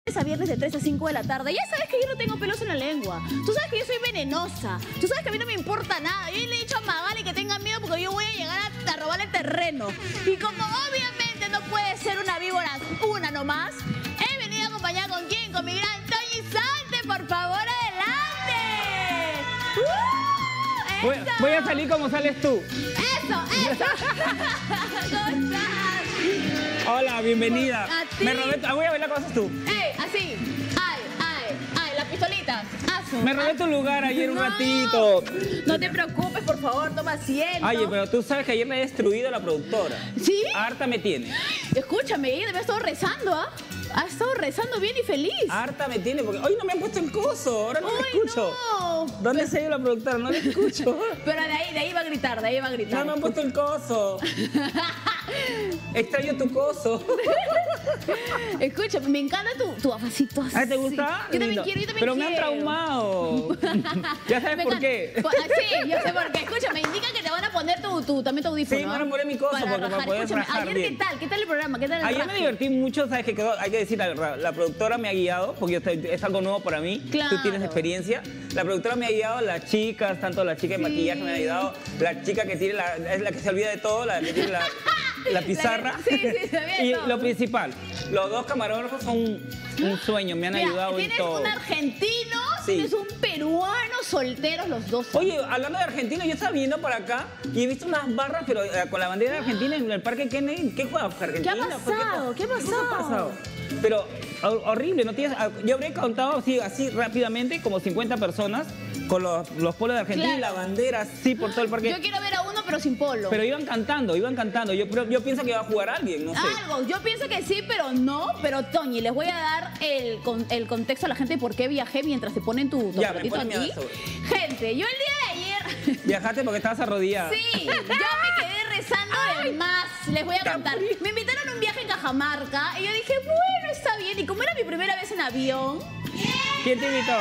A viernes de 3 a 5 de la tarde. Ya sabes que yo no tengo pelos en la lengua. Tú sabes que yo soy venenosa. Tú sabes que a mí no me importa nada. Yo le he dicho a Magali que tenga miedo porque yo voy a llegar a robar el terreno. Y como obviamente no puede ser una víbora una nomás, he venido acompañada con quién, con mi gran Toñi Sante. Por favor, adelante. Voy a salir como sales tú. Eso. ¿Cómo estás? Hola, bienvenida. A ti. Me robé, voy a ver las cosas tú. Así. Ay, la pistolita. Me robé tu lugar ayer un ratito. No te preocupes, por favor, toma asiento. Oye, pero tú sabes que ayer me he destruido la productora. ¿Sí? Harta me tiene. Escúchame, ella debe haber estado rezando, ¿ah? Ha estado rezando bien y feliz. Harta me tiene porque hoy no me han puesto el coso, ahora no me escucho. No. ¿Dónde se ha ido la productora? No la escucho. Pero de ahí va a gritar, No me han puesto el coso. Extraño tu coso. Escúchame, me encanta tu afacito así. ¿Te gusta? Yo también quiero, Pero me han traumado. ¿Ya sabes por qué? Sí, yo sé por qué. Escúchame, indica que te van a poner también tu audífono. Sí, me van a poner mi coso para poder rajar ayer, bien. ¿qué tal el programa? ¿Qué tal el Ayer me divertí mucho, ¿sabes qué quedó? Hay que decir, la productora me ha guiado, porque es algo nuevo para mí. Claro. Tú tienes experiencia. La productora me ha guiado, las chicas, tanto la chica de maquillaje me ha ayudado, la chica que tiene es la que se olvida de todo, la que tiene la pizarra. Sí, se olvida de Y todo. lo principal, los dos camarógrafos son un sueño, me han ayudado en todo. Tienes un argentino, Sí. tienes un peruano, solteros los dos. Oye, hablando de Argentina, yo estaba viniendo para acá y he visto unas barras, pero con la bandera de Argentina en el Parque Kennedy. ¿Qué juega Argentina? ¿Qué ha pasado? ¿Qué ha pasado? Pero horrible, ¿no tienes? Yo habría contado así rápidamente como 50 personas con los polos de Argentina y la Claro. bandera así por todo el parque. Yo quiero ver a uno, pero sin polo. Pero iban cantando. Yo pienso que va a jugar alguien, no sé. Algo, yo pienso que sí, pero no. Pero Toñi, les voy a dar el contexto a la gente de por qué viajé mientras se ponen tu Ya, apretito me pone aquí. miedo. Gente, yo el día de ayer... Viajaste porque estabas arrodillada. Sí, yo me quedé rezando de más. Les voy a contar. Me invitaron a un viaje en Cajamarca y yo dije, bueno, está bien. Y como era mi primera vez en avión... ¿Quién te invitó?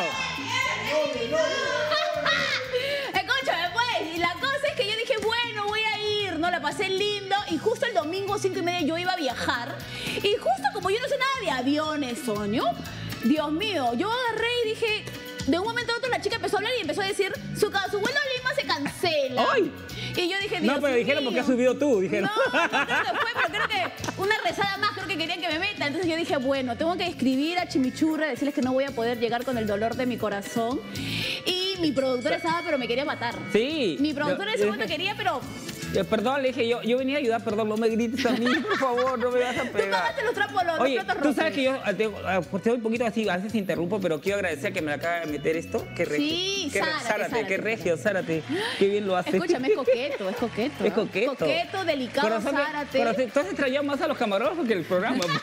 Escúchame, pues. Y la cosa es que yo dije, bueno, voy a ir. No, la pasé lindo. Y justo el domingo, 5:30, yo iba a viajar. Y justo como yo no sé nada de aviones, Soño, Dios mío, yo agarré y dije... De un momento a otro la chica empezó a hablar y empezó a decir, su vuelo a Lima se cancela. ¡Ay! Y yo dije, Dios No, pero dijeron mío. porque has subido tú, dijeron. No creo que fue, pero creo que una rezada más creo que querían que me meta. Entonces yo dije, bueno, tengo que escribir a Chimichurra, decirles que no voy a poder llegar con el dolor de mi corazón. Y mi productora estaba, pero me quería matar. Sí. Mi productora en ese momento quería, pero... Perdón, le dije, yo venía a ayudar, perdón, no me grites a mí, por favor, no me vas a Tú pegar. pagaste los trapos, los Oye, platos tú rotos. sabes que yo te doy un poquito así, a veces interrumpo, pero quiero agradecer que me acaba de meter esto. Qué regio. Sí, Zárate, qué regio, Zárate. Qué bien lo hace. Escúchame, es coqueto, es coqueto. Es ¿ah? coqueto. Coqueto, delicado, Zárate. Tú has extrañado más a los camarógrafos que el programa. No,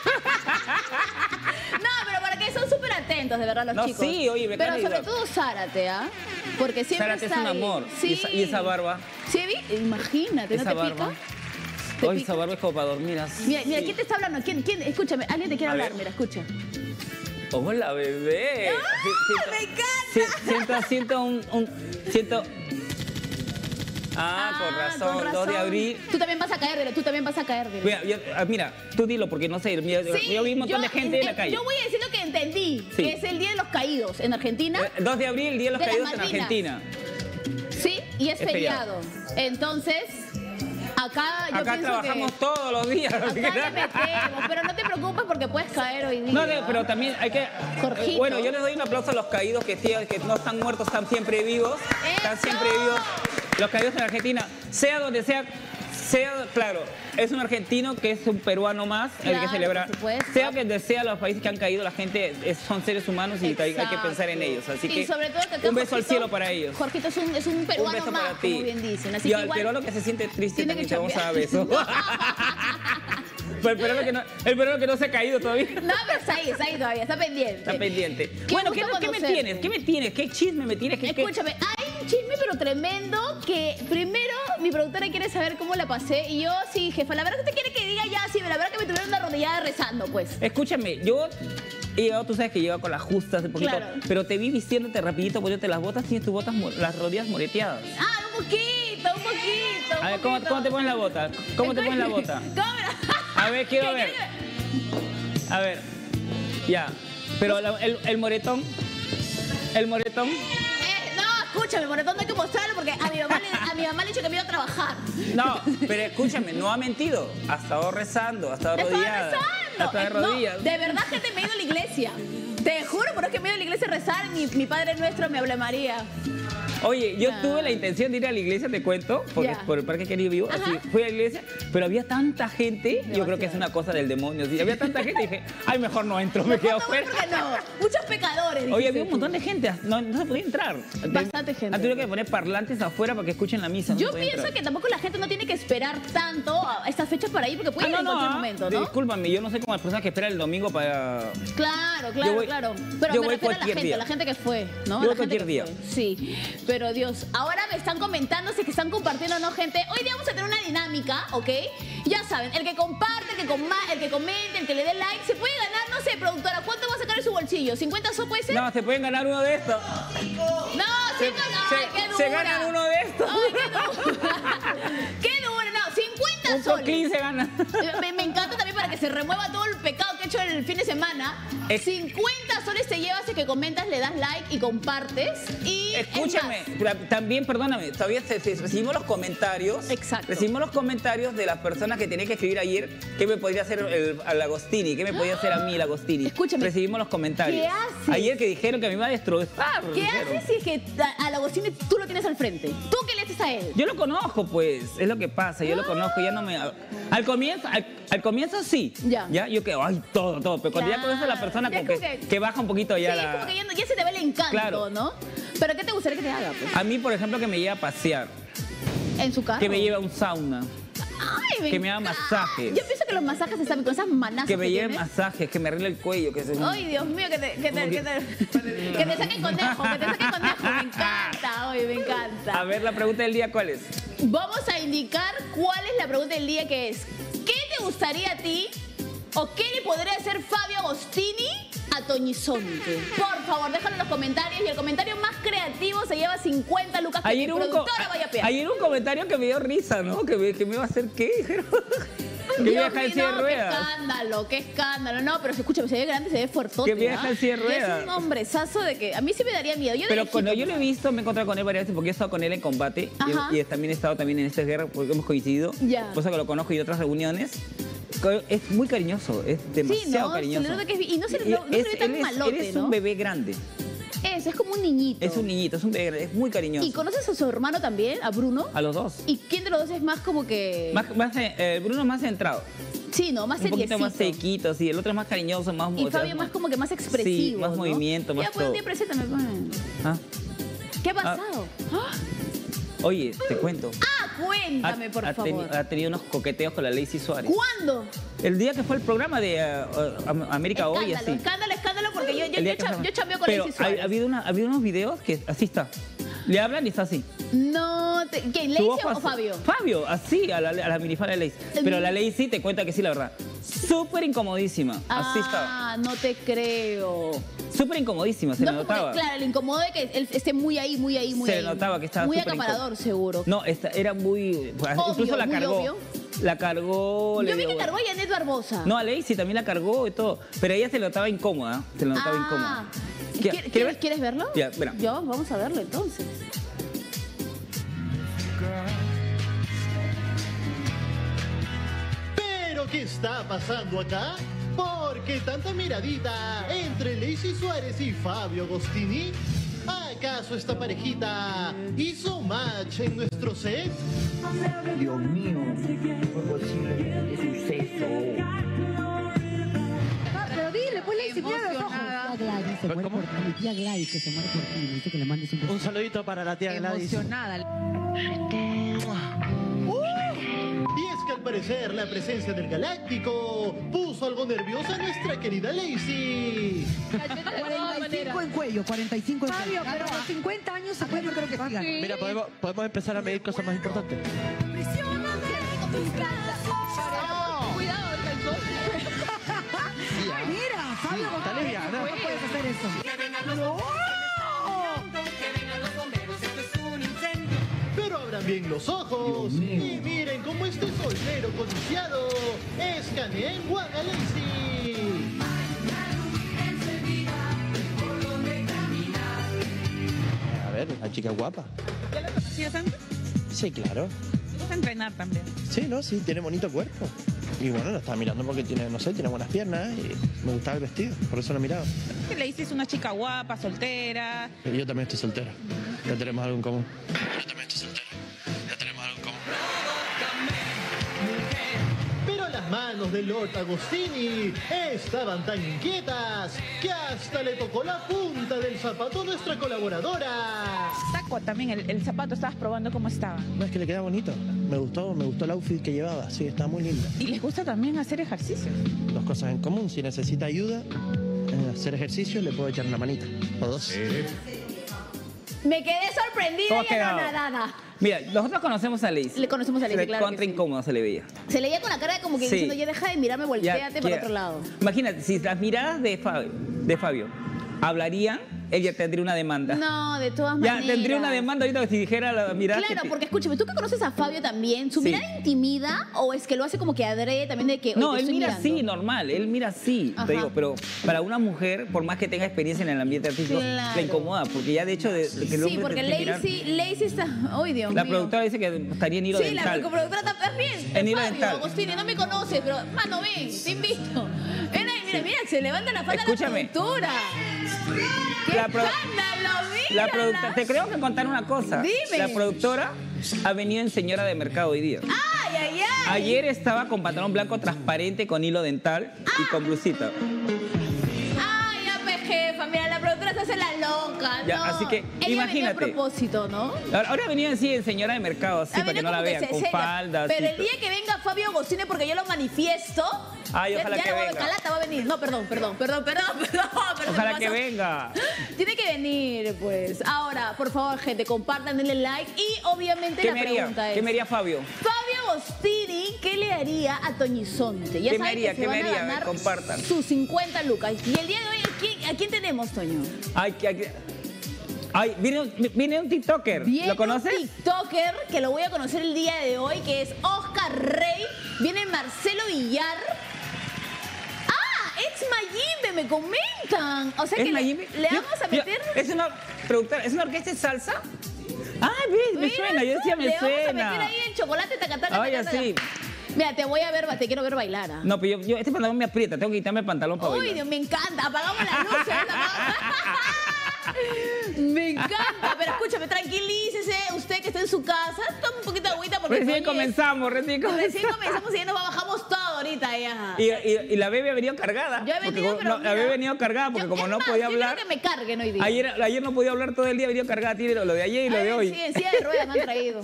pero para que son súper atentos, de verdad, los No, chicos. sí, oye, me pero acaban de sobre ayudar. todo Zárate, ¿ah? Porque siempre Zárate es está un ahí. amor. Sí. Y esa barba. ¿Sí, vi? Imagínate, ¿no Esa te barba. pica? ¿Te Oye, pica? esa barba es como para dormir así. Mira, ¿quién te está hablando? ¿Quién? Escúchame, alguien te quiere A hablar, ver. mira, escucha. Hola, bebé. ¡Me encanta! Siento... con razón, 2 de abril. Tú también vas a caer, Delo, tú también vas a caer, Delo. Mira, tú dilo porque no sé. Mira, Sí, yo vi un montón de gente en la calle. Yo voy a decir lo que entendí, Sí. que es el Día de los Caídos en Argentina. 2 de abril, Día de los De las Caídos en Malvinas. Argentina. Sí, y es Es feriado. feriado. Entonces, acá yo Acá pienso trabajamos que... todos los días. así que- Acá le metemos, pero no te preocupes porque puedes caer hoy día. No, pero también hay que... Jorgito. Bueno, yo les doy un aplauso a los caídos que no están muertos, están siempre vivos. Están ¡Eso! siempre vivos. Los caídos en Argentina, sea donde sea, claro, es un argentino que es un peruano más el Claro, que celebra. por supuesto. Sea que sea los países que han caído, la gente son seres humanos y hay que Exacto. pensar en ellos. Así Y que sobre todo que acá un beso al Jorgito- cielo para ellos. Jorgito es un Un peruano beso más, para ti. como bien dicen. Así Y que al igual... peruano que se siente triste tiene también que te vamos a dar chambear. besos. Pero el peruano que no se ha caído todavía. No, pero está ahí todavía, está pendiente. Está pendiente. Qué Bueno, gusto ¿qué me conocerte. tienes? ¿Qué me tienes? ¿Qué chisme me tienes? Escúchame, hay un chisme pero tremendo que primero mi productora quiere saber cómo la pasé y yo sí, jefa, la verdad que te quiere que diga ya, sí, la verdad que me tuvieron una rodillada rezando, pues. Escúchame, yo he llegado, tú sabes que llego con las justas un poquito, Claro. pero te vi vistiéndote rapidito, poniéndote las botas, tienes tus botas, las rodillas moreteadas. Ah, un poquito. A ver, ¿cómo te pones la bota? ¿Cómo te pones la bota? ¿Cómo? A ver, quiero ver. A ver, ya. Pero el moretón... El moretón... No, escúchame, moretón no hay que mostrarlo porque a mi mamá le he dicho que me iba a trabajar. No, pero escúchame, no ha mentido. Ha estado rezando, ha estado arrodillada. Ha estado de rodillas. No, de verdad, gente, me he ido a la iglesia. Te juro, pero es que me he ido a la iglesia a rezar. Mi Padre Nuestro me Ave María. Oye, yo tuve la intención de ir a la iglesia, te cuento, porque por el parque que vivo, así, fui a la iglesia, pero había tanta gente, yo creo que es una cosa del demonio, ¿sí? Había tanta gente y dije, ay, mejor no entro, me quedo afuera. ¿Por qué no? Muchos pecadores. Oye, había un montón de gente, no se podía entrar. Bastante gente. Han tenido que poner parlantes afuera para que escuchen la misa. Yo pienso que tampoco la gente no tiene que esperar tanto a estas fechas para ir, porque puede ir en cualquier momento, ¿no? Discúlpame, yo no sé cómo las personas que esperan el domingo para... Claro. Pero yo me voy refiero cualquier a la gente que fue, ¿no? Yo voy cualquier día. Sí, pero Dios, ahora me están comentando si que están compartiendo o no, gente. Hoy día vamos a tener una dinámica, ¿ok? Ya saben, el que comparte, el que comente, el que le dé like, se puede ganar, no sé, productora, ¿cuánto va a sacar de su bolsillo? ¿50 so puede ser? No, se pueden ganar uno de estos. No, se ganan uno de estos. Ay, qué dura. Qué dura, no, 50 Un soles. coquín se gana. Me encanta también para que se remueva todo el pecado que he hecho el fin de semana. 50 soles te llevas si que comentas, le das like y compartes. Y escúchame, también, perdóname, todavía recibimos los comentarios. Exacto. Recibimos los comentarios de las personas que tenían que escribir ayer qué me podría hacer al Agostini, qué me podía hacer a mí el Agostini. Escúchame. Recibimos los comentarios. ¿Qué haces? Ayer que dijeron que me iba a destrozar. ¿Qué haces si es que al Agostini tú lo tienes al frente? ¿Tú qué le haces a él? Yo lo conozco, pues, es lo que pasa, yo lo conozco, ya no me... Al comienzo sí, ya yo que, ay, todo, pero cuando ya conoces a la persona como que baja un poquito ya sí, la... es como que ya se te ve el encanto, claro. ¿no? ¿Pero qué te gustaría que te haga, pues? A mí, por ejemplo, que me lleve a pasear. ¿En su carro? Que me lleve a un sauna. Ay, que me haga masajes. Yo pienso que los masajes se saben con esas manazas que me lleve masajes, que me arregle el cuello. Ay, Dios mío, que te saquen conejo, me encanta, hoy me encanta. A ver, la pregunta del día, ¿cuál es? Vamos a indicar cuál es la pregunta del día, que es, ¿qué te gustaría a ti o qué le podría hacer Fabio Agostini a Toñizonte? Por favor, déjalo en los comentarios y el comentario más creativo se lleva 50 lucas que mi productora vaya a pegar. Ayer un comentario que me dio risa, ¿no? Que me iba a hacer qué, dijeron. Que me iba a dejar en silla de ruedas. Qué escándalo. No, pero escúchame, se ve grande, se ve fuertote. Que me iba a dejar en silla de ruedas. Es un hombrezazo de que a mí sí me daría miedo. Pero cuando yo lo he visto, me he encontrado con él varias veces porque he estado con él en combate y también he estado también en estas guerras porque hemos coincidido. Por eso que lo conozco y otras reuniones. Es muy cariñoso, es demasiado cariñoso. Y no se le ve tan malote, Él es un bebé grande. Es como un niñito. Es un niñito, es un bebé grande, es muy cariñoso. ¿Y conoces a su hermano también, a Bruno? A los dos. ¿Y quién de los dos es más como que...? Bruno es más centrado. Sí, ¿no? Más seriecito. Un poquito más sequito, sí. El otro es más cariñoso, más... Y Fabio más como que más expresivo, sí, más movimiento, más todo. Ya, pues un día preséntame. ¿Ah? ¿Qué ha pasado? Oye, te cuento. Cuéntame, por favor. Ha tenido unos coqueteos con la Lacey Suárez. ¿Cuándo? El día que fue el programa de América Hoy, así. Escándalo, porque yo chambeo con Lacey Suárez. Ha habido unos videos que así está. Le hablan y está así. No, ¿quién? ¿Lacey o Fabio? Fabio, así, a la minifalda de Lacey. Pero la Lacey te cuenta que sí, la verdad. Súper incomodísima. Así estaba. No te creo. Súper incomodísima, se le notaba. Claro, le incomoda que él esté muy ahí. Se le notaba que estaba muy acaparador, seguro. No, era muy... Obvio, incluso la cargó. Obvio. La cargó... Yo vi que cargó a Janet Barbosa. No, a Lacey también la cargó y todo. Pero ella se le notaba incómoda. Se le notaba incómoda. ¿Quieres verlo? Ya, mira. Vamos a verlo entonces. ¿Pero qué está pasando acá? ¿Por qué tanta miradita entre Lacey Suárez y Fabio Agostini? ¿Acaso esta parejita hizo match en nuestro set? Dios mío, ¿cómo es posible este suceso? Pero dile, pues Lacey, mira los ojos. Gladys se muere por ti. Mi tía Gladys que se muere por ti. Me dice que le mandes un beso. Un saludito para la tía Gladys. Emocionada. Y es que al parecer la presencia del Galáctico puso algo nerviosa a nuestra querida Lacey. 45 en cuello, 45 en cuello. Fabio, pero a 50 años a cuello creo que siga. Mira, podemos empezar a medir cosas más importantes. Mira, Fabio, está liviana. No puedes hacer eso. ¡No! Pero abran bien los ojos y miren cómo este soltero codiciado escanea en Guagalacey. mujer, la chica es guapa. ¿Ya la conocías antes? Sí, claro. ¿Te gusta entrenar también? Sí, ¿no? Sí, tiene bonito cuerpo. Y bueno, lo estaba mirando porque tiene, no sé, tiene buenas piernas y me gustaba el vestido, por eso lo miraba. ¿Qué le dices? Una chica guapa, soltera. Y yo también estoy soltero. Ya tenemos algo en común. Yo también estoy soltero. Ya tenemos algo en común. Pero las manos de Lord Agostini estaban tan inquietas que hasta le tocó la punta del zapato a nuestra colaboradora. Taco también, el zapato, estabas probando cómo estaba. No, es que le queda bonito. Me gustó el outfit que llevaba. Sí, está muy linda. Y les gusta también hacer ejercicio. Dos cosas en común. Si necesita ayuda en hacer ejercicio, le puedo echar una manita. O dos. Me quedé sorprendida ¿Cómo y ha quedado? anonadada. Mira, nosotros conocemos a Lacey. Le conocemos a Lacey, claro que Contra sí. incómodo se le veía. Se leía con la cara como que Sí. diciendo, ya deja de mirarme, volteate para Ya, otro lado. Imagínate, si las miradas de Fabio hablarían, ella tendría una demanda. No, de todas Ya, maneras. tendría una demanda ahorita si dijera la mirada. Claro, porque escúchame, tú que conoces a Fabio también, ¿su Sí. mirada intimida o es que lo hace como que adrede también de que oye, No, te él estoy mira mirando? así, normal, él mira así, Ajá. te digo, pero para una mujer, por más que tenga experiencia en el ambiente artístico, Claro. le incomoda, porque ya de hecho de que el Sí, hombre porque te esté mirando- Lacey está... ¡Ay, Dios La mío! productora dice que estaría en hilo Sí, dental. la productora también. En hilo Fabio, dental. Agostini, no me conoces, pero mano, ven, te invito. Ven ahí, mira, mira, se levanta la falda Escúchame. de la productora. ¡Qué La pro- escándalo, La mírala! productora, te creo que contar una cosa. Dime. La productora ha venido en señora de mercado hoy día. ¡Ay, ay, ay! Ayer estaba con pantalón blanco transparente, con hilo dental y con blusita. ¡Ay, ya, pues, jefa! Mira, la productora se hace la loca, Ya, ¿no? así que, Ella imagínate. venía a propósito, ¿no? Ahora ha venido así en señora de mercado, así, Ha para que venido no la como que vean, se con seria. faldas. Pero así. el día que venga Fabio Agostini, porque yo lo manifiesto... Ay, ojalá que ya venga. Calata va a venir. No, perdón. Ojalá que venga. Tiene que venir, pues. Ahora, por favor, gente, compartan, denle like. Y obviamente ¿Qué la me pregunta haría? es... ¿Qué me haría Fabio? Fabio Agostini, ¿qué le haría a Toñizonte? Ya ¿Qué me saben haría? que se ¿Qué van me a haría? ganar Compartan. sus 50 lucas. Y el día de hoy, ¿a quién tenemos, Toño? Ay, viene un TikToker. Viene ¿Lo conoces? un TikToker que lo voy a conocer el día de hoy, que es Oscar Rey. Viene Marcelo Villar. ¡Ah! ¡Es Mayimbe! Me comentan. O sea ¿Es que Mayimbe? le vamos a meter... Es una productora, ¿es una orquesta de salsa? Ay, ves, me Mira suena, yo decía me le vamos a suena. meter ahí el chocolate tacataca. Ay, así. Mira, te voy a ver, te quiero ver bailar. ¿Ah? No, pero yo este pantalón me aprieta, tengo que quitarme el pantalón para Uy, bailar. Dios, me encanta. Apagamos las luces. Me encanta. Pero escúchame, tranquilícese. Usted que está en su casa, toma un poquito de agüita porque Recién Toño es- comenzamos. Recién comenzamos y ya nos bajamos todo ahorita ya. Y la bebé ha venido cargada. Yo he porque venido, como- pero no, la mira, bebé ha venido cargada porque yo- como es no más, podía yo quiero hablar. que me carguen hoy día. Ayer no podía hablar todo el día, ha venido cargada, tiene lo de ayer y lo de hoy. Sí, en silla de ruedas me han traído.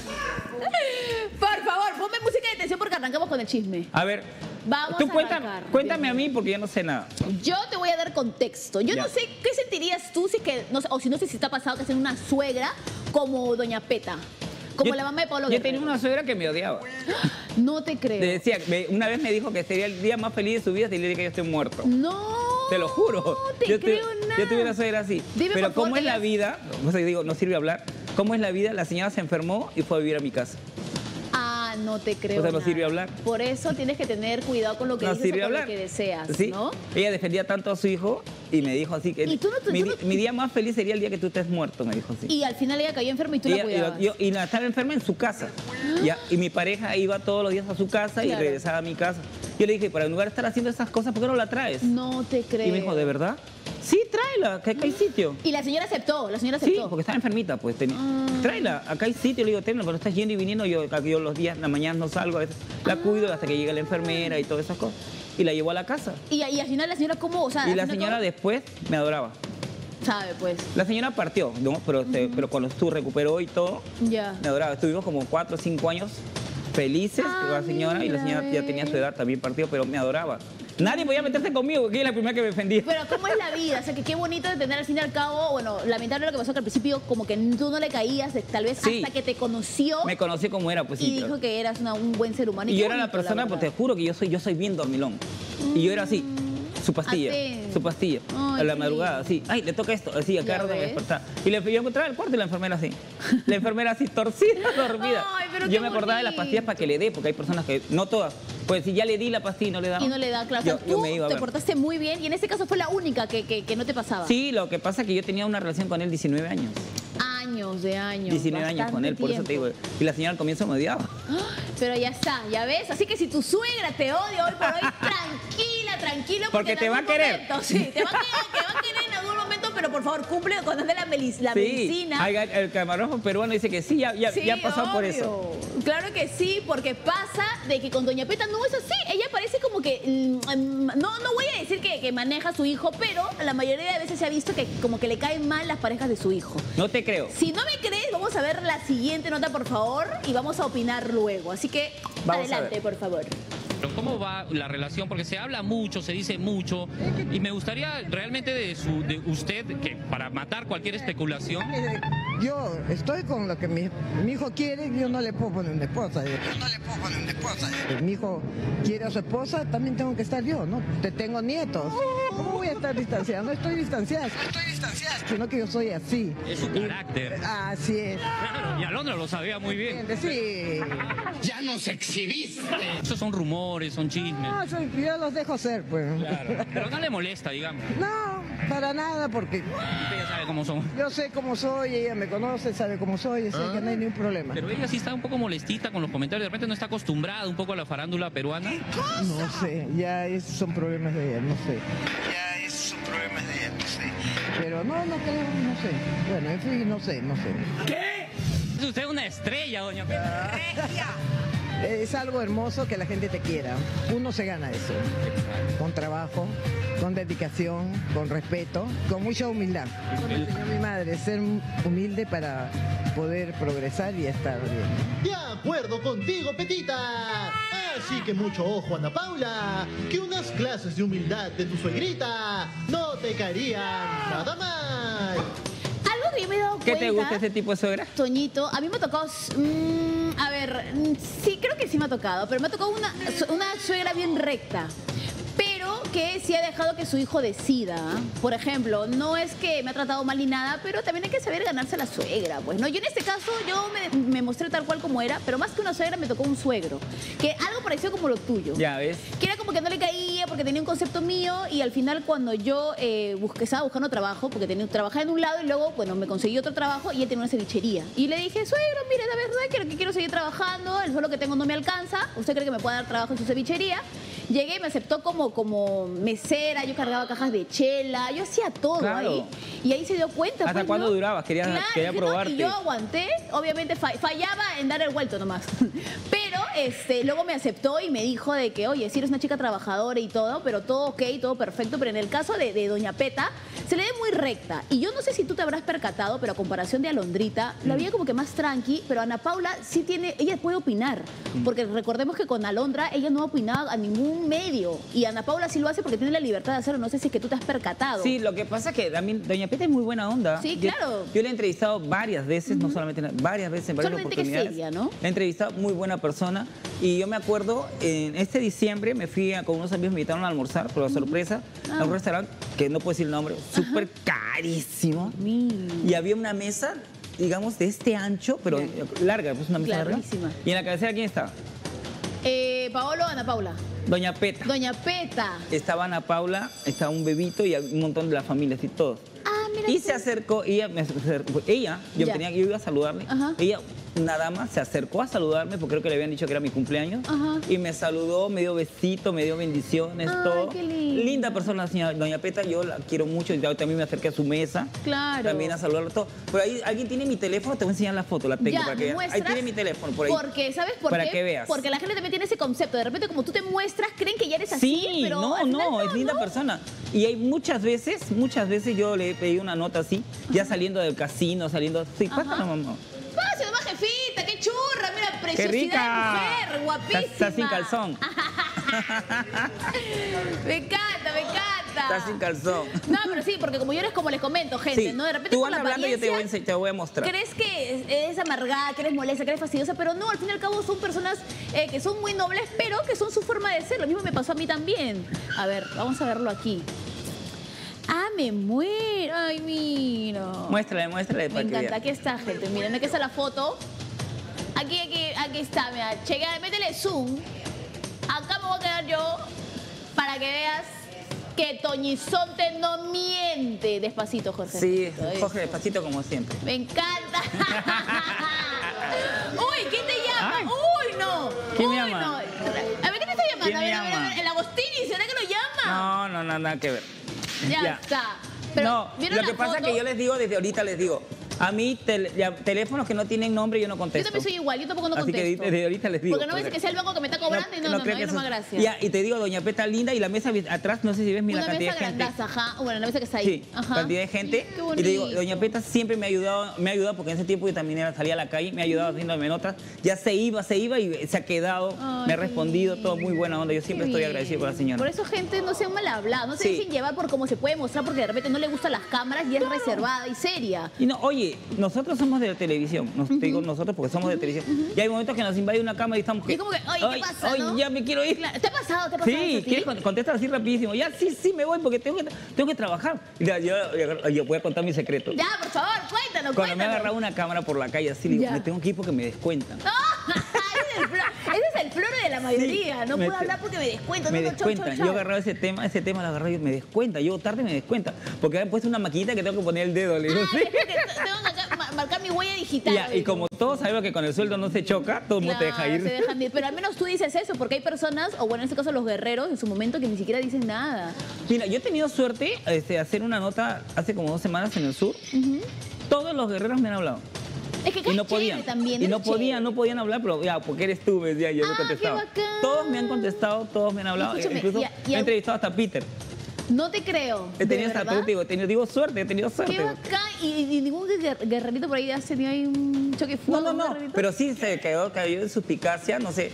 Por favor, ponme música de tensión porque arrancamos con el chisme. A ver, Vamos tú a cuéntame arrancar. a mí porque yo no sé nada. Yo te voy a dar contexto. Yo Ya. no sé qué sentirías tú si es que, no sé, o si no sé si te ha pasado que hacen una suegra como Doña Peta, como Yo- la mamá de Pablo Yo Guerrero. tenía una suegra que me odiaba. No te creo. Le decía, una vez me dijo que sería el día más feliz de su vida si le diría que yo estoy muerto. No. Te lo juro. No te yo creo nada. Yo tuve una suegra así. Dime, Pero por favor, ¿cómo es la tenías- vida? O sea, digo, no sirve hablar. ¿Cómo es la vida? La señora se enfermó y fue a vivir a mi casa. Ah, no te creo. O sea, no nada. sirve hablar. Por eso tienes que tener cuidado con lo que No dices o sirve con hablar. lo que deseas, Sí. ¿no? Ella defendía tanto a su hijo y me dijo así que ¿Y tú no- mi, tú no- mi día más feliz sería el día que tú estés muerto, me dijo así. Y al final ella cayó enferma y tú la cuidabas. Y estaba enferma en su casa. Ya, y mi pareja iba todos los días a su casa Claro. y regresaba a mi casa. Yo le dije, para en lugar de estar haciendo esas cosas, ¿por qué no la traes? No te creo. Y me dijo, ¿de verdad? Sí, tráela, que acá hay sitio. Y la señora aceptó, Sí, porque estaba enfermita, pues. Tráela, acá hay sitio. Le digo, tenla, pero estás yendo y viniendo. Yo los días, en la mañana no salgo, a veces la cuido hasta que llega la enfermera y todas esas cosas. Y la llevó a la casa. Y al final la señora, ¿cómo? O sea, Y al la final, señora ¿cómo? después me adoraba. Sabe, pues. La señora partió, ¿no? Pero cuando estuvo, recuperó y todo, Ya. me adoraba. Estuvimos como 4 o 5 años felices con la señora y la mira, señora ya tenía su edad, también partió, pero me adoraba. Nadie podía meterse conmigo, porque ella es la primera que me defendía. Pero ¿cómo es la vida? O sea, que qué bonito de tener al fin y al cabo, bueno, lamentable lo que pasó que al principio como que tú no le caías, tal vez Sí. hasta que te conoció Me conocí como era, pues y sí. dijo que eras un buen ser humano. Y qué yo era la bonito, persona, pues te verdad. juro que yo soy bien dormilón. Y yo era así, su pastilla, Atento. su pastilla. Ay, A la qué madrugada, lindo. así, ay, le toca esto, así, acá ¿Ya rato me ves? despertaba. Y yo encontraba el cuarto y la enfermera así. La enfermera así, torcida, dormida. Ay, pero Yo qué me acordaba de las pastillas para que le dé, porque hay personas que, no todas, pues si ya le di la pastilla y no le da. Y no le da clase. Yo, Tú me iba a te ver. portaste muy bien y en este caso fue la única que no te pasaba. Sí, lo que pasa es que yo tenía una relación con él 19 años. Ah, años, 19 años con él, por eso te digo. Y la señora al comienzo me odiaba. Pero ya está, ya ves. Así que si tu suegra te odia hoy por hoy, tranquilo. Porque te va a querer. Sí, te va a querer en algún momento, pero por favor, cumple con la medicina. El camarógrafo peruano dice que sí, ya ha pasado por eso. Claro que sí, porque pasa de que con Doña Peta no es así. Ella parece como que, no voy a decir que maneja a su hijo, pero la mayoría de veces se ha visto que como que le caen mal las parejas de su hijo. No te creo. Si no me crees, vamos a ver la siguiente nota, por favor, y vamos a opinar luego. Así que, adelante, por favor. Pero ¿cómo va la relación? Porque se habla mucho, se dice mucho, y me gustaría realmente de usted, que para matar cualquier especulación... Yo estoy con lo que mi hijo quiere, yo no le puedo poner una esposa. Mi hijo quiere a su esposa, también tengo que estar yo, ¿no? Tengo nietos. ¿Cómo voy a estar distanciada? No estoy distanciada. Sino que yo soy así. Es su carácter. Así es. Claro, y Alondra lo sabía muy bien. Sí. ¡Ya nos exhibiste! Esos son rumores, son chismes. No, yo los dejo ser, pues. Claro. Pero no le molesta, digamos. No, para nada, porque... Usted ya sabe cómo somos. Yo sé cómo soy, ella me conoce, sabe cómo soy, así que no hay ningún problema. Pero ella sí está un poco molestita con los comentarios, de repente no está acostumbrada un poco a la farándula peruana. No sé, ya esos son problemas de ella, no sé. Pero no creo, no sé. Bueno, en fin, no sé. ¿Qué? Es usted una estrella, doña Peta. Es algo hermoso que la gente te quiera. Uno se gana eso. Con trabajo, con dedicación, con respeto, con mucha humildad. Como me enseñó mi madre, ser humilde para poder progresar y estar bien. De acuerdo contigo, Petita. Así que mucho ojo, Ana Paula, que unas clases de humildad de tu suegrita no te caerían nada mal. Algo que yo me he dado cuenta... ¿Qué te gusta ese tipo de suegra? Toñito, a mí me tocó... sí, creo que sí me ha tocado, pero me ha tocado una suegra bien recta. Pero que sí ha dejado que su hijo decida. Por ejemplo, no es que me ha tratado mal ni nada, pero también hay que saber ganarse a la suegra, pues, ¿no? Yo en este caso, yo me mostré tal cual como era, pero más que una suegra me tocó un suegro. Que algo pareció como lo tuyo. Ya ves. Que era como que no le caía porque tenía un concepto mío y al final cuando yo estaba buscando trabajo, porque trabajaba en un lado y luego, bueno, me conseguí otro trabajo y él tenía una cevichería. Y le dije, suegro, mire, la verdad que quiero seguir trabajando, el sueldo que tengo no me alcanza, ¿usted cree que me puede dar trabajo en su cevichería? Llegué y me aceptó como mesera, yo cargaba cajas de chela, yo hacía todo ahí. Y ahí se dio cuenta. ¿Hasta cuándo durabas? Quería probarte. Y yo aguanté, obviamente fallaba en dar el vuelto nomás. Pero luego me aceptó y me dijo de que, oye, si eres una chica trabajadora y todo, pero todo ok, todo perfecto. Pero en el caso de Doña Peta, se le ve muy recta. Y yo no sé si tú te habrás percatado, pero a comparación de Alondrita, la veía como que más tranqui, pero Ana Paula sí ella puede opinar. Porque recordemos que con Alondra ella no ha opinado a ningún medio. Y Ana Paula sí lo hace porque tiene la libertad de hacerlo. No sé si es que tú te has percatado. Sí, lo que pasa es que también Doña Peta es muy buena onda. Sí, claro. Yo le he entrevistado varias veces, no solamente varias veces, en varias oportunidades. Que seria, ¿no? La he entrevistado, muy buena persona. Y yo me acuerdo, en este diciembre me fui con unos amigos, me invitaron a almorzar, por la sorpresa, a un restaurante, que no puedo decir el nombre, súper carísimo. Y había una mesa, digamos, de este ancho, pero larga, pues una mesa larga. Y en la cabecera, ¿quién estaba? Paolo, Ana Paula. Doña Peta. Doña Peta. Estaba Ana Paula, estaba un bebito y un montón de la familia, así todos. Mira. Y se acercó, yo iba a saludarle. Ella, nada más, se acercó a saludarme porque creo que le habían dicho que era mi cumpleaños. Y me saludó, me dio besito, me dio bendiciones, todo. Qué lindo. Linda persona la señora Doña Peta, yo la quiero mucho. Yo también me acerqué a su mesa. Claro. También a saludarla todo. Pero ahí alguien tiene mi teléfono, te voy a enseñar la foto, la tengo para que veas. Ahí tiene mi teléfono, por ahí. Porque, ¿sabes por qué? Para que veas. Porque la gente también tiene ese concepto. De repente, como tú te muestras, creen que ya eres así, sí, pero no, es linda persona. Y hay muchas veces yo le he pedido una nota así, ya saliendo del casino, saliendo... Sí, pásala, mamá. Pásale, nomás, jefita, qué churra, mira, preciosidad ¡Qué rica! de mujer, guapísima. Está sin calzón. Me encanta, me encanta. Está sin calzón. No, pero sí, porque como yo eres como les comento, gente, sí. ¿no? De repente tú con la hablando apariencia, yo te voy a mostrar. Crees que eres amargada, que eres molesta, que eres fastidiosa, pero no, al fin y al cabo son personas que son muy nobles, pero que son su forma de ser. Lo mismo me pasó a mí también. A ver, vamos a verlo aquí. Ah, me muero. Ay, mira. Muéstrale Me para que encanta. vea. Aquí está, gente. Miren, aquí está la foto. Aquí está, mira. Chequea, métele zoom. Acá me voy a quedar yo para que veas que Toñizonte no miente. Despacito, Jorge. Sí, Jorge, despacito como siempre. Me encanta. Uy, ¿quién te llama? Ay. Uy, no. ¿Quién me Uy, llama? no. A ver, ¿quién me está llamando? ¿Quién A me ver, llama? el Agostini, ¿será que lo llama? No, nada que ver. Ya está. Pero, No, ¿vieron lo la que pasa es foto? que yo les digo, desde ahorita les digo, a mí teléfonos que no tienen nombre yo no Yo contesto. también soy igual, yo tampoco no Así contesto. que desde ahorita les digo. Porque no ves que sea el banco que me está cobrando y no creo hay que nomás eso- gracias. Ya, y te digo, doña Peta linda y la mesa atrás, no sé si ves, mira Una la cantidad mesa de gente. grandaza, ajá. Bueno, la mesa que está ahí. Sí, Ajá. cantidad de gente. Qué Y te digo, bonito. doña Peta siempre me ha ayudado porque en ese tiempo yo también salía a la calle, me ha ayudado haciéndome notas. Ya se iba y se ha quedado, Ay, me ha qué respondido, todo muy buena onda. Yo siempre Qué estoy bien. agradecido con la señora. Por eso, gente, no sean mal hablados, no se Sí. dejen llevar por cómo se puede mostrar, porque de repente no le gustan las cámaras y es reservada y seria. Y no, oye, nosotros somos de la televisión, te digo nosotros porque somos de televisión. Y hay momentos que nos invade una cámara y estamos Y como que, oye, ¿qué pasa, no? ya me quiero ir. Claro, ¿te ha pasado eso Sí, a ti? ¿quieres contestar así rapidísimo? Ya, sí, me voy porque tengo que trabajar. Y ya, yo voy a contar mi secreto. Ya, por favor, cuéntanos, Cuando me ha cuéntanos. agarrado una cámara por la calle así, le digo, Ya. me tengo que ir porque me descuentan. Ese es el flor de la mayoría. No me puedo te- hablar porque me descuento. Me no, descuentan. Yo agarraba ese tema lo agarraba y me descuenta. Llego tarde y me descuenta. Porque han puesto una maquinita que tengo que poner el dedo. Le digo, sí. Tengo que marcar mi huella digital. Ya, y como todos sabemos que con el sueldo no se choca, todo el mundo te deja Claro, ir. se dejan ir. Pero al menos tú dices eso, porque hay personas, o bueno, en este caso los guerreros, en su momento que ni siquiera dicen nada. Mira, yo he tenido suerte de hacer una nota hace como 2 semanas en el sur. Todos los guerreros me han hablado. Es que acá Y no es chévere podían. también. Y es no podían hablar, pero ya, porque eres tú, me decía, yo me Ah, contestaba. qué bacán. Todos me han contestado, todos me han hablado. Escúchame, Incluso y he entrevistado hasta a Peter. No te creo. He tenido ¿De hasta, verdad? digo suerte, he tenido suerte. Qué bacán. Y ningún guerrerito por ahí has tenido ahí un choque fuego. No, un guerrerito? pero sí se cayó en suspicacia, no sé.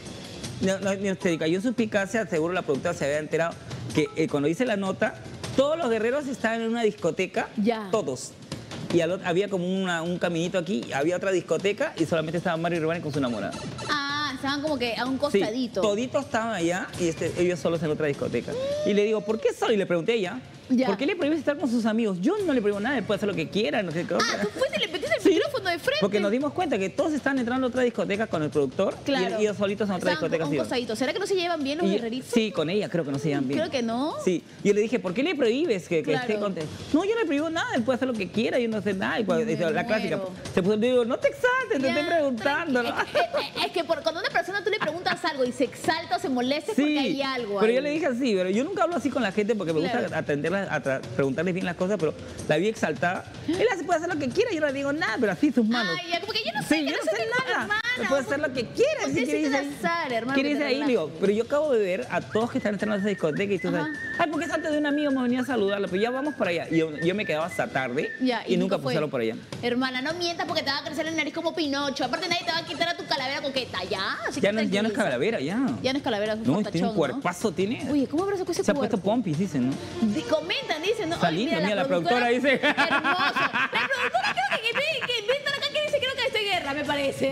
Se cayó en suspicacia, seguro la productora se había enterado que cuando hice la nota, todos los guerreros estaban en una discoteca, Ya. todos. Y había como un caminito aquí, había otra discoteca y solamente estaba Mario Urbani con su enamorada. Ah, estaban como que a un Sí, costadito. toditos estaban allá y ellos solos en otra discoteca. Y le digo, ¿por qué solo? Y le pregunté a ella, Ya. ¿por qué le prohíbes estar con sus amigos? Yo no le prohíbo nada, él puede hacer lo que quiera, no sé qué. Ah, tú fuiste y le metiste el Sí. micrófono de frente. Porque nos dimos cuenta que todos están entrando a otra discoteca con el productor Claro. y ellos solitos en otra Estaban discoteca. a un así. costadito. ¿Será que no se llevan bien los Y- guerreritos? Sí, con ella creo que no se llevan bien. Creo que no. Sí. Yo le dije, ¿por qué le prohíbes que Claro. esté con... No, yo no le prohíbo nada, él puede hacer lo que quiera, yo no sé nada. Y pues, Me la clásica. muero. Se puso, le digo, no te exaltes, te Ya, estoy preguntando. ¿no? Es que cuando a una persona tú le preguntas algo y se exalta o se molesta es porque hay algo pero ahí. yo le dije así, pero yo nunca hablo así con la gente porque me Claro. gusta atenderlas, preguntarles bien las cosas, pero la vi exaltada. Él puede hacer lo que quiera, yo no le digo nada, pero así sus manos. Ay, ya, porque yo no sé, Sí, yo no sé nada. hermana. Él puede hacer lo que quiera. Usted si sí quiere te irse da ahí. azar, hermano, Quiere que irse te ahí, relajes. le digo, pero yo acabo de ver a todos que están entrando a esa discoteca y tú sabes, ay, ¿por qué salte de un amigo? Me venía a saludarlo, pero ya vamos para allá. Y yo me quedaba hasta tarde Ya, y nunca fue. pasaron por allá. Hermana, no mientas porque te va a crecer el nariz como Pinocho. Aparte nadie te va a quitar a tu calavera coqueta, ¿ya? Así Ya que no es tranquiliza. calavera, ya. Ya no es calavera, es un No, fortachón, tiene un cuerpazo, tiene. Oye, ¿cómo habrá sacado ese Se ha cuerpo? puesto pompis, dicen, ¿no? Comentan, dicen, ¿no? Está Ay, lindo, mira, la productora dice. Hermoso. La productora creo que viene estar acá que dice creo que estoy guerra, me parece.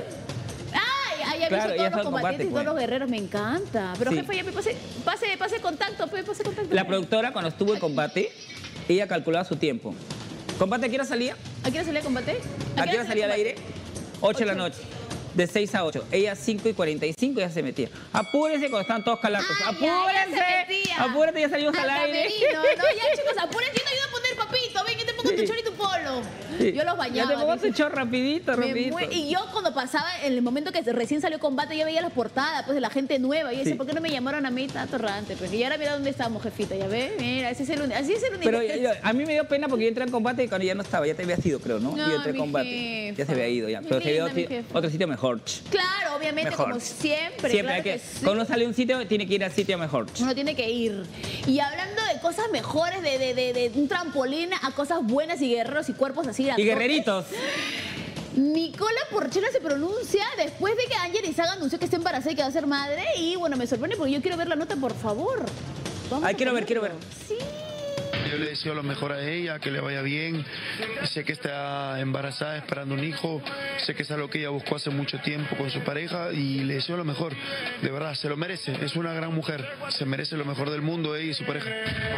Ay, ya Claro, visto ya todos los está el combatientes combate, y todos pues. los guerreros, me encanta. Pero Sí. jefe, ya me pase contacto, pase contacto. La productora, cuando estuvo en combate, ella calculaba su tiempo. ¿Combate a qué hora salía? ¿A qué hora salía a combate? ¿A qué hora salía al aire? 8 de la noche. De 6 a 8. Ella 5:45 ya se metía. Apúrense cuando estaban todos calacos. Ah, ya se ¡Apúrense! metía. Apúrate, ya salimos al aire. camerino. No, ya chicos, apúrense, yo te ayudo a poner papito. Ven, yo te pongo tu Sí. chor y tu polo. Sí. Yo los Ya bañaba. te pongo dice. tu chor rapidito, Me rapidito. Y yo cuando pasaba, en el momento que recién salió combate, yo veía las portadas pues, de la gente nueva. Y yo decía, Sí. ¿por qué no me llamaron a mí? Está atorrante. Porque y ahora mira dónde estamos, jefita. ¿Ya ves? Mira, así es el universo. Pero a mí me dio pena porque yo entré en combate y cuando ya no estaba, ya te había sido, creo, ¿no? No, yo entré en mi combate. jefa. Ya se había ido ya. Muy Pero se linda, vio mi jefa. otro sitio mejor. Claro, obviamente, Mejor. como siempre. Siempre claro hay que. sí. Cuando uno sale a un sitio, tiene que ir al sitio mejor. Uno tiene que ir. Y hablando de cosas mejores, de un trampolín a cosas buenas y guerreros y cuerpos así. Y grandotes, guerreritos. Nicola Porchela se pronuncia después de que Ángel Izaga anunció que está embarazada y que va a ser madre. Y bueno, me sorprende porque yo quiero ver la nota, por favor. Vamos Ay, a quiero ver. ponerlo. Sí. Yo le deseo lo mejor a ella, que le vaya bien. Sé que está embarazada, esperando un hijo. Sé que es algo que ella buscó hace mucho tiempo con su pareja y le deseo lo mejor. De verdad, se lo merece. Es una gran mujer. Se merece lo mejor del mundo, ella y su pareja.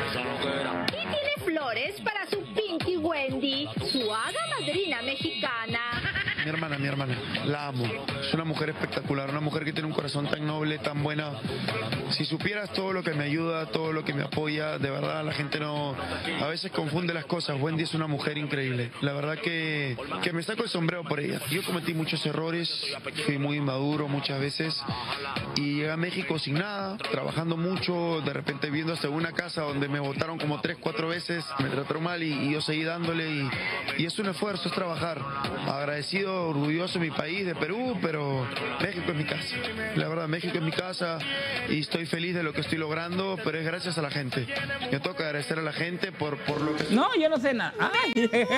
Y tiene flores para su Pinky Wendy, su hada madrina mexicana. mi hermana. La amo. Es una mujer espectacular, una mujer que tiene un corazón tan noble, tan buena. Si supieras todo lo que me ayuda, todo lo que me apoya, de verdad la gente no... A veces confunde las cosas. Wendy es una mujer increíble. La verdad que me saco el sombrero por ella. Yo cometí muchos errores, fui muy inmaduro muchas veces y llegué a México sin nada, trabajando mucho, de repente viendo hasta una casa donde me botaron como 3, 4 veces, me trataron mal y yo seguí dándole y es un esfuerzo, es trabajar. Agradecido, orgulloso de mi país, de Perú, pero México es mi casa. La verdad, México es mi casa y estoy feliz de lo que estoy logrando, pero es gracias a la gente. Yo tengo que agradecer a la gente por lo que... No, yo no sé nada. Mira, ustedes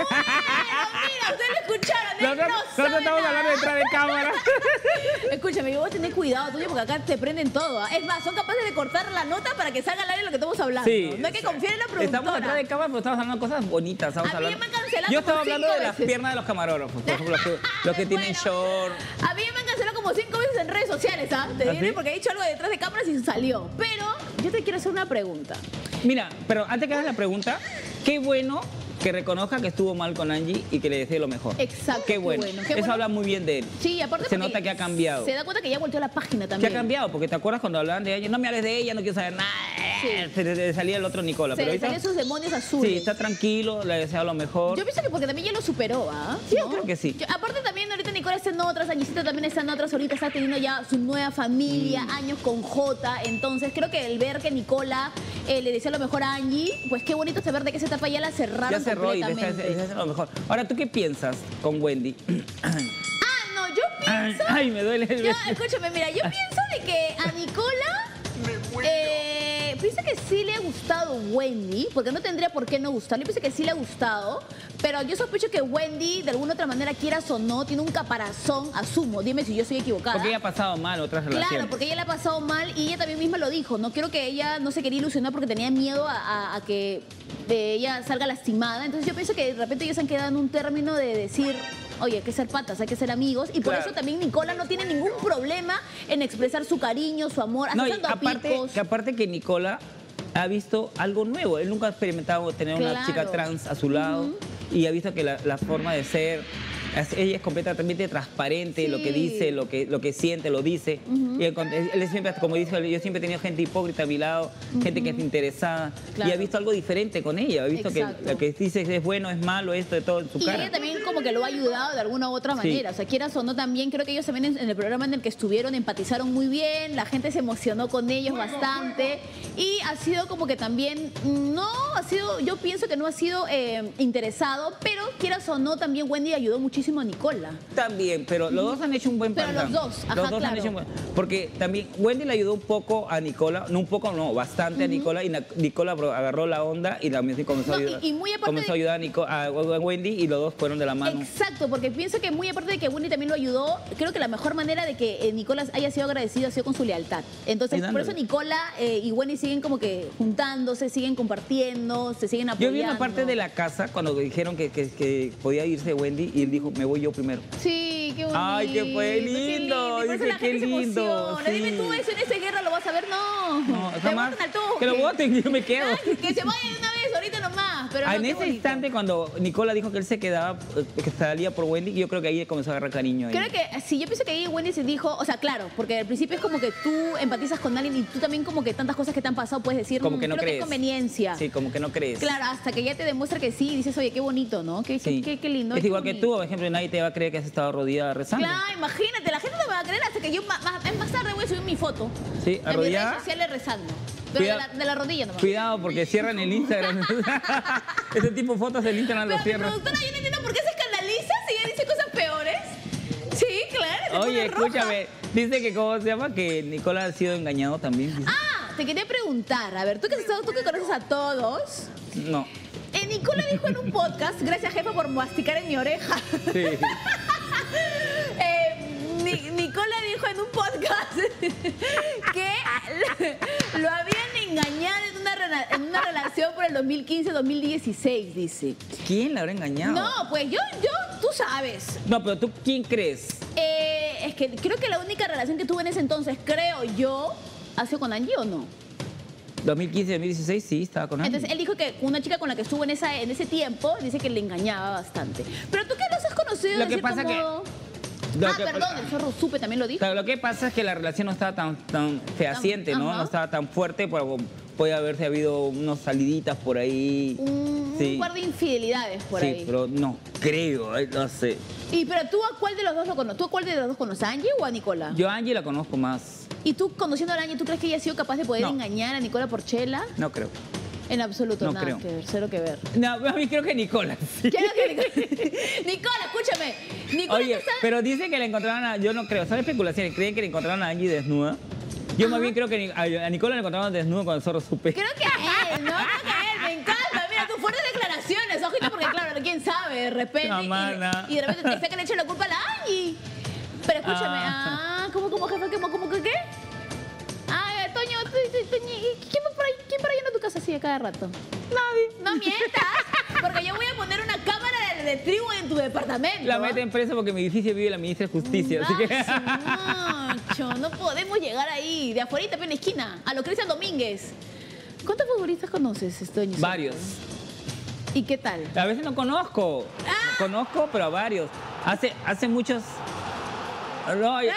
lo escucharon. Nosotros estamos hablando detrás de cámara. Escúchame, yo voy a tener cuidado tuyo porque acá te prenden todo. Es más, son capaces de cortar la nota para que salga al aire lo que estamos hablando. Sí. No hay que confiar en la productora. Estamos detrás de cámara, pero estamos hablando de cosas bonitas. Estamos A mí hablando... me han cancelado Yo estaba como hablando 5 de las veces. piernas de los camarógrafos, por ejemplo, los que tienen short. A mí me han cancelado como 5 veces en redes sociales, ¿ah? Te diré sí? porque he dicho algo detrás de cámaras y salió. Pero yo te quiero hacer una pregunta. Mira, pero antes que hagas la pregunta, qué bueno que reconozca que estuvo mal con Angie y que le desee lo mejor. Exacto. Qué bueno. Eso habla muy bien de él. Sí, aparte se porque nota que ha cambiado. Se da cuenta que ya volteó la página ¿Qué también. ha cambiado? Porque te acuerdas cuando hablaban de ella, no me hables de ella, no quiero saber nada. Sí. Se le salía el otro Nicola. Se pero le ahorita, salían sus demonios azules. sí, está tranquilo, le desea lo mejor. Yo pienso que porque también ya lo superó, ¿ah? Sí, yo creo que sí. Aparte también ahorita Nicola está en otras, Añicita también está en otras, ahorita está teniendo ya su nueva familia, años con Jota, entonces creo que el ver que Nicola le desea lo mejor a Angie, pues qué bonito saber de que esa etapa ya la cerraron Ya cerró y completamente. le desea lo mejor. Ahora, ¿tú qué piensas con Wendy? No, yo pienso... Ay, me duele el Ya, escúchame, mira, yo pienso de que a Nicola... pienso que sí le ha gustado Wendy, porque no tendría por qué no gustarle. Yo pienso que sí le ha gustado, pero yo sospecho que Wendy, de alguna otra manera, quieras o no, tiene un caparazón, asumo. Dime si yo estoy equivocada. Porque ella ha pasado mal otras relaciones. Claro, porque ella le ha pasado mal y ella también misma lo dijo. No quiero que ella no se quería ilusionar porque tenía miedo a que ella salga lastimada. Entonces yo pienso que de repente ellos se han quedado en un término de decir... Oye, hay que ser patas, hay que ser amigos. Y por eso también Nicola no tiene ningún problema en expresar su cariño, su amor, No, y picos. aparte que Nicola ha visto algo nuevo. Él nunca ha experimentado tener una chica trans a su lado y ha visto que la forma de ser... Ella es completamente transparente, lo que dice, lo que siente, lo dice. Y él siempre, como dice, yo siempre he tenido gente hipócrita a mi lado, gente que es interesada. Y ha visto algo diferente con ella. Ha visto que lo que dice es bueno, es malo, esto, de todo en su cara. Y ella también como que lo ha ayudado de alguna u otra manera. O sea, quieras o no también, creo que ellos también en el programa en el que estuvieron empatizaron muy bien, la gente se emocionó con ellos bastante. Y ha sido como que también, yo pienso que no ha sido interesado, pero quieras o no, también Wendy ayudó muchísimo a Nicola. También, pero los dos han hecho un buen Pero pantalón. los dos, ajá, han hecho un buen... Porque también Wendy le ayudó un poco a Nicola, no un poco, no, bastante a Nicola, y Nicola agarró la onda y también comenzó a ayudar, comenzó a ayudar a Wendy y los dos fueron de la mano. Exacto, porque pienso que muy aparte de que Wendy también lo ayudó, creo que la mejor manera de que Nicola haya sido agradecido ha sido con su lealtad. Entonces, por eso Nicola y Wendy siguen como que juntándose, siguen compartiendo, se siguen apoyando. Yo vi una parte de la casa cuando dijeron que podía irse Wendy y él dijo, me voy yo primero. Sí, qué bonito. Ay, que fue lindo. Dice, qué lindo. Sí. Dime tú eso en esa guerra, ¿lo vas a ver? No, jamás. Te al toque. Que lo voten, yo me quedo. Que se vaya de una vez, ahorita nomás. Pero en ese instante, cuando Nicola dijo que él se quedaba, que salía por Wendy, yo creo que ahí comenzó a agarrar cariño. Creo que sí, yo pienso que ahí Wendy se dijo, o sea, claro, porque al principio es como que tú empatizas con alguien y tú también como que tantas cosas que te han pasado puedes decir, como que no creo crees. Que es conveniencia. Sí, como que no crees. Claro, hasta que ya te demuestra que sí, y dices, oye, qué bonito, ¿no? Qué lindo. Es igual que tú, por ejemplo, nadie te va a creer que has estado rodeada rezando. Claro, imagínate, la gente no me va a creer hasta que yo más tarde voy a subir mi foto. Sí, arrodillada. En mis redes sociales rezando. Pero de la rodilla nomás. Cuidado, porque cierran el Instagram. Ese tipo de fotos del Instagram lo cierran. Productora, yo no entiendo por qué se escandaliza si ella dice cosas peores. Sí, claro. Oye, escúchame. Dice que, ¿cómo se llama? Que Nicola ha sido engañado también. Dice. Te quería preguntar, a ver, tú que conoces a todos. No. Nicola dijo en un podcast, gracias jefa por masticar en mi oreja. Sí. Nicola dijo en un podcast que lo habían engañado en una relación por el 2015-2016, dice. ¿Quién la habrá engañado? No, pues tú sabes. No, pero ¿tú quién crees? Es que creo que la única relación que tuve en ese entonces, creo yo, ¿ha sido con Angie o no? 2015-2016, sí, estaba con Angie. Entonces, él dijo que una chica con la que estuvo en ese tiempo, dice que le engañaba bastante. Pero tú que los has conocido Lo de que cierto pasa modo... que Perdón, el zorro supe también lo dijo. Lo que pasa es que la relación no estaba tan fehaciente, ¿no? No estaba tan fuerte, pero puede haberse habido unas saliditas por ahí. Un par de infidelidades por ahí. Sí, pero no creo, no sé. Pero tú a cuál de los dos lo conoces? ¿Tú a cuál de los dos conoces? ¿A Angie o a Nicola? Yo a Angie la conozco más. ¿Y tú, conociendo a Angie, tú crees que ella ha sido capaz de poder engañar a Nicola Porchela? No creo. En absoluto, no nada creo. que ver, cero que ver. No, a mí creo que Nicola. Sí. Creo que Nicola, escúchame. Nicola, oye, pero dicen que le encontraron a... Yo no creo, son especulaciones. ¿Creen que le encontraron a Angie desnuda? Yo más bien creo que a Nicola le encontraron desnudo con el zorro supe. Creo que a él, ¿no? Creo que a él, me encanta. Mira, tus fuertes declaraciones, ojito, porque claro, quién sabe, de repente. Y de repente te que le eche la culpa a la Angie. Pero escúchame, ¿cómo jefe? ¿Cómo que qué? Toño, ¿quién para allá a tu casa así a cada rato? Nadie. No mientas, porque yo voy a poner una cámara de tribu en tu departamento. La meten presa porque en mi edificio vive la ministra de Justicia, así que... Nacho, no podemos llegar ahí, de afuera en la esquina, a lo Cristian Domínguez. ¿Cuántos futbolistas conoces, Toño? Varios. ¿Y qué tal? A veces no conozco. Conozco, pero a varios. Hace muchos... No, oye.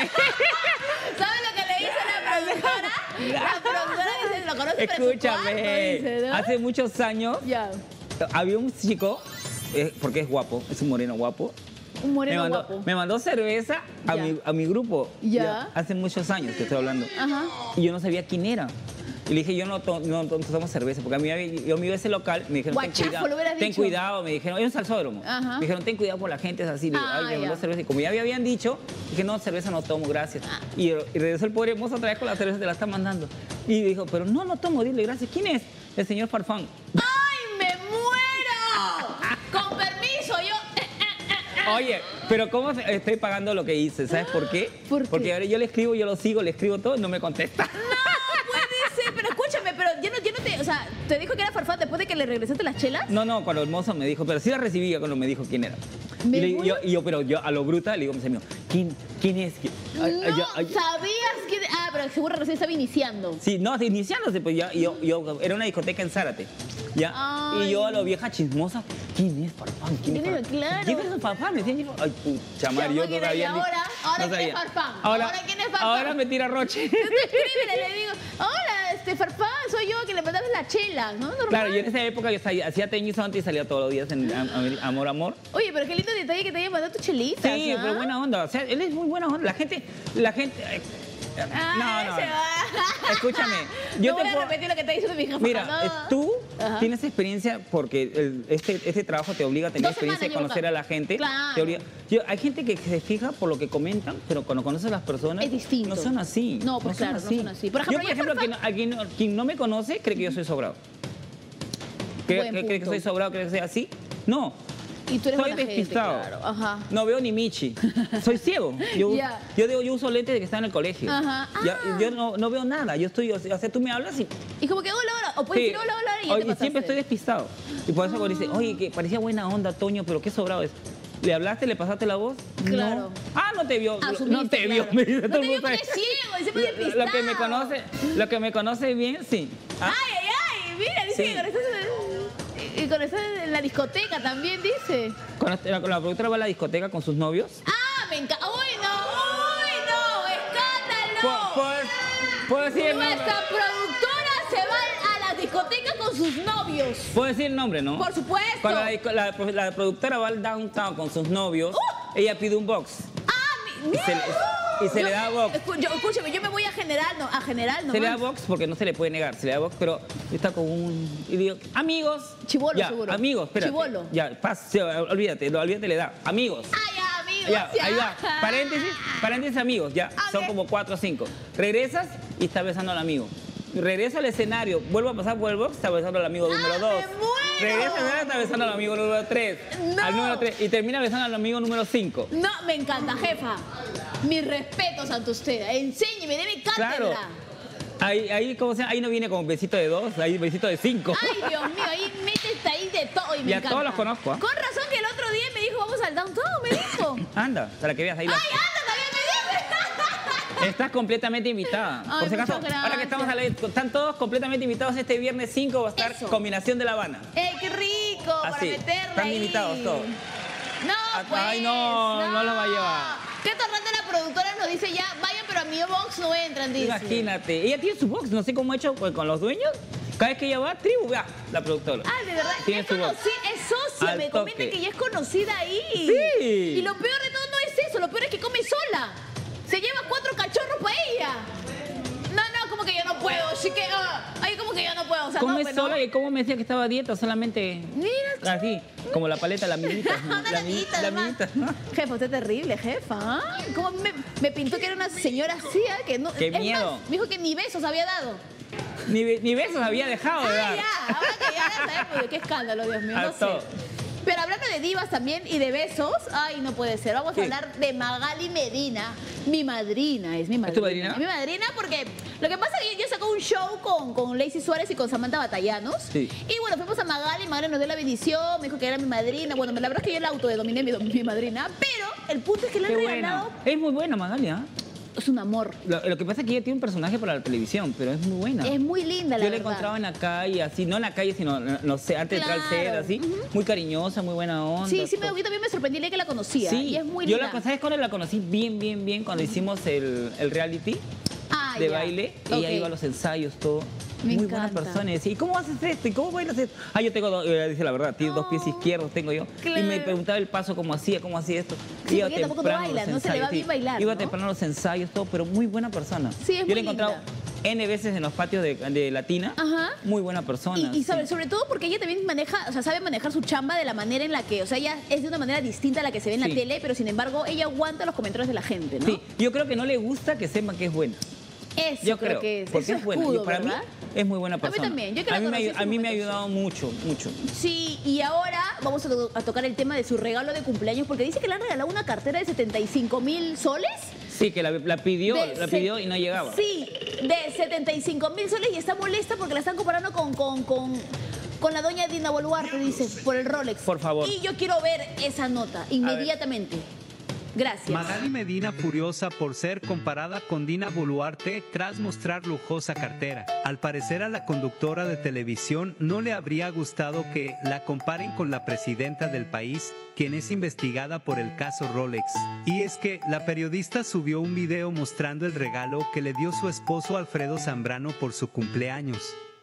¿Sabes lo que le dice la productora? La productora dice, lo conoce. Escúchame, dice, ¿no? Hace muchos años había un chico, porque es guapo, es un moreno guapo. Un moreno guapo. Me mandó cerveza a mi grupo. Hace muchos años que estoy hablando. Y yo no sabía quién era. Y le dije, yo no tomo cerveza, porque a mí yo me iba a ese local, me dijeron, ten cuidado, me dijeron, era un salsódromo. Me dijeron, ten cuidado por la gente, es así. Me mandó cerveza. Y como ya me habían dicho, dije, no, cerveza no tomo, gracias. Y regresó el pobre mozo otra vez con la cerveza, te la está mandando. Y dijo, pero no tomo, dile gracias. ¿Quién es? El señor Farfán. ¡Ay, me muero! Con permiso, yo... Oye, pero ¿cómo estoy pagando lo que hice? ¿Sabes por qué? Porque ahora yo le escribo, yo lo sigo, le escribo todo y no me contesta. Pero escúchame, pero ya no te... O sea, ¿te dijo que era Farfán después de que le regresaste las chelas? No, cuando el mozo me dijo, pero sí la recibía cuando me dijo quién era. Pero yo a lo bruta le digo a mis amigos, ¿quién es? ¿Sabías quién? Pero seguro recién estaba iniciando. Sí, iniciándose, pues yo era una discoteca en Zárate. Y yo a lo vieja chismosa, ¿quién es Farfán? ¿Quién es Farfán? Claro. ¿Quién es Farfán? Ay, pucha madre, yo no sabía. Ahora ¿quién es Farfán? Ahora ¿quién es Farfán? Ahora me tira Roche. Escríbele, le digo, hola, Farfán, soy yo que le mandabas la chela, ¿no? Normal. Claro, yo en esa época yo hacía tenis antes y salía todos los días en Amor. Oye, pero qué lindo detalle que te haya mandado tu chelita. Sí, pero buena onda. O sea, él es muy buena onda. La gente... No. Escúchame. Yo te voy a repetir lo que te dice mi jefa. Mira, tú tienes experiencia porque este trabajo te obliga a tener experiencia de conocer a la gente. Claro. Hay gente que se fija por lo que comentan, pero cuando conoces a las personas... Es distinto. No son así. No, pues claro, no son así. Por ejemplo, quien no me conoce cree que yo soy sobrado. ¿Cree que soy sobrado? ¿Cree que soy así? No. Y tú eres soy despistado. Gente, claro. No veo ni Michi. Soy ciego. Yo uso lentes de que está en el colegio. Yo no veo nada. Yo estoy, o sea, tú me hablas y como que hola, o puedes decir hola, y ya te pasaste. Siempre estoy despistado. Y por eso dice, oye, que parecía buena onda, Toño, pero qué sobrado es. ¿Le hablaste, le pasaste la voz? Claro. No te vio. Asumiste, no te vio. Claro. No te vio porque es ciego, y siempre despistado. Lo que me conoce bien, sí. Ay, mira, dice que cuando estás en la discoteca también, dice. Cuando la productora va a la discoteca con sus novios. Me encanta. ¡Uy, no! ¡Escándalo! ¿Puedo decir el nombre? Nuestra productora se va a la discoteca con sus novios. ¿Puedo decir el nombre, no? Por supuesto. Cuando la productora va al downtown con sus novios, ella pide un box. Y se le da box. Escúchame, yo me voy a general no. Se le da box porque no se le puede negar. Se le da box, pero está con un... Y digo, amigos. Chibolo, seguro. Amigos, espérate. Chibolo. Olvídate le da. Amigos. Amigos. Ahí va. Paréntesis, amigos. Son como 4 o 5. Regresas y está besando al amigo. Regresa al escenario, vuelvo a pasar por el box, está besando al amigo número 2. Regresa, está besando al amigo número 3. Al número 3. Y termina besando al amigo número 5. No, me encanta, jefa. Mis respetos ante usted. Enséñeme, deme cátedra. Claro. Ahí no viene como besito de 2, ahí besito de 5. Ay, Dios mío, ahí metes ahí de todo y me encanta. todos los conozco. Con razón que el otro día me dijo, vamos al downtown, me dijo. Anda, para que veas ahí. ¡Ay, anda, también me dice! Estás completamente invitada. Por si acaso, ahora que estamos están todos completamente invitados este viernes 5, va a estar Combinación de La Habana. ¡Qué rico! Para meterla están ahí. invitados todos. No, pues. Ay, no lo va a llevar. ¿Qué torrente la productora nos dice ya? Vayan, pero a mi box no entran, dice. Imagínate. Ella tiene su box, no sé cómo ha hecho con los dueños. Cada vez que ella va, tribu, vea, la productora. Ah, de verdad. Tiene su box. Es socia, Al me comenta toque. que ya es conocida ahí. Sí. Y lo peor de todo no es eso, lo peor es que come sola. Se lleva 4 cachorros para ella. No, como que yo no puedo, así que, ay, como que yo no puedo. O sea, Come no, pues, sola ¿no? y cómo me decía que estaba a dieta, solamente Mira, así, como la paleta, la minita. Una lanita, además. Jefa, usted es terrible, jefa. ¿Cómo me pintó que era una señora así? Que no, ¡Qué es miedo! Más, me dijo que ni besos había dado. Ni besos había dejado de dar. Ya, ahora que ya sabemos, qué escándalo, Dios mío, A no sé. todo. Pero hablando de divas también y de besos, ay, no puede ser. Vamos a hablar de Magali Medina. Mi madrina, es mi madrina. ¿Es tu madrina? Es mi madrina porque lo que pasa es que yo saco un show con Lacey Suárez y con Samantha Batallanos. Sí. Y bueno, fuimos a Magali nos dio la bendición, me dijo que era mi madrina. Bueno, la verdad es que yo la autodenominé mi madrina, pero el punto es que le han Qué regalado... buena. Es muy buena, Magali, ¿ah? Es un amor. Lo que pasa es que ella tiene un personaje para la televisión, pero es muy buena. Es muy linda, la Yo la verdad. encontraba en la calle, así, no en la calle, sino, no sé, antes de entrar al set, así. Muy cariñosa, muy buena onda. Sí, yo todo. también me sorprendí de que la conocía. Sí, Y es muy yo linda. ¿sabes cuándo la conocí? Bien, cuando hicimos el reality de ya. baile. Ok. Ella iba a los ensayos, todo. Me muy buena encanta. persona. Y decía, ¿y cómo haces esto? ¿Y cómo bailas esto? Ah, yo tengo dice la verdad, tiene 2 pies izquierdos, tengo yo. Claro. Y me preguntaba el paso, cómo hacía esto. Sí, Iba porque ella tampoco no temprano a baila, los no se le va ensayos, bien bailar, Iba ¿no? temprano a los ensayos, todo, pero muy buena persona. Sí, es yo muy la he encontrado N veces en los patios de Latina. Ajá. Muy buena persona. Y sí. sobre todo porque ella también sabe manejar su chamba de la manera en la que, o sea, ella es de una manera distinta a la que se ve en la Sí. tele, pero sin embargo ella aguanta los comentarios de la gente, ¿no? Sí, yo creo que no le gusta que sepan que es buena. Eso Yo creo que es. porque Eso es buena. escudo, Y para ¿verdad? mí es muy buena A mí persona. también, yo que la a mí, conocí hace a mí me ha momentos. ayudado mucho. Sí, y ahora vamos a tocar el tema de su regalo de cumpleaños, porque dice que le han regalado una cartera de 75,000 soles. Sí, que la pidió y no llegaba. Sí, de 75,000 soles y está molesta porque la están comparando con la doña Dina Boluarte, dice, por el Rolex. Por favor. Y yo quiero ver esa nota inmediatamente. Gracias. Magali Medina furiosa por ser comparada con Dina Boluarte tras mostrar lujosa cartera. Al parecer a la conductora de televisión no le habría gustado que la comparen con la presidenta del país, quien es investigada por el caso Rolex. Y es que la periodista subió un video mostrando el regalo que le dio su esposo Alfredo Zambrano por su cumpleaños.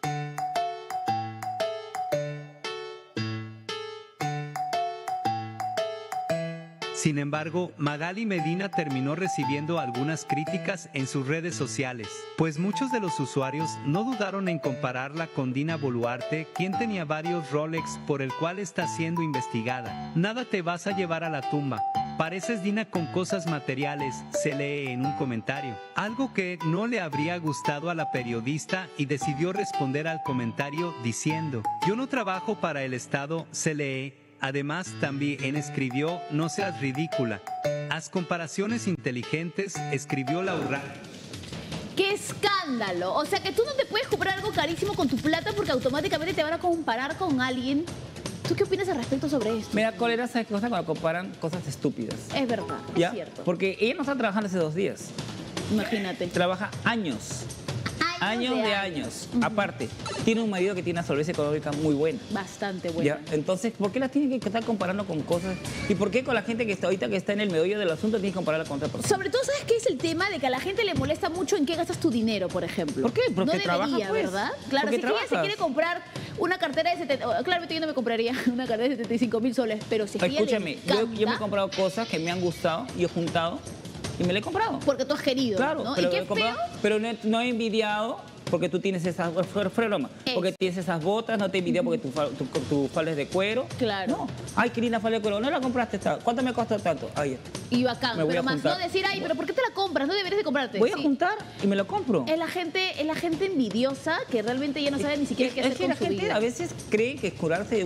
Sin embargo, Magali Medina terminó recibiendo algunas críticas en sus redes sociales, pues muchos de los usuarios no dudaron en compararla con Dina Boluarte, quien tenía varios Rolex por el cual está siendo investigada. Nada te vas a llevar a la tumba. Pareces Dina con cosas materiales, se lee en un comentario. Algo que no le habría gustado a la periodista y decidió responder al comentario diciendo: "Yo no trabajo para el Estado", se lee. Además, también escribió: "No seas ridícula. Haz comparaciones inteligentes", escribió la urra. ¡Qué escándalo! O sea, que tú no te puedes comprar algo carísimo con tu plata porque automáticamente te van a comparar con alguien. ¿Tú qué opinas al respecto sobre esto? Me da cólera, ¿sabes qué cosa? Cuando comparan cosas estúpidas. Es verdad, ¿Ya? es cierto. Porque ella no está trabajando hace 2 días. Imagínate. Trabaja años. Años de años. Aparte, tiene un marido que tiene una solvencia económica muy buena. Bastante buena. ¿Ya? Entonces, ¿por qué las tienen que estar comparando con cosas? ¿Y por qué con la gente que está ahorita que está en el meollo del asunto tienes que compararla con otra persona? Sobre todo, ¿sabes qué es el tema? De que a la gente le molesta mucho en qué gastas tu dinero, por ejemplo. ¿Por qué? Porque no debería, trabaja, pues. ¿verdad? Claro, Porque si ella se trabajas. quiere comprar una cartera de 70... Claramente yo no me compraría una cartera de 75,000 soles, pero si es que ella le Escúchame, encanta, yo me he comprado cosas que me han gustado y he juntado y me la he comprado. porque tú has querido, Claro, ¿no? pero, ¿Y qué he comprado, pero no he envidiado porque tú tienes esas... Fue broma. Porque tienes esas botas, no te he envidiado porque tu falda es de cuero. Claro. No. Ay, qué linda falda de cuero. No la compraste. ¿Cuánto me costó tanto? Ay, Y bacán, me voy pero a más juntar. no decir, ay, pero ¿por qué te la compras? No deberías de comprarte. voy a Sí. juntar y me lo compro. Es la gente envidiosa que realmente ya no sabe ni siquiera qué hacer Es que con la su gente vida. a veces cree que escudarse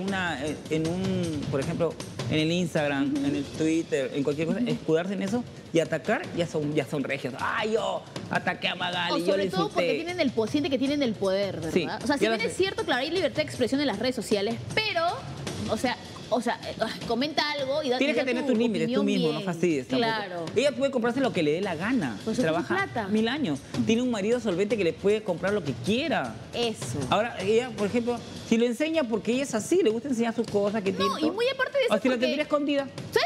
por ejemplo, en el Instagram, en el Twitter, en cualquier cosa, escudarse en eso y atacar ya son regios. Ay, yo ataqué a Magali, O yo sobre le todo insulté. porque tienen sienten que tienen el poder, ¿verdad? Sí, o sea, si ya bien lo es sé. cierto, claro, hay libertad de expresión en las redes sociales, pero, o sea, comenta algo y da Tienes que tener tus límites tú opinión mismo, bien. no fastidies tampoco. Claro. Ella puede comprarse lo que le dé la gana. Pues eso es su trabaja plata. 1000 años. Tiene un marido solvente que le puede comprar lo que quiera. Eso. Ahora, ella, por ejemplo, si lo enseña porque ella es así, le gusta enseñar sus cosas que tiene. No, y muy aparte de eso, O si la porque- tendría escondida. ¿Sabes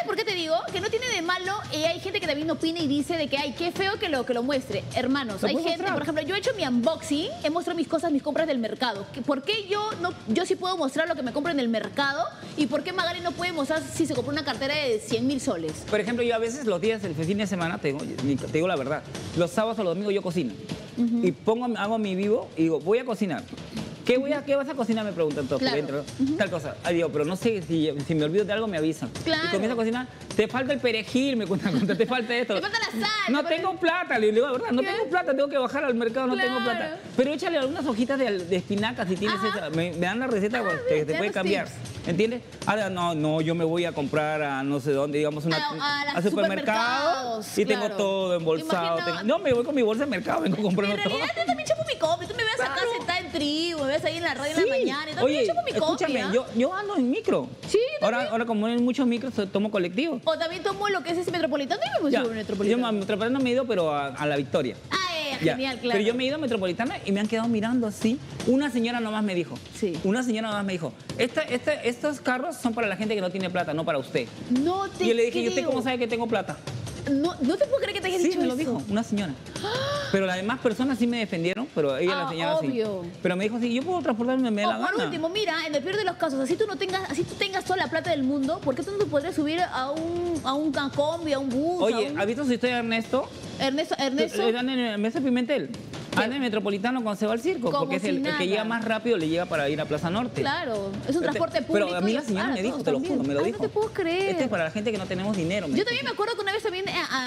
por qué te digo? Que no tiene de malo, y hay gente que también opina y dice de que, ay, qué feo que lo muestre. Hermanos, hay gente, por ejemplo, yo he hecho mi unboxing, he mostrado mis cosas, mis compras del mercado. ¿Por qué yo sí puedo mostrar lo que me compro en el mercado? ¿Y por qué Magali no puede mostrar si se compró una cartera de 100.000 soles? Por ejemplo, yo a veces los días, el fin de semana, te digo la verdad, los sábados o los domingos yo cocino. Y hago mi vivo y digo, voy a cocinar. ¿Qué vas a cocinar? Me preguntan todos. Claro. Tal cosa. Ahí digo, pero no sé, si me olvido de algo me avisan. Claro. Y comienzo a cocinar, te falta el perejil, me cuentan, te falta esto. Te falta la sal. No tengo plata, le digo, la verdad, no tengo plata, tengo que bajar al mercado, no tengo plata. Pero échale algunas hojitas de espinaca si tienes esa. Me dan la receta que te puede cambiar. ¿Entiendes? Ahora no, yo me voy a comprar a no sé dónde, digamos, a supermercado y tengo todo embolsado. No, me voy con mi bolsa de mercado, vengo comprando todo. En realidad yo también chapo mi copia. Tú me ves acá sentada en trigo, me ves ahí en la radio en la mañana. Y también chapo mi escúchame, copia. yo ando en micro. Sí, ahora como hay muchos micros, tomo colectivo. O también tomo lo que es ese metropolitano. Yo me subo metropolitano. Yo a metropolitano me he ido, pero a la Victoria. Genial, claro. Pero yo me he ido a Metropolitana y me han quedado mirando así. Una señora nomás me dijo. Sí. Una señora nomás me dijo, estos carros son para la gente que no tiene plata, no para usted. No te Y yo le dije, creo. ¿y usted cómo sabe que tengo plata? No te puedo creer que te haya dicho Sí, me lo eso. dijo, una señora. Pero las demás personas sí me defendieron, pero ella, la señora, obvio. sí. Pero me dijo, sí, yo puedo transportarme, me da la gana. Por último, mira, en el peor de los casos, así tú tengas toda la plata del mundo, ¿por qué tú no te podrías subir a un combi, a un bus? Oye, ¿has visto su historia de Ernesto? Ernesto. Ernesto Pimentel. Anda en Metropolitano cuando se va al circo, Como porque es si el nada. que llega más rápido, le llega para ir a Plaza Norte. Claro, es un transporte público. Pero a mí la señora me dijo, te lo juro, me lo dijo. No te puedo creer. Este es para la gente que no tenemos dinero. Yo también me acuerdo que una vez también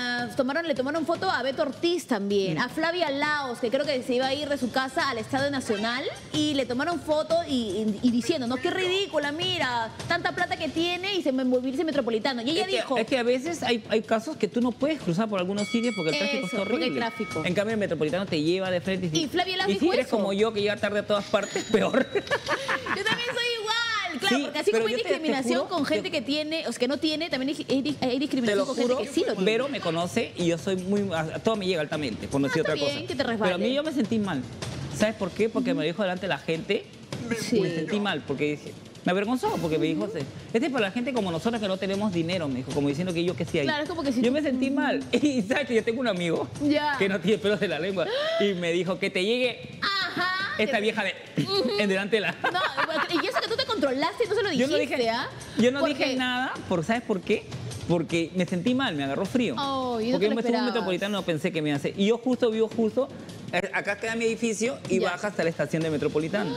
le tomaron foto a Beto Ortiz también, a Flavia Laos, que creo que se iba a ir de su casa al Estadio Nacional, y le tomaron foto y diciendo, no, qué ridícula, mira, tanta plata que tiene y se me volvió irse Metropolitano. Y ella dijo... Es que a veces hay casos que tú no puedes cruzar por algunos sitios porque el tráfico es horrible. Porque hay tráfico. En cambio el Metropolitano te lleva de frente. Y Flavia Laos y dijo si eres eso. como yo, que llega tarde a todas partes, peor. Yo también soy igual, claro, Sí, porque así pero como hay yo te discriminación juro con gente que tiene, o sea, que no tiene, también hay Te discriminación lo con gente juro, que sí lo tiene. Vero me conoce y yo soy muy... Todo me llega altamente, por no decir está otra bien, cosa. que te resbale. Pero a mí yo me sentí mal. ¿Sabes por qué? Porque me dijo delante la gente. Sí. Me sentí mal, porque dije... Me avergonzó porque me dijo, este es para la gente como nosotros que no tenemos dinero, me dijo, como diciendo que yo que sí hay. Claro, es como que si yo tú- me sentí mal. Y sabes que yo tengo un amigo Ya. que no tiene pelos de la lengua y me dijo que te llegue Ajá. esta vieja en delante de la... No, y eso que tú te controlaste y no se lo dijiste, yo no ¿Por dije qué? nada, ¿sabes por qué? Porque me sentí mal, me agarró frío. Oh, y no porque te lo yo me subí a un esperabas. Metropolitano, no pensé que me iba a hacer. Y yo vivo justo, acá queda mi edificio y Ya. baja hasta la estación de Metropolitano.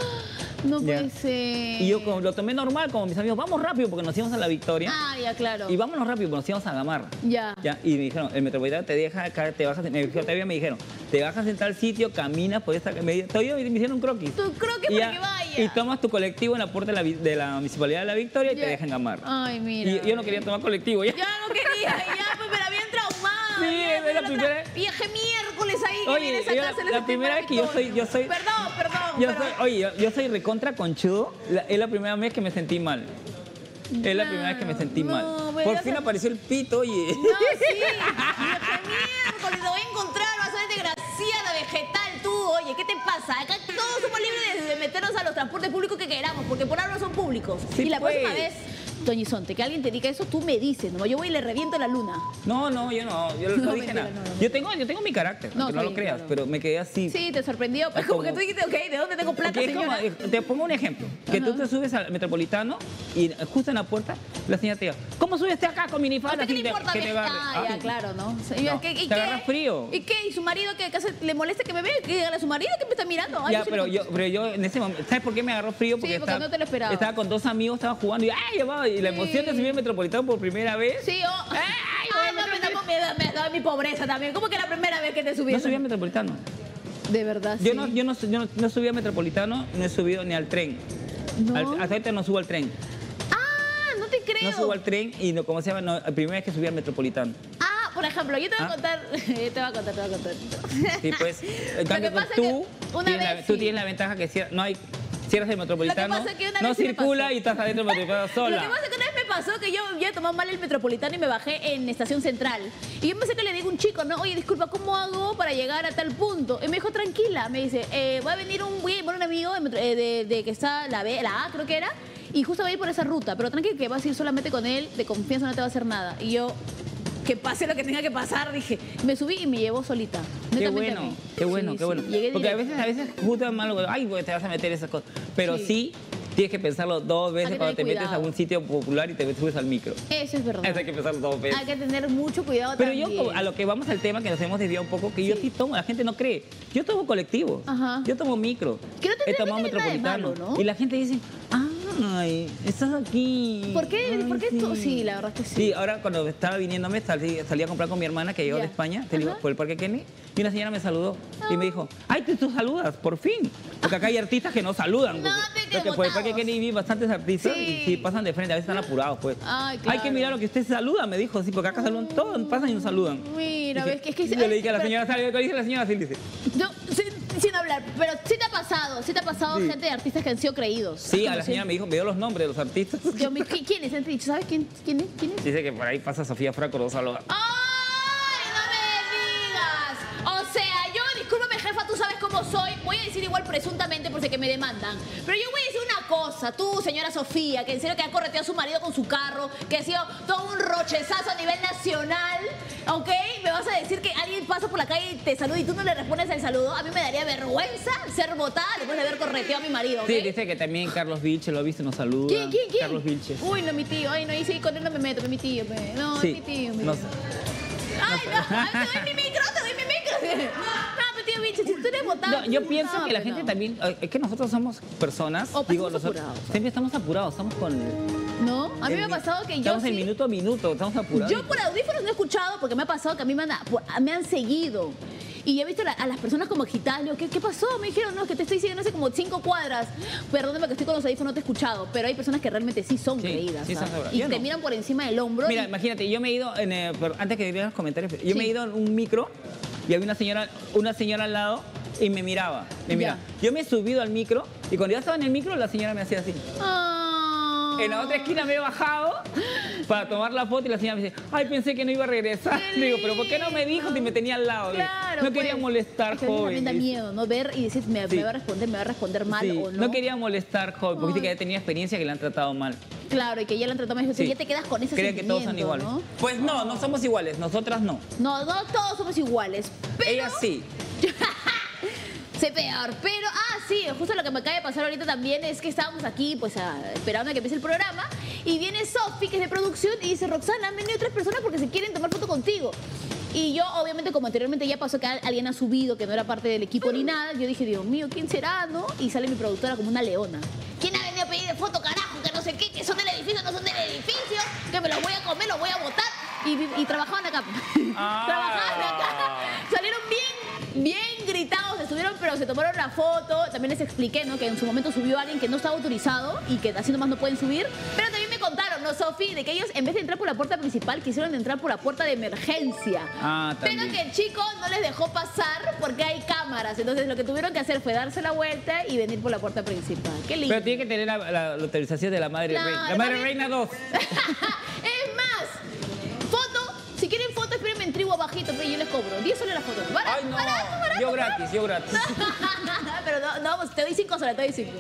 No Ya. puede ser. Y yo lo tomé normal, como mis amigos, vamos rápido porque nos íbamos a la Victoria. Ah, ya, claro. Y vámonos rápido porque nos íbamos a Gamarra. Ya. Y me dijeron, el Metropolitano te deja acá, te bajas, todavía me dijeron, te bajas en tal sitio, caminas, todavía me hicieron un croquis. Tu croquis Y para ya, que vaya. Y tomas tu colectivo en la puerta de la Municipalidad de la Victoria y Ya. te dejan Gamarra. Ay, mira. Y yo no quería tomar colectivo. Ya. Ya no quería, ya, pues me la habían traumado. Sí, ya, es la me primera- Viaje miércoles ahí, que Oye, vienes acá a hacer la ese primera vez que yo soy... Perdón. Yo soy recontra conchudo. Es la primera vez que me sentí mal. Es la primera vez que me sentí mal. pero Por fin apareció el pito y... No, sí. Viaje miércoles, lo voy a encontrar, vas a ver desgraciada vegetal tú. Oye, ¿qué te pasa? Acá todos somos libres de meternos a los transportes públicos que queramos, porque por ahora no son públicos. Sí, y la pues. próxima vez, Toñizonte, que alguien te diga eso, tú me dices, ¿no? Yo voy y le reviento la luna. No, yo no No, dije mentira, nada. no. Yo tengo mi carácter, No, aunque no está lo bien, creas, claro. pero me quedé así. Sí, te sorprendió. Pues como que tú dijiste, ok, ¿de dónde tengo plata, Porque es como, señora? te pongo un ejemplo, que tú te subes al Metropolitano y justo en la puerta la señora te diga, ¿cómo subes acá con minifalda? ¿A usted qué le así importa? que te agarre? Ah, ya, Ay, claro, ¿no? No, te agarras frío. ¿Y qué? ¿Y su marido que acaso le molesta que me vea? Que dígale a su marido que me está mirando. Ay, Ya, yo sí pero le- yo en ese momento, ¿sabes por qué me agarró frío? Sí, porque no te lo esperabas. Estaba con dos amigos, estaba jugando y ¡ay! Y la emoción de subir al Metropolitano por primera vez. Sí, me da mi pobreza también. ¿Cómo que la primera vez que te subí? No subí al Metropolitano. De verdad, Yo sí. no subí al Metropolitano, no he subido ni al tren. No. Hasta ahorita no subo al tren. Ah, no te creo. No subo al tren y no, ¿cómo se llama? No, la primera vez que subí al Metropolitano. Ah, por ejemplo, yo te voy a contar. Te voy a contar. Sí, pues, en cambio, pasa es tú que una vez sí. tienes la ventaja que no hay... Cierras el Metropolitano, Lo que pasa es que una no vez sí me circula pasó. y estás adentro del Metropolitano sola. Lo que pasa es que una vez me pasó que yo he tomado mal el Metropolitano y me bajé en Estación Central. Y yo pensé que le digo a un chico, ¿no? Oye, disculpa, ¿cómo hago para llegar a tal punto? Y me dijo, tranquila. Me dice, voy a venir un amigo de que está la A, creo que era. Y justo va a ir por esa ruta, pero tranquilo que vas a ir solamente con él, de confianza, no te va a hacer nada. Y yo, que pase lo que tenga que pasar, dije. Me subí y me llevó solita. Qué bueno, qué bueno, Sí, qué bueno. sí, llegué Porque a directo. veces justo es malo, ay, güey, te vas a meter esas cosas. Pero sí tienes que pensarlo 2 veces que cuando te tener metes a cuidado. algún sitio popular y te subes al micro. Eso es verdad. Eso hay que pensarlo 2 veces. Hay que tener mucho cuidado Pero también. yo, a lo que vamos al tema, que nos hemos desviado un poco, que yo sí tomo, la gente no cree. Yo tomo colectivo, yo tomo micro, Que no he tomado tiene nada de metropolitano. malo, ¿no? Y la gente dice, ay, estás aquí. ¿Por qué? Ay, ¿Por qué tú? Sí, la verdad que sí. Sí, ahora cuando estaba viniéndome, salí a comprar con mi hermana que llegó Ya. de España, te digo, por el Parque Kennedy, y una señora me saludó y me dijo, ay, tú saludas, por fin. Porque acá hay artistas que no saludan. Porque por el Parque Kennedy vi bastantes artistas y sí pasan de frente, a veces están apurados, pues. Ay, Hay que mirar lo que usted saluda, me dijo, sí, porque acá saludan todos, pasan y no saludan. Mira, Dije, ves que es que... yo le dije a la señora, ¿sabe lo que dice la señora? Así dice. Yo, sin hablar, pero sí te ha pasado Sí. gente de artistas que han sido creídos. Sí, a la señora me dijo, me dio los nombres de los artistas. ¿Quiénes han dicho? ¿Sabes quién es? Dice que por ahí pasa Sofía Franco, no saluda. ¡Ay, no me digas! O sea, yo, discúlpame, jefa, tú sabes cómo soy. Voy a decir igual presuntamente por si que me demandan. Pero yo voy a decir una cosa. Tú, señora Sofía, que en serio que ha correteado a su marido con su carro, que ha sido todo un rochezazo a nivel nacional, ¿ok? Me vas a decir que alguien pasa por la calle y te saluda y tú no le respondes el saludo. A mí me daría vergüenza ser votada después de haber correteado a mi marido, ¿ok? Sí, dice que también Carlos Vilches lo ha visto y nos saluda. ¿Quién? Carlos Vilches. Uy, no, mi tío. Ay, no, ahí sí, con él no me meto, mi tío. No, Sí, es mi tío. no sé. Ay, no, te doy mi micro, te doy mi micro. No, mi tío Vinci, si tú eres votado. No, yo pienso que la gente también, es que nosotros somos personas, digo, nosotros siempre estamos apurados, estamos con... No, a mí me ha pasado que yo estamos en minuto a minuto, estamos apurados. Yo por audífonos no he escuchado porque me ha pasado que a mí me han seguido. Y he visto a las personas como agitadas. Le digo, ¿qué pasó? Me dijeron, no, es que te estoy siguiendo hace como 5 cuadras. Perdóname que estoy con los audífonos, no te he escuchado. Pero hay personas que realmente sí son creídas. sí, ¿sabes? son Y yo te no. miran por encima del hombro. Mira, imagínate, yo me he ido, antes que digan los comentarios, yo me he ido en un micro y había una señora al lado y me miraba. Yo me he subido al micro y cuando ya estaba en el micro, la señora me hacía así. En la otra esquina me he bajado para tomar la foto y la señora me dice, ay, pensé que no iba a regresar. Digo, pero ¿por qué no me dijo si me tenía al lado? Claro, no quería molestar, es que a mí joven. también da dice. miedo, ¿no? Ver y decir, me va a responder mal Sí, o no. no quería molestar, joven, porque dice que ya tenía experiencia que le han tratado mal. Claro, y que ya la han tratado mal. Sí. Ya te quedas con ese Creen que todos son sentimiento, iguales. ¿no? Pues no, no somos iguales, nosotras no. No, no todos somos iguales. Pero... Ella sí. Sé peor, pero, sí, justo lo que me acaba de pasar ahorita también es que estábamos aquí, pues, esperando a que empiece el programa, y viene Sofi, que es de producción, y dice, Roxana, han venido 3 personas porque se quieren tomar foto contigo. Y yo, obviamente, como anteriormente ya pasó que alguien ha subido, que no era parte del equipo ni nada, yo dije, Dios mío, ¿quién será, no? Y sale mi productora como una leona. ¿Quién ha venido a pedir foto, carajo? Que no sé qué, que son del edificio, no son del edificio, que me los voy a comer, los voy a botar. Y trabajaban acá. Trabajaban acá. Salieron bien gritados, estuvieron, pero se tomaron la foto. También les expliqué, ¿no? Que en su momento subió alguien que no estaba autorizado y que así nomás no pueden subir. Pero también me contaron, ¿no, Sofi? De que ellos, en vez de entrar por la puerta principal, quisieron entrar por la puerta de emergencia. También. Pero que el chico no les dejó pasar porque hay cámaras. Entonces lo que tuvieron que hacer fue darse la vuelta y venir por la puerta principal. Qué lindo. Pero tiene que tener la autorización de la Madre Claro, Reina. La Madre también. Reina 2. Es más, foto, si quieren foto, espérenme en tribu abajito, pero yo les cobro. 10 soles la foto. Ay, no. Yo gratis. Pero no, te doy 5 soles, te doy 5.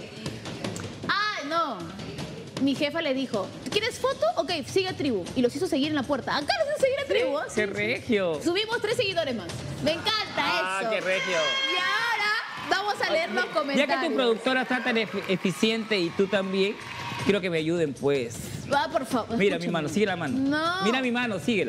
No. Mi jefa le dijo, ¿quieres foto? Ok, sigue a tribu. Y los hizo seguir en la puerta. Acá los hizo seguir a tribu. ¿Sí? ¡Qué regio! Subimos 3 seguidores más. Me encanta eso. ¡Qué regio! Y ahora vamos a leer los comentarios. Ya que tu productora está tan eficiente y tú también, quiero que me ayuden, pues. Va, por favor. Mira mi mano, sigue la mano. No. Mira mi mano, síguela.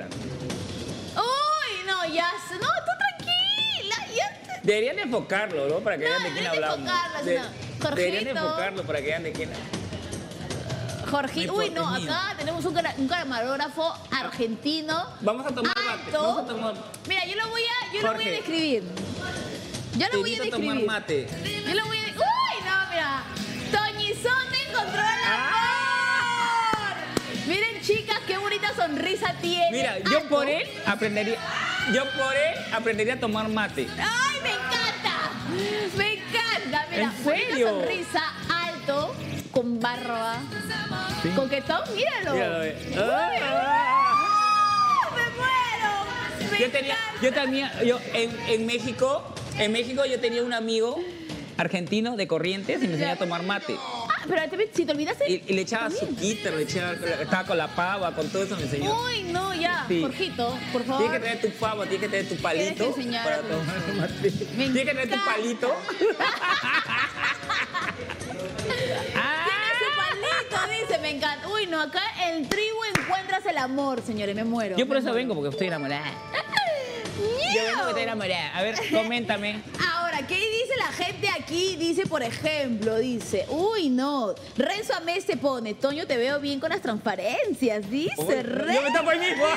Uy, no, ya. No, tú tranquila. Ya. Deberían de enfocarlo, ¿no? Para que vean de quién hablamos. Deberían de enfocarlo para que vean de quién hablamos. Jorge, uy, no, acá tenemos un camarógrafo argentino. Vamos a tomar mate. Vamos a tomar. Mira, yo lo voy a describir. Yo lo voy a describir. Tomar mate. Yo lo voy a. Uy, no, mira. Toñizón te encontró el amor. Miren, chicas, qué bonita sonrisa tiene. Mira, yo por él aprendería a tomar mate. ¡Ay, me encanta! Me encanta. Mira, ¿En serio? bonita sonrisa, alto, con barba. Sí. Coquetón, míralo. Míralo, ¡Me muero! Yo en México yo tenía un amigo argentino de Corrientes y me enseñó a tomar mate. pero si te olvidaste... Y le echaba su quitter, estaba con la pava, con todo eso me enseñó. Uy, no, ya, Sí. Jorgito, por favor. Tienes que tener tu pava, tienes que tener tu palito. Tienes que enseñar para a tu- tomar mate. Me Tienes que tener tu encanta. palito. Tiene su palito, dice, me encanta. Uy, no, acá en tribu encuentras el amor, señores, me muero. Yo por me eso muero. vengo, porque estoy enamorada. Yo vengo porque estoy enamorada. A ver, coméntame. Ahora, ¿qué dice la gente aquí? Dice, por ejemplo, dice, uy, no, Renzo Amés te pone, Toño, te veo bien con las transparencias, dice Uy, Renzo. yo me tapo ahí mismo.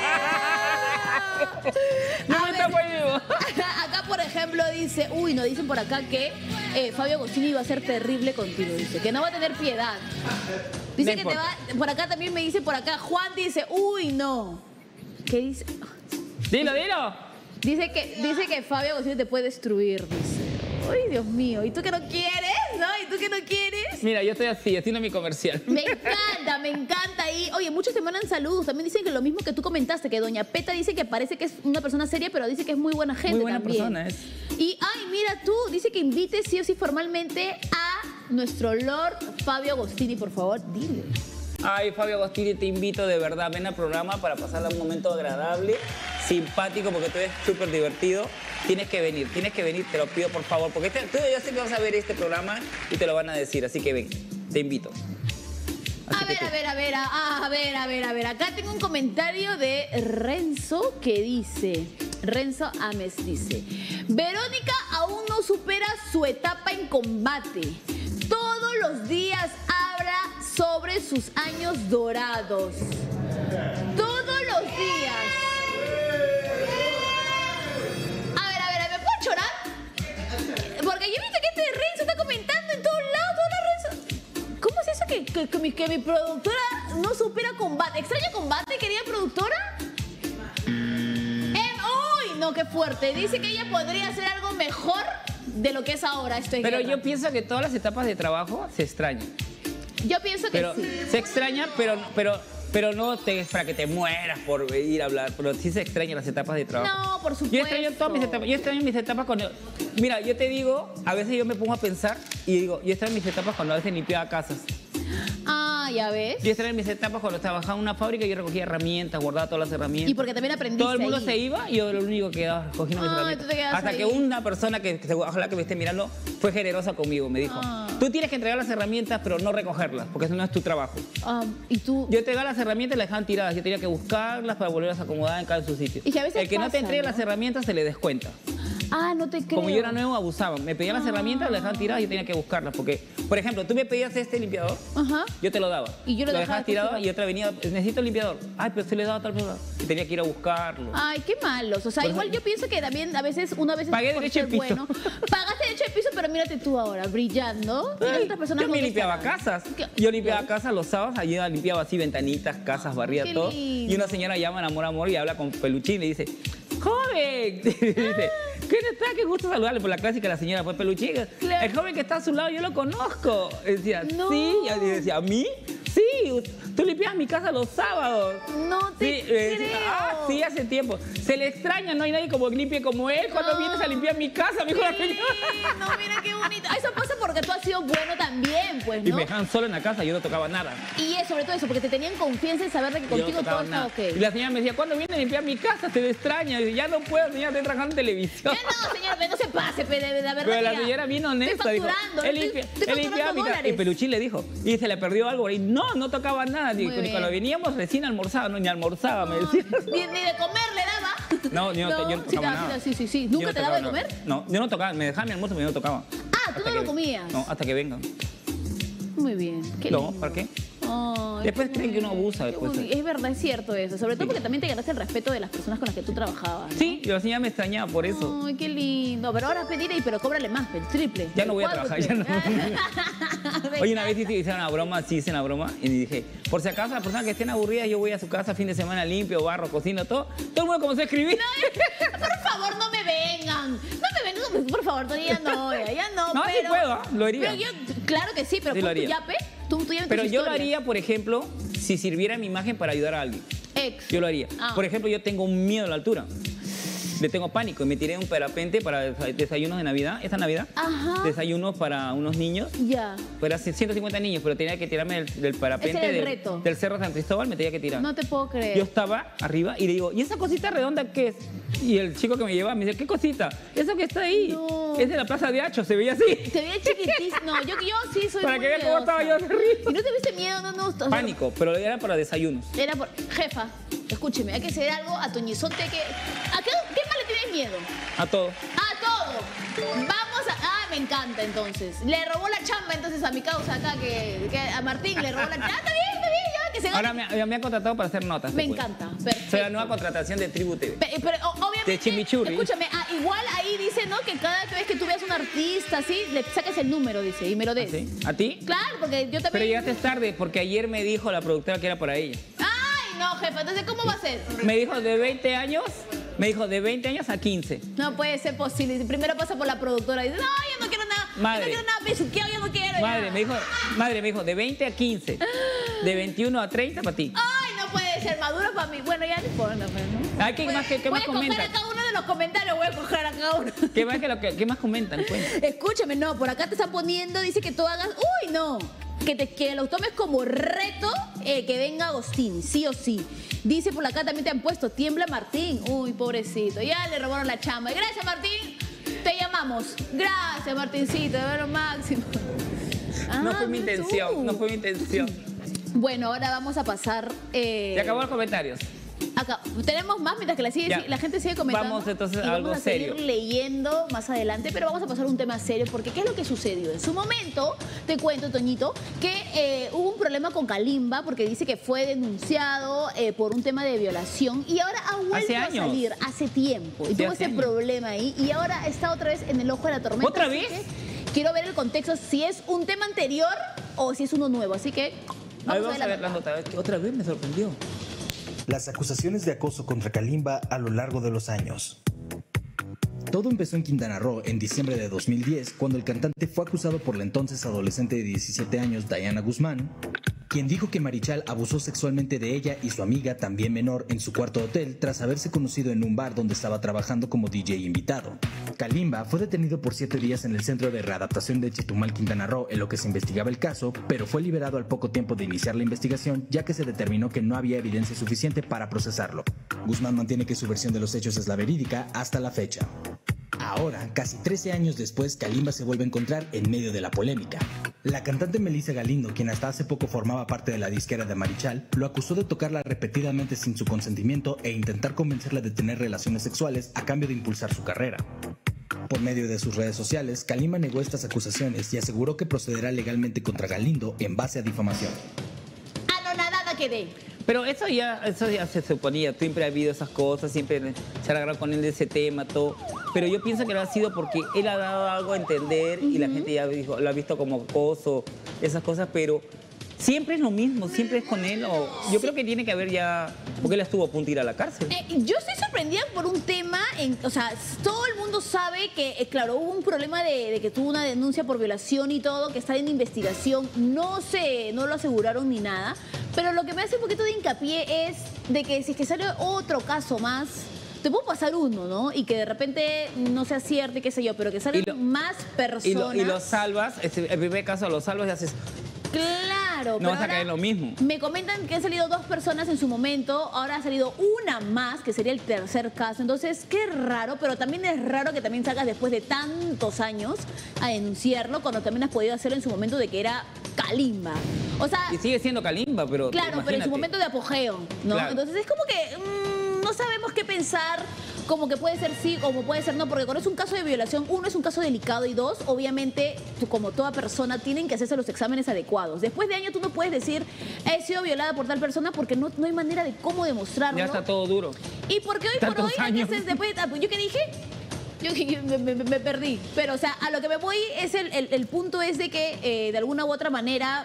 No A me ver, tapo ahí mismo. Acá, por ejemplo, dice, uy, no, dicen por acá que Fabio Agostini va a ser terrible contigo, dice, que no va a tener piedad. Dice No que te va, por acá también me dice, por acá, Juan dice, uy, no. ¿Qué dice? Dilo, dilo. Dice que Fabio Agostini te puede destruir, dice. Uy, Dios mío, ¿y tú que no quieres? ¿No? ¿Y tú que no quieres? Mira, yo estoy así, haciendo mi comercial. Me encanta. Y, oye, muchos te mandan saludos. También dicen que lo mismo que tú comentaste, que Doña Peta dice que parece que es una persona seria, pero dice que es muy buena gente Muy buena también. persona es. Y, ay, mira tú, dice que invite sí o sí formalmente a nuestro Lord Fabio Agostini, por favor, dile. Ay, Fabio Agostini, te invito de verdad, ven al programa para pasar un momento agradable, simpático, porque tú eres súper divertido. Tienes que venir, te lo pido por favor, porque tú yo sé que vas a ver este programa y te lo van a decir, así que ven, te invito. A ver. Acá tengo un comentario de Renzo que dice, Renzo Ames dice, Verónica aún no supera su etapa en combate. Todos los días habla sobre sus años dorados. Todos los días. A ver, ¿me puedo chorar? Porque yo he visto que este Renzo está comentando en todos lados, Renzo. ¿Cómo es eso que mi productora no supera combate? ¿Extraña combate, querida productora? ¡Uy! No, qué fuerte. Dice que ella podría hacer algo mejor de lo que es ahora. Esto es Pero guerra. yo pienso que todas las etapas de trabajo se extrañan. Yo pienso que Pero sí. se extraña, pero no para que te mueras por ir a hablar, pero sí se extrañan las etapas de trabajo. No, por supuesto. Yo extraño todas mis etapas. Yo extraño mis etapas cuando... Mira, yo te digo, a veces yo me pongo a pensar y digo, yo extraño mis etapas cuando a veces limpiaba casas. Ah, ya ves. Yo extraño mis etapas cuando trabajaba en una fábrica y yo recogía herramientas, guardaba todas las herramientas. Y porque también aprendiste Todo el mundo ahí. se iba y yo lo único que quedaba recogiendo mis Ay, herramientas. tú te quedas Hasta ahí. que una persona que ojalá que me esté mirando fue generosa conmigo. Me dijo, tú tienes que entregar las herramientas pero no recogerlas porque eso no es tu trabajo. Y tú... Yo entregaba las herramientas y las dejaban tiradas. Yo tenía que buscarlas para volverlas a acomodar en cada su sitio. Y que a veces el que no te pasa, entregue ¿no? las herramientas se le descuenta. Ah, no te creo. Como yo era nuevo, abusaban. Me pedían las herramientas, las dejaban tiradas y yo tenía que buscarlas. Porque, por ejemplo, tú me pedías este limpiador, Ajá. yo te lo daba. Y yo lo dejaba dejabas tirado justo- y otra venía, necesito el limpiador. Ay, pero se le daba a tal persona. Y tenía que ir a buscarlo. Ay, qué malos. O sea, Por igual eso- yo pienso que también a veces, una vez Pagué por derecho ser de piso. bueno. Pagaste derecho de piso, pero mírate tú ahora, brillando. Y las Ay, otras personas yo no me te limpiaba estarán. casas. ¿Qué? Yo limpiaba casas los sábados, allí limpiaba así ventanitas, casas, barría Qué todo. lindo. Y una señora llama amor y habla con Peluchín y le dice, ¡joven! Dice, ¿qué está? Qué gusto saludarle. Por la clásica la señora fue Peluchín. Claro. El joven que está a su lado yo lo conozco. Y decía, No. sí. Y yo decía, ¿a mí? Sí, tú limpiabas mi casa los sábados. No te Sí, creo. sí, hace tiempo. Se le extraña, no hay nadie como limpie como él. Cuando No. vienes a limpiar mi casa, me dijo la Sí, señora. no, mira qué bonito. Eso pasa porque tú has sido bueno también, pues, Y ¿no? me dejaban solo en la casa, yo no tocaba nada. Y sobre todo eso, porque te tenían confianza en saber de que Yo no contigo todo tocaba está nada. ok. Y la señora me decía, ¿cuándo viene a limpiar mi casa? Se le extraña. Y dice, ya no puedo, señora, estoy trabajando en televisión. Ya no, señora, no se pase, de verdad. Pero la ya. señora bien honesta Estoy dijo, facturando, él estoy limpiaba mi facturando casa. Y dólares. Peluchín le dijo, y se le perdió algo. Y no tocaba nada. Muy Y bien. cuando veníamos recién almorzaba, no, ni almorzaba, me decía. Ni de comer le daba. No, yo no sí, tocaba te- nada. Sí. Yo ¿Nunca no te daba de tocaba comer? nada. No, yo no tocaba, me dejaba mi almuerzo, pero yo no tocaba. Ah, tú no lo comías. No, hasta que vengan. Muy bien. Qué No, lindo. ¿para qué? Ay, Después qué creen que uno bonito. abusa Qué después. bonito. Es verdad, es cierto eso. Sobre todo porque también te ganaste el respeto de las personas con las que tú trabajabas. ¿no? Sí, y la señora me extrañaba por eso. Ay, qué lindo. Pero ahora pedir pero cóbrale más, el triple. Ya no voy a el trabajar, ya no. cuádruple. Oye, una vez hice una broma, sí hice una broma, y dije, por si acaso las personas que estén aburridas, yo voy a su casa fin de semana limpio, barro, cocino, todo. Todo el mundo comenzó a escribir. Por favor, no me vengan. No me vengan, por favor, todavía no, ya no. No, sí pero, puedo, ¿ah? Lo haría. Pero yo, claro que sí, pero Sí, lo pon tu haría. yape, tú ya Pero yo lo haría, por ejemplo, si sirviera mi imagen para ayudar a alguien. Ex. Yo lo haría. Ah. Por ejemplo, yo tengo un miedo a la altura. Le tengo pánico y me tiré un parapente para desayunos de Navidad, esta Navidad. Ajá. Desayunos para unos niños. Ya. Pero hace 150 niños, pero tenía que tirarme del parapente Ese era el reto. del Cerro San Cristóbal, me tenía que tirar. No te puedo creer. Yo estaba arriba y le digo, ¿y esa cosita redonda qué es? Y el chico que me llevaba me dice, ¿qué cosita? Eso que está ahí. No. Es de la Plaza de Hacho, se veía así. Te veía chiquitísimo. No, yo sí soy Para muy que vean cómo estaba yo de miedosa. risa. ¿Y no te viste miedo? No, o sea, Pánico, pero era para desayunos. Era por... Jefa, escúcheme, hay que hacer algo a Toñizonte que... ¿A qué más le tienes miedo? A todo. A todo. Vamos a... Ah, me encanta entonces. Le robó la chamba entonces a mi causa acá, que a Martín le robó la chamba. Ah, está bien, ya, que se gane. Ahora me han contratado para hacer notas. Me encanta, perfecto. O sea, la nueva contratación de Tribu TV. Pero obviamente, De Chimichurri. escúchame, igual ahí dice, ¿no? Que cada vez que tú veas un artista así, le saques el número, dice, y me lo des. ¿Sí? ¿A ti? Claro, porque yo también... Pero llegaste tarde, porque ayer me dijo la productora que era para ella. Ay, no, jefa, entonces, ¿cómo va a ser? Me dijo de 20 años, a 15. No puede ser posible. Primero pasa por la productora y dice, no, yo no quiero nada. Madre. Yo no quiero nada besuqueado, yo no quiero. Madre, ya. me dijo, de 20 a 15. De 21 a 30 para ti. Ay, no puede ser, maduro para mí. Bueno, ya no importa, pues, ¿no? Ay, ¿qué más voy a comentan? coger a cada uno de los comentarios, voy a coger a cada uno. ¿Qué más comentan? Cuenta. Escúchame, no, por acá te están poniendo, dice que tú hagas, uy, no, que lo tomes como reto que venga Agostini, sí o sí. Dice por acá también te han puesto, tiembla Martín, uy, pobrecito, ya le robaron la chamba. Gracias, Martín, te llamamos. Gracias, Martincito, de lo máximo. No fue mi intención, no fue mi intención. Bueno, ahora vamos a pasar... Se acabó los comentarios. Acá, tenemos más mientras que la gente sigue comentando. Vamos entonces y a algo vamos a serio. seguir leyendo más adelante, pero vamos a pasar a un tema serio, porque ¿qué es lo que sucedió? En su momento, te cuento, Toñito, que hubo un problema con Kalimba, porque dice que fue denunciado por un tema de violación, y ahora ha vuelto a salir hace tiempo. Y tuvo ese problema ahí, y ahora está otra vez en el ojo de la tormenta. ¿Otra vez? Quiero ver el contexto, si es un tema anterior o si es uno nuevo, así que... Vamos a ver la nota. Otra vez me sorprendió. Las acusaciones de acoso contra Kalimba a lo largo de los años. Todo empezó en Quintana Roo en diciembre de 2010, cuando el cantante fue acusado por la entonces adolescente de 17 años, Diana Guzmán, quien dijo que Marichal abusó sexualmente de ella y su amiga, también menor, en su cuarto hotel tras haberse conocido en un bar donde estaba trabajando como DJ invitado. Kalimba fue detenido por 7 días en el Centro de Readaptación de Chetumal, Quintana Roo, en lo que se investigaba el caso, pero fue liberado al poco tiempo de iniciar la investigación, ya que se determinó que no había evidencia suficiente para procesarlo. Guzmán mantiene que su versión de los hechos es la verídica hasta la fecha. Ahora, casi 13 años después, Kalimba se vuelve a encontrar en medio de la polémica. La cantante Melissa Galindo, quien hasta hace poco formaba parte de la disquera de Marichal, lo acusó de tocarla repetidamente sin su consentimiento e intentar convencerla de tener relaciones sexuales a cambio de impulsar su carrera. Por medio de sus redes sociales, Kalimba negó estas acusaciones y aseguró que procederá legalmente contra Galindo en base a difamación. Anonadada quedé. Pero eso ya se suponía, siempre ha habido esas cosas, siempre se ha agarrado con él de ese tema, todo. Pero yo pienso que lo ha sido porque él ha dado algo a entender y la gente ya lo ha visto como acoso, esas cosas, pero siempre es lo mismo, siempre es con él. Yo creo que tiene que haber ya, porque él estuvo a punto de ir a la cárcel. Yo estoy sorprendida por un tema, o sea, todo el mundo sabe que, claro, hubo un problema de que tuvo una denuncia por violación y todo, que está en investigación, no lo aseguraron ni nada, pero lo que me hace un poquito de hincapié es de que si es que sale otro caso más, te puedo pasar uno, ¿no? Y que de repente no sea cierto y qué sé yo, pero que salgan más personas. Y lo salvas, el primer caso lo salvas y haces... Claro, no vas a caer en lo mismo. Me comentan que han salido 2 personas en su momento, ahora ha salido una más, que sería el tercer caso. Entonces, qué raro, pero también es raro que también salgas después de tantos años a denunciarlo, cuando también has podido hacerlo en su momento de que era Kalimba. O sea... Y sigue siendo Kalimba, pero... Claro, imagínate. pero en su momento de apogeo, ¿no? Claro. Entonces es como que no sabemos qué pensar, como que puede ser sí, como puede ser no, porque cuando es un caso de violación, 1, es un caso delicado y 2, obviamente, como toda persona, tienen que hacerse los exámenes adecuados. Después de años tú no puedes decir, he sido violada por tal persona, porque no hay manera de cómo demostrarlo. Ya está todo duro. Y porque hoy por hoy, entonces, después, ¿yo qué dije? Yo me perdí. Pero, o sea, a lo que me voy es el punto es de que, de alguna u otra manera...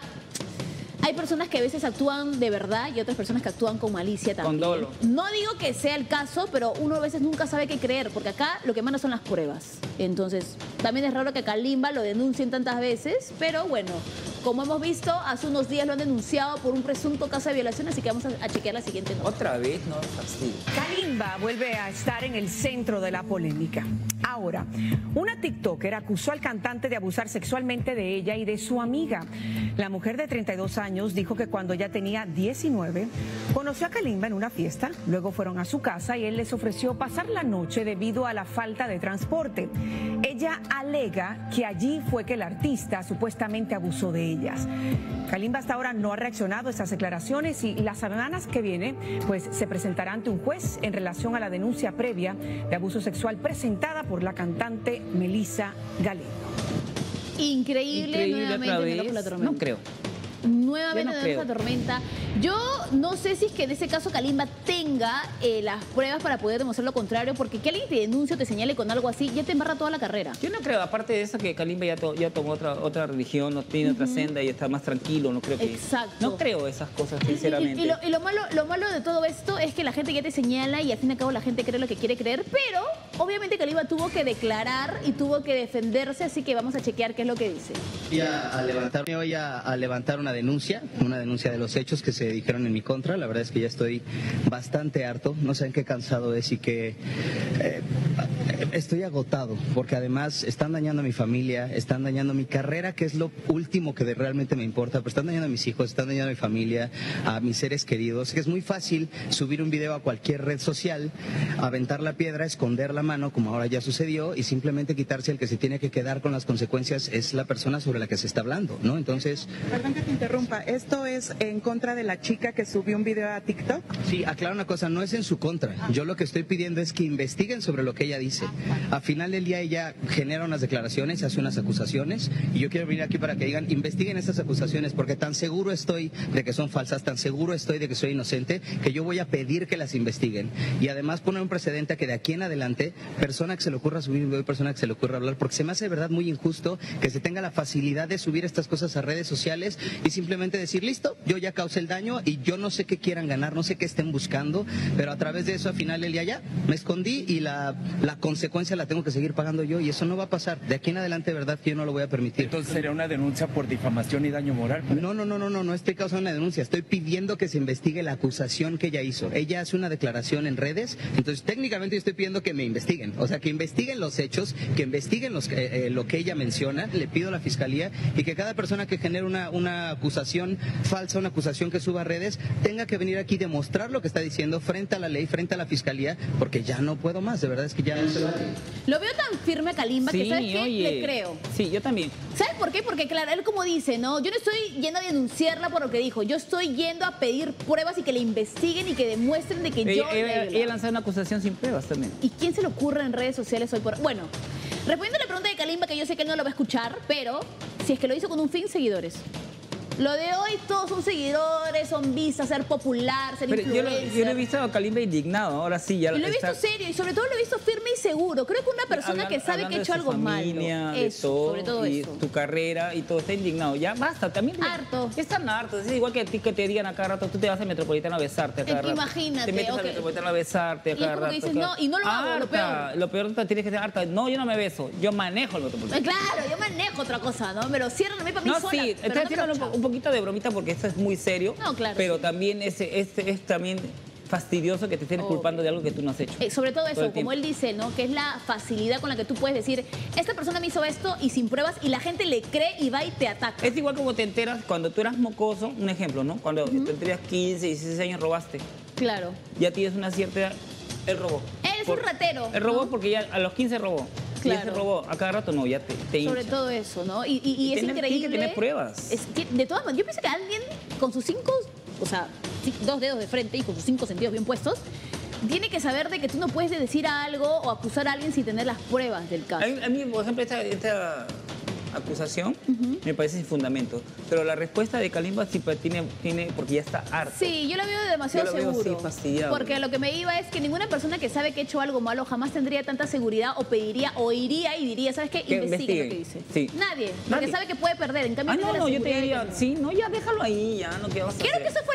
Hay personas que a veces actúan de verdad y otras personas que actúan con malicia también. Con dolo. No digo que sea el caso, pero uno a veces nunca sabe qué creer, porque acá lo que manda son las pruebas. Entonces, también es raro que Kalimba lo denuncien tantas veces, pero bueno, como hemos visto, hace unos días lo han denunciado por un presunto caso de violación, así que vamos a chequear la siguiente nota. Otra vez, no fastidio. Kalimba vuelve a estar en el centro de la polémica. Ahora, una TikToker acusó al cantante de abusar sexualmente de ella y de su amiga. La mujer de 32 años dijo que cuando ella tenía 19, conoció a Kalimba en una fiesta, luego fueron a su casa y él les ofreció pasar la noche debido a la falta de transporte. Ella alega que allí fue que el artista supuestamente abusó de ellas. Kalimba hasta ahora no ha reaccionado a estas declaraciones y las semanas que vienen pues se presentará ante un juez en relación a la denuncia previa de abuso sexual presentada por la cantante Melissa Galindo. Increíble nuevamente otra vez. No creo. Nuevamente esta tormenta. Yo no sé si es que en ese caso Kalimba tenga las pruebas para poder demostrar lo contrario, porque que alguien te denuncie o te señale con algo así, ya te embarra toda la carrera. Yo no creo, aparte de eso, que Kalimba ya tomó otra religión, no tiene otra senda y está más tranquilo, no creo que... Exacto. No creo esas cosas, sinceramente. Y lo malo de todo esto es que la gente ya te señala y al fin y al cabo la gente cree lo que quiere creer, pero obviamente Kalimba tuvo que declarar y tuvo que defenderse, así que vamos a chequear qué es lo que dice. Voy a levantar una denuncia de los hechos que se dijeron en mi contra. La verdad es que ya estoy bastante harto, no saben qué cansado es y que estoy agotado, porque además están dañando a mi familia, están dañando mi carrera, que es lo último que realmente me importa, pero están dañando a mis hijos, están dañando a mi familia, a mis seres queridos, que es muy fácil subir un video a cualquier red social, aventar la piedra, esconder la mano, como ahora ya sucedió, y simplemente quitarse. El que se tiene que quedar con las consecuencias es la persona sobre la que se está hablando, ¿no? Entonces... Perdón que te interrumpa, ¿esto es en contra de la chica que subió un video a TikTok? Sí, aclaro una cosa, no es en su contra. Yo lo que estoy pidiendo es que investiguen sobre lo que ella dice. Al final del día ella genera unas declaraciones, hace unas acusaciones, y yo quiero venir aquí para que digan, investiguen esas acusaciones, porque tan seguro estoy de que son falsas, tan seguro estoy de que soy inocente, que yo voy a pedir que las investiguen. Y además poner un precedente a que de aquí en adelante, persona que se le ocurra subir un video y persona que se le ocurra hablar, porque se me hace de verdad muy injusto que se tenga la facilidad de subir estas cosas a redes sociales y simplemente decir, listo, yo ya causé el daño y yo no sé qué quieran ganar, no sé qué estén buscando, pero a través de eso al final del día ya me escondí y la consecuencia la tengo que seguir pagando yo, y eso no va a pasar. De aquí en adelante, de verdad que yo no lo voy a permitir. Entonces sería una denuncia por difamación y daño moral. No estoy causando una denuncia, estoy pidiendo que se investigue la acusación que ella hizo. Ella hace una declaración en redes, entonces técnicamente yo estoy pidiendo que me investiguen, o sea, que investiguen los hechos, que investiguen lo que ella menciona. Le pido a la fiscalía y que cada persona que genere una acusación falsa, una acusación que suba a redes, tenga que venir aquí y demostrar lo que está diciendo frente a la ley, frente a la fiscalía, porque ya no puedo más, de verdad es que ya no se va. Lo veo tan firme a Kalimba que, ¿sabes qué? Le creo. Sí, yo también. ¿Sabes por qué? Porque, claro, él como dice, ¿no? Yo no estoy yendo a denunciarla por lo que dijo, yo estoy yendo a pedir pruebas y que le investiguen y que demuestren de que ella lanzó una acusación sin pruebas también. ¿Y quién se le ocurre en redes sociales hoy por...? Bueno, respondiendo a la pregunta de Kalimba, que yo sé que él no lo va a escuchar, pero si es que lo hizo con un fin, seguidores. Lo de hoy todos son seguidores, son vistas, ser popular, ser influencer. Yo lo he visto a Kalimba indignado, ahora sí ya... Y lo he visto serio y sobre todo lo he visto firme y seguro. Creo que una persona que sabe que ha hecho algo malo. Eso, sobre todo y eso. Tu carrera y todo, está indignado. Ya basta, también... Harto. Están hartos. Es igual que a ti que te digan a cada rato, tú te vas al Metropolitano a besarte a cada rato. Imagínate. Te metes al Metropolitano a besarte a cada rato. Y es como que dices, no, y no lo hago, lo peor. Lo peor tienes que ser harta. No, yo no me beso, yo manejo el Metropolitano. Claro, yo manejo otra cosa, ¿no? Me lo cierran a mí para mí sola. No, sí, estoy haciendo un poquito de bromita porque esto es muy serio, pero también es también fastidioso que te estén culpando de algo que tú no has hecho. Sobre todo eso, como él dice, ¿no? Que es la facilidad con la que tú puedes decir, esta persona me hizo esto y sin pruebas, y la gente le cree y va y te ataca. Es igual como te enteras cuando tú eras mocoso, un ejemplo, ¿no? Cuando tenías 15, 16 años robaste. Claro. Ya tienes una cierta edad, él robó. Él es un ratero. Él robó porque ya a los 15 robó. Claro. Y ese robó a cada rato, no, ya te hincha. Sobre todo eso, ¿no? Y es increíble. Tiene que tener pruebas. De todas maneras, yo pienso que alguien con sus 5, o sea, 2 dedos de frente y con sus 5 sentidos bien puestos, tiene que saber de que tú no puedes decir algo o acusar a alguien sin tener las pruebas del caso. A mí, por ejemplo, esta acusación me parece sin fundamento, pero la respuesta de Kalimba sí tiene porque ya está harto. Sí, yo lo veo demasiado seguro. Sí, fastidiado. Porque lo que me iba es que ninguna persona que sabe que ha hecho algo malo jamás tendría tanta seguridad o pediría o iría y diría, ¿sabes qué? Investigue lo que dice. Sí. Nadie, porque sabe que puede perder. En cambio, no, yo te diría, sí, no, ya déjalo ahí, ya, no, ¿qué vas a hacer? Creo que esa fue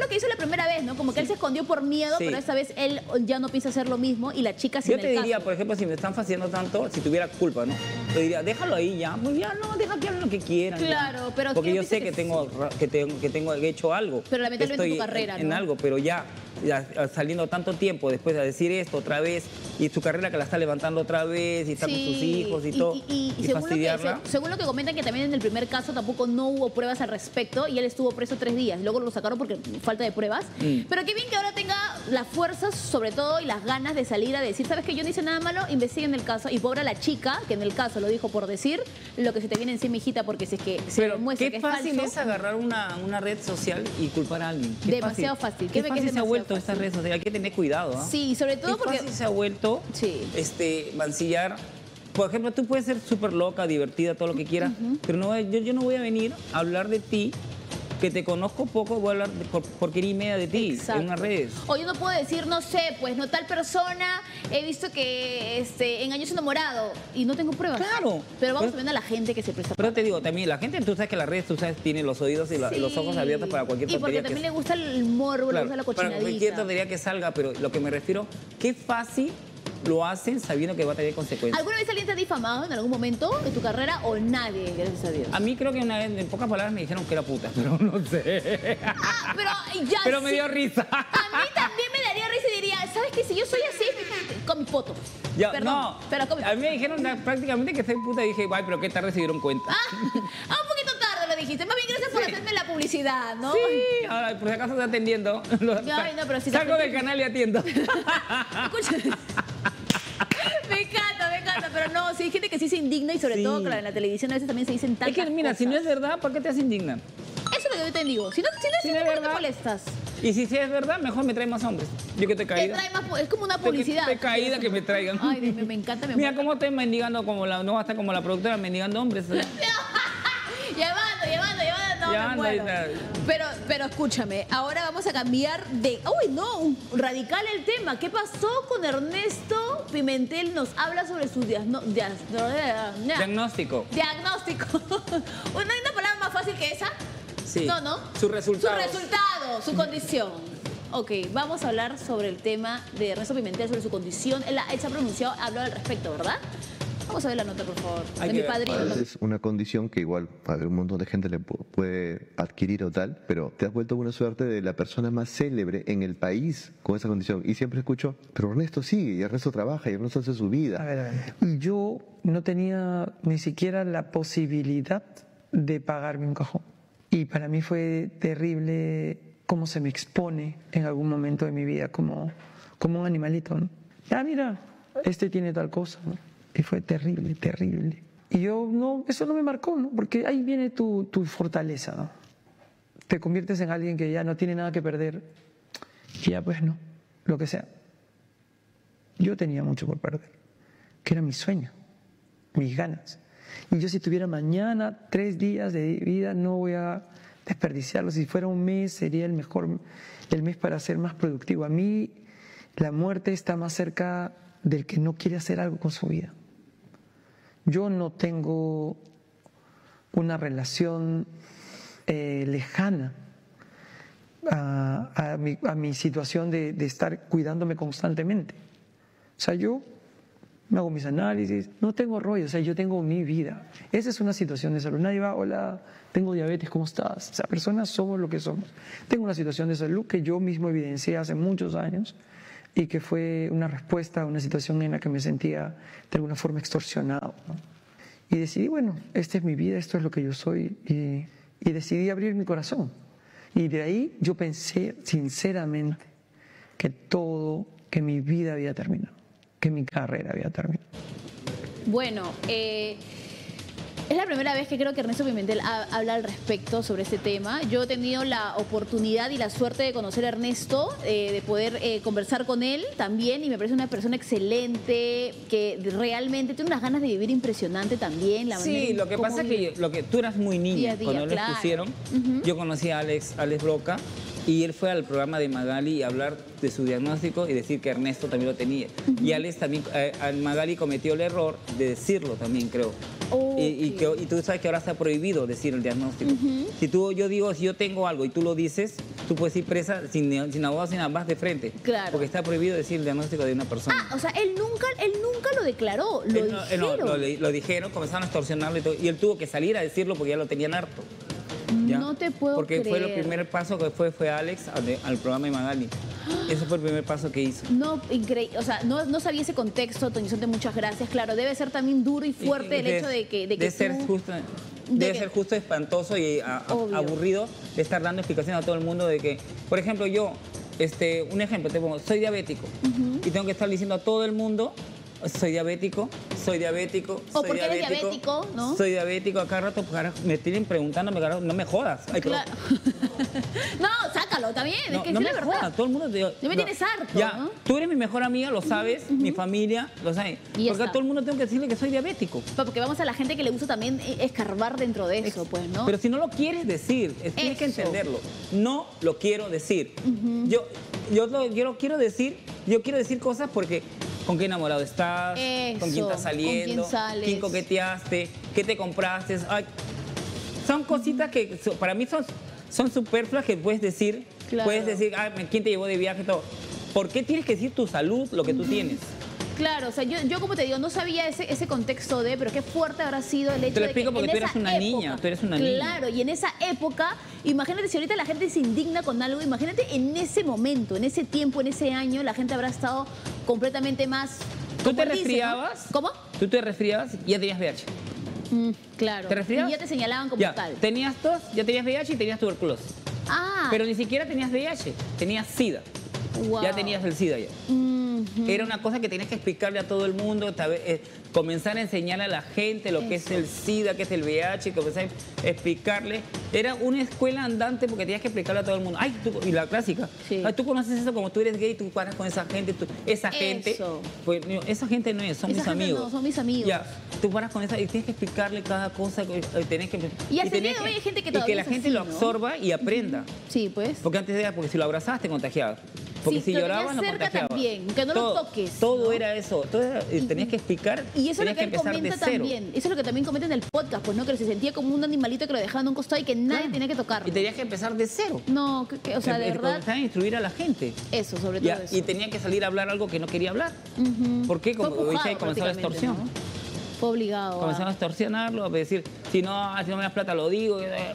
lo que hizo la primera vez, ¿no? Como que él se escondió por miedo, pero esta vez él ya no piensa hacer lo mismo y la chica sí. Yo te diría, por ejemplo, si me están fastidiando tanto, si tuviera culpa, ¿no? Te diría, déjalo ahí ya. Pues ya no, deja que hagan lo que quieran. Claro, ya. pero porque yo sé que tengo hecho algo. Pero lamentablemente estoy tu carrera, ¿no? en algo, pero ya saliendo tanto tiempo después de decir esto otra vez y su carrera que la está levantando otra vez y está con sus hijos y todo y fastidiarla. Según lo que comentan, que también en el primer caso tampoco no hubo pruebas al respecto y él estuvo preso 3 días. Luego lo sacaron porque falta de pruebas. Pero qué bien que ahora tenga las fuerzas, sobre todo, y las ganas de salir a decir, ¿sabes qué? Yo no hice nada malo, investiguen el caso. Y pobre a la chica, que en el caso lo dijo por decir, lo que se te viene encima, hijita, porque si es que se demuestra que es falso. Qué fácil es agarrar una red social y culpar a alguien. Demasiado fácil. Qué fácil se ha vuelto esta red social. Hay que tener cuidado, ¿eh? Sí, sobre todo porque... Qué fácil se ha vuelto mancillar. Por ejemplo, tú puedes ser súper loca, divertida, todo lo que quieras, pero no, yo no voy a venir a hablar de ti, que te conozco poco, voy a hablar de porquería y media de ti en unas redes. O yo no puedo decir, no sé, pues no tal persona, he visto que engañó a su enamorado y no tengo pruebas. Claro. Pero vamos a ver a la gente que se presta. Pero te digo, también la gente, tú sabes que las redes, tú sabes, tiene los oídos y los ojos abiertos para cualquier tontería. Y porque también le gusta el morbo, le gusta la cochinadita. Para cualquier tontería que salga, pero lo que me refiero, qué fácil lo hacen sabiendo que va a tener consecuencias. ¿Alguna vez alguien te ha difamado en algún momento de tu carrera o nadie, gracias a Dios? A mí creo que una vez, en pocas palabras, me dijeron que era puta, pero no sé. Pero me dio risa. A mí también me daría risa y diría, ¿sabes qué? Si yo soy así, con mi foto. Perdón, no, pero con mi foto. A mí me dijeron prácticamente que soy puta y dije, ay, pero qué tarde se dieron cuenta. Un poquito tarde lo dijiste. Más bien gracias por hacerme la publicidad, ¿no? Sí, ahora por si acaso estoy atendiendo. Ay, no, pero si salgo del canal y atiendo. Escucha. Me encanta, pero no, sí hay gente que sí se indigna y sobre todo, claro, en la televisión a veces también se dicen tantas cosas. Es que, mira, si no es verdad, ¿por qué te haces indignar? Eso es lo que yo te digo. Si no es verdad, ¿por qué te molestas? Y si es verdad, mejor me trae más hombres. Yo que estoy caída. Es como una publicidad. Estoy caída que me traigan. Ay, Dios mío, me encanta. Mira cómo estoy mendigando como no va a estar como la productora mendigando hombres. Llevando, pero escúchame, ahora vamos a cambiar de... ¡Uy, no! Radical el tema. ¿Qué pasó con Ernesto Pimentel? Nos habla sobre su diagnóstico. ¿Una palabra más fácil que esa? Sí. No. Su resultado. Su condición. Ok, vamos a hablar sobre el tema de Ernesto Pimentel, sobre su condición. Él se ha pronunciado, ha hablado al respecto, ¿verdad? Vamos a ver la nota, por favor, de mi padrino. Es una condición que igual a un montón de gente le puede adquirir o tal, pero te has vuelto una suerte de la persona más célebre en el país con esa condición. Y siempre escucho, pero Ernesto sigue, y Ernesto trabaja, y Ernesto hace su vida. A ver. Y yo no tenía ni siquiera la posibilidad de pagarme un cajón. Y para mí fue terrible cómo se me expone en algún momento de mi vida, como un animalito, ¿no? Ya, mira, este tiene tal cosa, ¿no? Y fue terrible, terrible. Y eso no me marcó, ¿no? Porque ahí viene tu fortaleza, ¿no? Te conviertes en alguien que ya no tiene nada que perder. Y ya pues no, lo que sea. Yo tenía mucho por perder, que era mi sueño, mis ganas. Y yo si tuviera mañana 3 días de vida, no voy a desperdiciarlo. Si fuera un mes, sería el mes para ser más productivo. A mí la muerte está más cerca del que no quiere hacer algo con su vida. Yo no tengo una relación lejana a mi situación de estar cuidándome constantemente. O sea, yo me hago mis análisis, no tengo rollo, o sea, yo tengo mi vida. Esa es una situación de salud. Nadie va, hola, tengo diabetes, ¿cómo estás? O sea, personas somos lo que somos. Tengo una situación de salud que yo mismo evidencié hace muchos años y que fue una respuesta a una situación en la que me sentía de alguna forma extorsionado, ¿no? Y decidí, bueno, esta es mi vida, esto es lo que yo soy, y decidí abrir mi corazón. Y de ahí yo pensé sinceramente que mi vida había terminado, que mi carrera había terminado. Bueno, es la primera vez que creo que Ernesto Pimentel habla al respecto sobre este tema. Yo he tenido la oportunidad y la suerte de conocer a Ernesto, de poder conversar con él también, y me parece una persona excelente, que realmente tiene unas ganas de vivir impresionante también. Sí, lo que pasa es que tú eras muy niña cuando lo pusieron. Yo conocí a Alex Broca, y él fue al programa de Magali a hablar de su diagnóstico y decir que Ernesto también lo tenía. Y Alex también, Magali cometió el error de decirlo también, creo. Y tú sabes que ahora está prohibido decir el diagnóstico. Si yo digo, si yo tengo algo y tú lo dices, tú puedes ir presa sin abogado, sin nada más de frente. Claro. Porque está prohibido decir el diagnóstico de una persona. Ah, o sea, él nunca lo declaró, lo dijeron. Lo dijeron, comenzaron a extorsionarlo y todo, y él tuvo que salir a decirlo porque ya lo tenían harto. ¿Ya? No te puedo Porque creer. fue el primer paso que fue Alex al programa de Magali. Ese fue el primer paso que hizo. No, increíble. O sea, no sabía ese contexto, Toño Sonte, muchas gracias. Claro, debe ser también duro y fuerte el hecho de que debe ser tú... justo. Debe ser justo, espantoso y aburrido de estar dando explicaciones a todo el mundo de que, por ejemplo, yo, un ejemplo, te pongo, soy diabético y tengo que estar diciendo a todo el mundo, soy diabético, soy diabético, o porque eres diabético, ¿no? Soy diabético, a cada rato me tienen preguntándome, no me jodas. Ay, claro. No, sácalo, está bien, no, es que no es me la verdad. jodas, todo el mundo te No me tienes harto, ya, ¿no? Tú eres mi mejor amiga, lo sabes, mi familia, lo sabe. Porque a todo el mundo tengo que decirle que soy diabético. Porque vamos a la gente que le gusta también escarbar dentro de eso, pues, ¿no? Pero si no lo quieres decir, tienes que entenderlo. No lo quiero decir. Yo quiero decir cosas porque con qué enamorado estás, con quién estás saliendo, quién coqueteaste, qué te compraste. Ay, son cositas que para mí son superfluas que puedes decir. Claro. Puedes decir, quién te llevó de viaje, todo. ¿Por qué tienes que decir tu salud, lo que tú tienes? Claro, o sea, yo como te digo, no sabía ese contexto pero qué fuerte habrá sido el hecho de que... Te lo explico porque tú eres una niña, tú eres una niña. Claro, y en esa época, imagínate si ahorita la gente se indigna con algo, imagínate en ese momento, en ese tiempo, en ese año, la gente habrá estado completamente más... ¿Tú te resfriabas? ¿no? ¿Cómo? Tú te resfriabas y ya tenías VIH. Claro. ¿Te resfriabas? Y ya te señalaban como tal. Tenías tos, ya tenías VIH y tenías tuberculosis. Pero ni siquiera tenías VIH, tenías SIDA. Wow. Ya tenías el SIDA ya. Era una cosa que tenías que explicarle a todo el mundo, comenzar a enseñarle a la gente lo que es el SIDA, que es el VIH, comenzar a explicarle. Era una escuela andante porque tenías que explicarle a todo el mundo. Y la clásica. Sí. Ay, tú conoces eso, como tú eres gay, tú paras con esa gente. Gente, pues, esa gente no es, son mis amigos. No, son mis amigos. Ya, tú paras con esa y tienes que explicarle cada cosa. Y al final hoy hay gente que todavía y que la gente lo absorba y aprenda. Sí, pues. Porque antes era, porque si lo abrazabas te contagiabas. Porque si llorabas no contagiabas. También, que no lo toques. Todo era eso. Tenías que explicar. Y eso es lo que él comenta de cero. también. Eso es lo que también comenta en el podcast, pues, ¿no? Que se sentía como un animalito que lo dejaban a un costado y que nadie tenía que tocarlo. Y tenías que empezar de cero. No, o sea, de verdad. Comenzar a instruir a la gente. Eso, sobre todo eso. Y tenía que salir a hablar algo que no quería hablar. ¿Por qué? Como dije, comenzó la extorsión. ¿No? Fue obligado. Comenzaron a extorsionarlo, a decir, si no me das plata lo digo.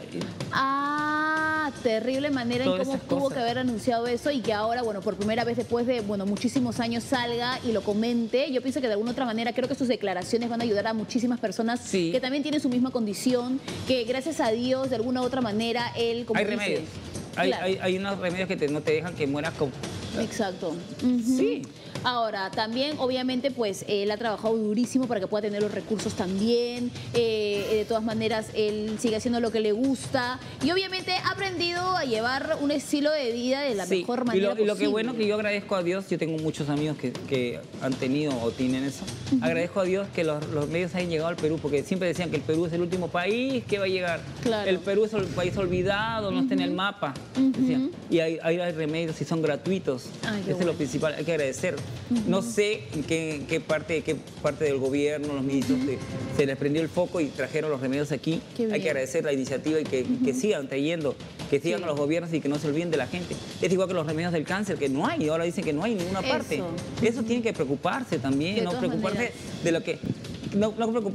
Terrible manera en cómo tuvo que haber anunciado eso y que ahora, bueno, por primera vez después de, muchísimos años salga y lo comente. Yo pienso que de alguna otra manera creo que sus declaraciones van a ayudar a muchísimas personas que también tienen su misma condición, que gracias a Dios, de alguna u otra manera, él... Como hay remedios. Hay unos remedios que no te dejan que mueras con... Exacto. Sí. Ahora, también, obviamente, pues, él ha trabajado durísimo para que pueda tener los recursos también. De todas maneras, él sigue haciendo lo que le gusta. Y, obviamente, ha aprendido a llevar un estilo de vida de la mejor manera posible. Y lo que bueno que yo agradezco a Dios, yo tengo muchos amigos que han tenido o tienen eso. Agradezco a Dios que los medios hayan llegado al Perú, porque siempre decían que el Perú es el último país que va a llegar. Claro. El Perú es el país olvidado, no está en el mapa. Decían. Y hay remedios y son gratuitos. Eso es lo principal, hay que agradecer. No sé en qué parte del gobierno, los ministros, se les prendió el foco y trajeron los remedios aquí. Hay que agradecer la iniciativa y que sigan trayendo, que sigan a los gobiernos y que no se olviden de la gente. Es igual que los remedios del cáncer, que no hay, ahora dicen que no hay en ninguna parte. Eso tiene que preocuparse también, no preocuparse de lo que... No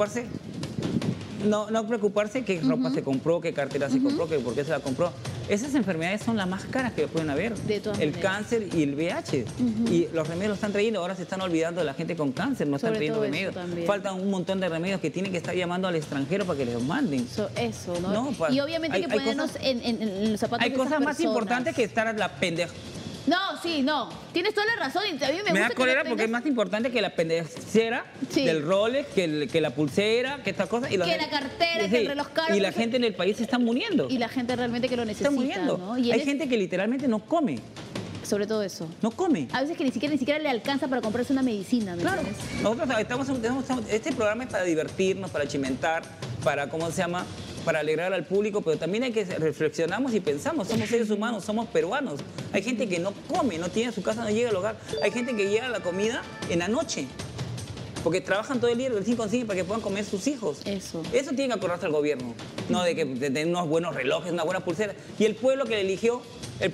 preocuparse qué ropa se compró, qué cartera se compró, por qué se la compró. Esas enfermedades son las más caras que pueden haber. El cáncer y el VIH. Y los remedios los están trayendo. Ahora se están olvidando de la gente con cáncer. No están trayendo remedios. Faltan un montón de remedios que tienen que estar llamando al extranjero para que les los manden. Eso, ¿no? Y obviamente que ponernos en los zapatos hay cosas más importantes que estar a la pendeja. No, sí, no. Tienes toda la razón. Y a mí me da cólera porque es más importante que la pendejera del Rolex, que la pulsera, que esta cosa. Que la cartera, que el reloj caro. Y la gente en el país se está muriendo. Y la gente realmente que lo necesita. Está muriendo. ¿no? Hay gente que literalmente no come. Sobre todo eso. No come. A veces que ni siquiera le alcanza para comprarse una medicina. Claro. Nosotros este programa es para divertirnos, para chimentar, para, para alegrar al público, pero también hay que reflexionamos y pensamos, somos seres humanos, somos peruanos. Hay gente que no come, no tiene su casa, no llega al hogar. Hay gente que llega a la comida en la noche. porque trabajan todo el día recién consiguen para que puedan comer sus hijos. Eso tiene que acordarse al gobierno, no de tener unos buenos relojes, una buena pulsera. Y el pueblo que eligió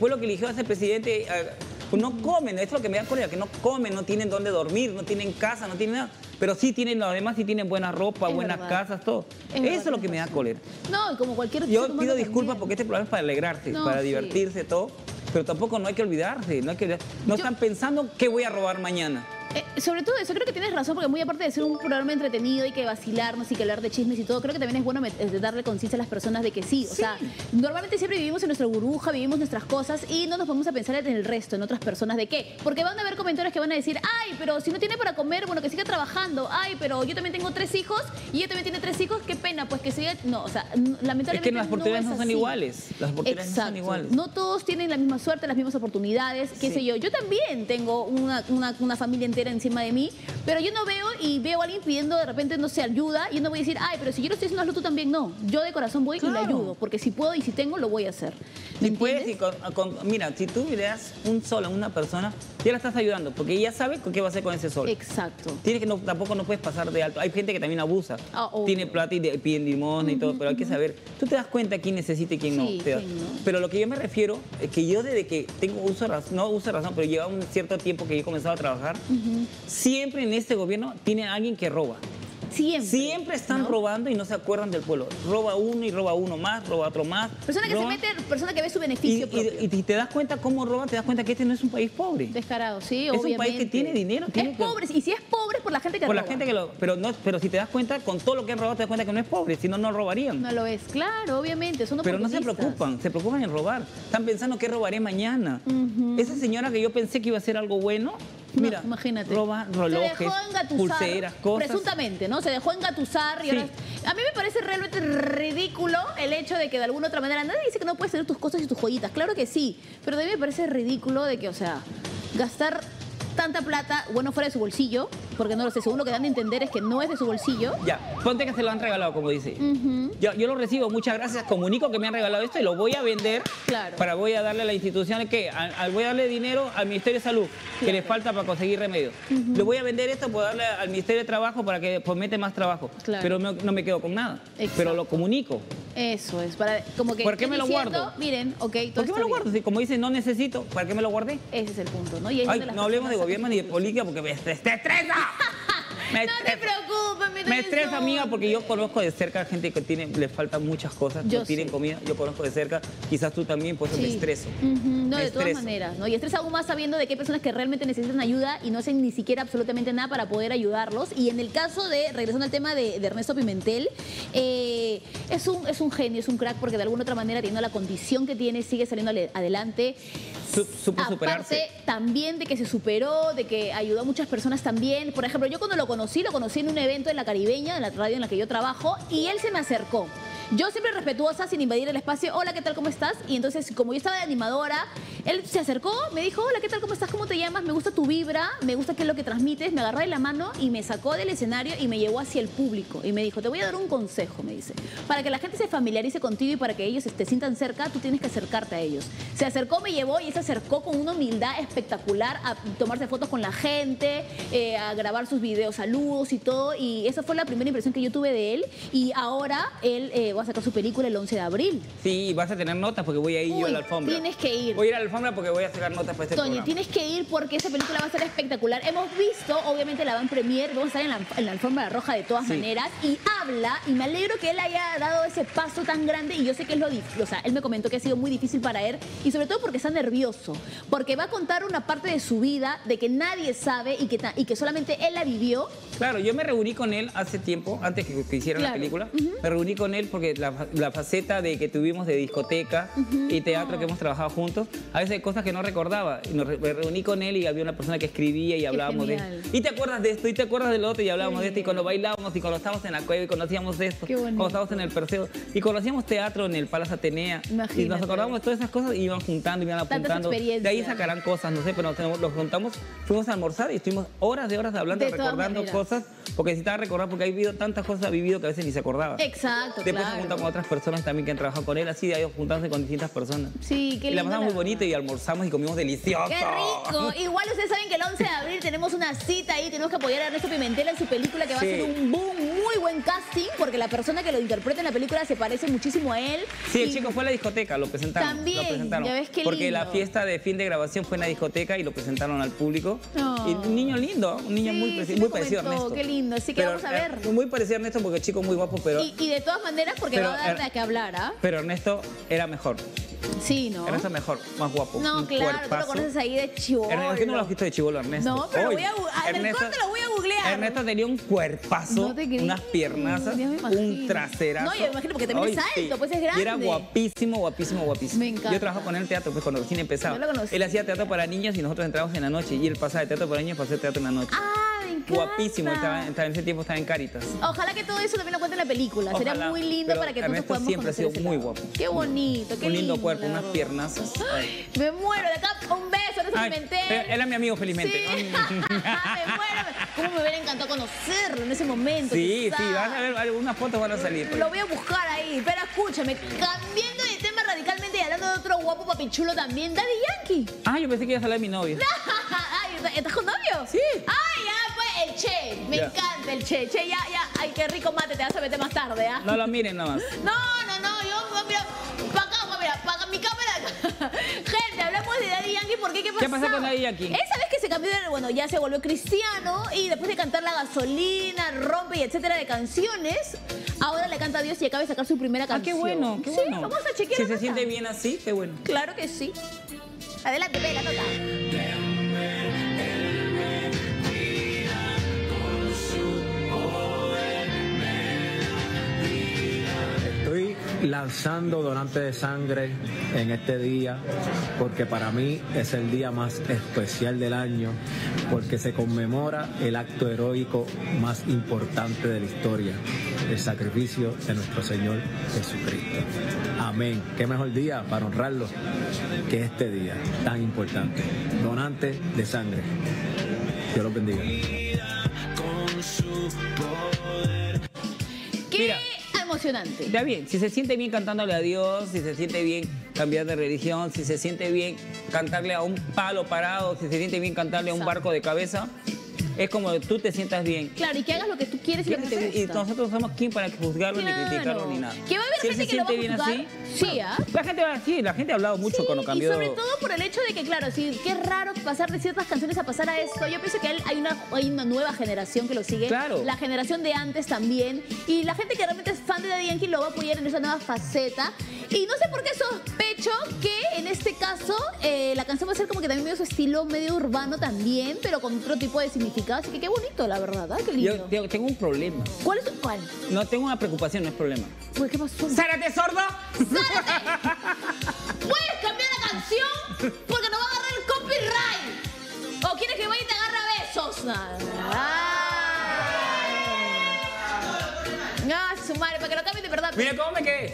a ese presidente, pues no comen, eso es lo que me da cólera, que no comen, no tienen dónde dormir, no tienen casa, no tienen nada. Pero sí tienen, además sí tienen buena ropa, buenas casas, todo. Eso es lo que me da cólera. No, y como cualquier Yo pido disculpas porque este programa es para alegrarse, para divertirse, todo. Pero tampoco no hay que olvidarse, no están pensando qué voy a robar mañana. Sobre todo eso, creo que tienes razón, porque muy aparte de ser un programa entretenido y que vacilarnos y que hablar de chismes y todo, creo que también es bueno darle conciencia a las personas de que sí, o sea, normalmente siempre vivimos en nuestra burbuja, vivimos nuestras cosas y no nos vamos a pensar en el resto, en otras personas. ¿De qué? Porque van a haber comentarios que van a decir, ay, pero si no tiene para comer, bueno, que siga trabajando, ay, pero yo también tengo 3 hijos y ella también tiene 3 hijos, qué pena, pues que siga, no, o sea, lamentablemente es que las oportunidades no son iguales, las oportunidades no son iguales. No todos tienen la misma suerte, las mismas oportunidades, qué sé yo. Yo también tengo una familia entera encima de mí, pero yo no veo a alguien pidiendo de repente, no sé, ayuda, y yo no voy a decir, ay, pero si yo lo estoy haciendo, hazlo tú también. No, yo de corazón voy y le ayudo, porque si puedo y si tengo, lo voy a hacer. Si puedes, mira, si tú le das un sol a una persona, ya la estás ayudando, porque ella sabe qué va a hacer con ese sol. Exacto. Tampoco no puedes pasar de alto. Hay gente que también abusa. Tiene plata y piden limosna y todo, pero hay que saber. Tú te das cuenta quién necesita y quién no. Pero lo que yo me refiero es que yo desde que tengo no uso de razón, pero lleva un cierto tiempo que yo he comenzado a trabajar, siempre en este gobierno tiene alguien que roba. Siempre están robando y no se acuerdan del pueblo. Roba uno y roba uno más, roba otro más. Persona que se mete, persona que ve su beneficio propio. Y te das cuenta cómo roban, te das cuenta que este no es un país pobre. Descarado, sí, obviamente. Es un país que tiene dinero. Es pobre, y si es pobre es por la gente que roba. Por la gente que pero si te das cuenta, con todo lo que han robado, te das cuenta que no es pobre, si no, no robarían. No lo es, claro, obviamente. Son pero no se preocupan en robar. Están pensando qué robaré mañana. Esa señora que yo pensé que iba a hacer algo bueno, mira, imagínate. Roba relojes, pulseras, cosas. Presuntamente, ¿no? Se dejó engatusar y ahora... A mí me parece realmente ridículo el hecho de que de alguna otra manera nadie dice que no puedes tener tus cosas y tus joyitas. Claro que sí, pero a mí me parece ridículo de que, o sea, gastar tanta plata, bueno, fuera de su bolsillo, porque no lo sé, según lo que dan a entender es que no es de su bolsillo. Ya, ponte que se lo han regalado, como dice. Yo lo recibo, muchas gracias, comunico que me han regalado esto y lo voy a vender. Voy a darle a la institución voy a darle dinero al Ministerio de Salud, que le falta para conseguir remedios. Le voy a vender esto para darle al Ministerio de Trabajo para que mete más trabajo. Pero no me quedo con nada. Pero lo comunico. Eso es, como que... ¿Por qué me lo guardo? Miren, ok, todo ¿por qué me lo guardo? Si, como dicen, no necesito, ¿para qué me lo guardé? Ese es el punto, ¿no? No hablemos de gobierno ni de política porque me estresa. No te preocupes, me estresa, amiga, porque yo conozco de cerca gente que le faltan muchas cosas, no tienen comida. Yo conozco de cerca, quizás tú también, por eso me estreso. No, de todas maneras, ¿no? Y estresa aún más sabiendo de que hay personas que realmente necesitan ayuda y no hacen ni siquiera absolutamente nada para poder ayudarlos. Y en el caso regresando al tema de Ernesto Pimentel, es un genio, es un crack, porque de alguna otra manera, teniendo la condición que tiene, sigue saliendo adelante. Supo superarse. Aparte, también de que se superó, de que ayudó a muchas personas también. Por ejemplo, yo cuando lo conocí en un evento en La Caribeña, en la radio en la que yo trabajo, y él se me acercó. Yo siempre respetuosa, sin invadir el espacio. Hola, ¿qué tal? ¿Cómo estás? Y entonces, como yo estaba de animadora, él se acercó, me dijo, hola, ¿qué tal? ¿Cómo estás? ¿Cómo te llamas? Me gusta tu vibra, me gusta qué es lo que transmites. Me agarró de la mano y me sacó del escenario y me llevó hacia el público. Y me dijo, te voy a dar un consejo, me dice. Para que la gente se familiarice contigo y para que ellos te sientan cerca, tú tienes que acercarte a ellos. Se acercó, me llevó y se acercó con una humildad espectacular a tomarse fotos con la gente, a grabar sus videos, saludos y todo. Y esa fue la primera impresión que yo tuve de él. Y ahora él va a sacar su película el 11 de abril. Sí, vas a tener notas porque voy a ir yo a la alfombra. Tienes que ir. Voy a ir a la alfombra porque voy a sacar notas para este programa. Tienes que ir porque esa película va a ser espectacular. Hemos visto, obviamente, la van premier, vamos a estar en la alfombra roja de todas maneras, y habla, y me alegro que él haya dado ese paso tan grande, y yo sé que es lo difícil, o sea, él me comentó que ha sido muy difícil para él, y sobre todo porque está nervioso, porque va a contar una parte de su vida de que nadie sabe y que solamente él la vivió. Claro, yo me reuní con él hace tiempo, antes que hicieran la película, me reuní con él porque la faceta de que tuvimos de discoteca y teatro que hemos trabajado juntos, a veces hay cosas que no recordaba. Y me reuní con él y había una persona que escribía y hablábamos de esto. Y te acuerdas de esto, y te acuerdas del otro, y hablábamos de esto, y cuando bailábamos, y cuando estábamos en la cueva, y conocíamos de esto, cuando estábamos en el Perseo, y conocíamos teatro en el Palace Atenea, y nos acordábamos de todas esas cosas, y iban juntando, iban apuntando. De ahí sacarán cosas, no sé, pero los juntamos, fuimos a almorzar y estuvimos horas de horas hablando, recordando cosas, porque necesitaba recordar, porque ha habido tantas cosas vivido que a veces ni se acordaba. Exacto, Después junta con otras personas también que han trabajado con él, así de ahí juntándose con distintas personas. Sí, qué lindo. Y la pasamos muy bonito y almorzamos y comimos delicioso. ¡Qué rico! Igual ustedes saben que el 11 de abril tenemos una cita ahí, tenemos que apoyar a Ernesto Pimentel en su película que va a ser un boom, muy buen casting, porque la persona que lo interpreta en la película se parece muchísimo a él. Sí, el chico fue a la discoteca, lo presentaron. También, lo presentaron, ya ves qué porque lindo. la fiesta de fin de grabación fue en la discoteca y lo presentaron al público. Y un niño lindo, un niño muy parecido a Ernesto. Qué lindo, así que vamos a ver. Muy parecido a Ernesto porque el chico muy guapo, pero... Y de todas maneras, porque va a dar de qué hablar, ¿ah? Pero Ernesto era mejor. Sí, ¿no? Ernesto mejor, más guapo. No, claro, tú lo conoces ahí de chibolo. ¿Qué no lo has visto de chibolo, Ernesto? No, pero en el corte lo voy a googlear. Ernesto tenía un cuerpazo, unas piernazas, un traserazo. No, yo me imagino porque también es alto, pues es grande. Y era guapísimo, guapísimo, guapísimo. Me encanta. Yo trabajaba con él en teatro, pues cuando recién empezaba. Yo lo conocí. Él hacía teatro para niños y nosotros entrábamos en la noche. Y él pasaba de teatro para niños para hacer teatro en la noche. Ah, me encanta. Guapísimo, en ese tiempo estaba en Caritas. Ojalá que todo eso también lo cuente en la película. Ojalá, Sería muy lindo para que todos Ernesto podamos siempre ha sido conocer ese muy lado. guapo. Qué bonito, qué un lindo lindo, cuerpo, la unas verdad. piernazas. Ay. Me muero de acá. Un beso, Ernesto Pimentel. Él era mi amigo, felizmente. Sí. Me muero. ¿Cómo me hubiera encantado conocerlo en ese momento? Sí, sí, vas a ver, algunas fotos van a salir. Lo voy a buscar ahí. Pero escúchame, cambiando de tema radicalmente y hablando de otro guapo papichulo también, Daddy Yankee. Ah, yo pensé que iba a hablar de mi novio. Ay, ¿estás con novio? Sí. Ay, ya, pues, el Che. Me encanta el Che. Che, ya. Ay, qué rico mate, te vas a meter más tarde, ¿ah? No lo miren nomás. No, yo, mira, para acá, para mi cámara. Gente, hablamos de Daddy Yankee, ¿por qué? ¿Qué pasó con Daddy Yankee? Esa vez que se cambió, bueno, ya se volvió cristiano y después de cantar La Gasolina, Rompe y etcétera de canciones, ahora le canta a Dios y acaba de sacar su primera canción. Qué bueno, qué sí, bueno. Vamos a chequear. Si se siente bien así, qué bueno. Claro que sí. Adelante, ve la nota. Estoy lanzando donante de sangre en este día porque para mí es el día más especial del año, porque se conmemora el acto heroico más importante de la historia, el sacrificio de nuestro Señor Jesucristo. Amén. Qué mejor día para honrarlo que este día tan importante. Donante de sangre. Dios los bendiga. Mira, emocionante. Está bien, si se siente bien cantándole a Dios, si se siente bien cambiar de religión, si se siente bien cantarle a un palo parado, si se siente bien cantarle a un barco de cabeza, es como tú te sientas bien. Claro, y que hagas lo que tú quieres y lo que te gusta. Y nosotros somos quién para juzgarlo, ni criticarlo, ni nada. Que va a haber si gente que lo va a bien juzgar. así, Sí, ¿ah? La gente ha hablado mucho cuando cambió. Y sobre todo por el hecho de que, claro, sí, qué raro pasar de ciertas canciones a pasar a esto. Yo pienso que hay una nueva generación que lo sigue. Claro. La generación de antes también. Y la gente que realmente es fan de Daddy Yankee lo va a apoyar en esa nueva faceta. Y no sé por qué sospecho que en este caso la canción va a ser como que también medio su estilo medio urbano también, pero con otro tipo de significado. Así que qué bonito, la verdad, ¿eh? Qué lindo. Yo tengo un problema. ¿Cuál es tu cuál? No, tengo una preocupación, no es problema. Pues, ¿qué pasó? ¡Zárate, sordo! ¡Zárate! ¿Puedes cambiar la canción? Porque nos va a agarrar el copyright. ¿O quieres que vaya y te agarre a besos? Su madre, para que lo cambien de verdad. Mira cómo me quedé.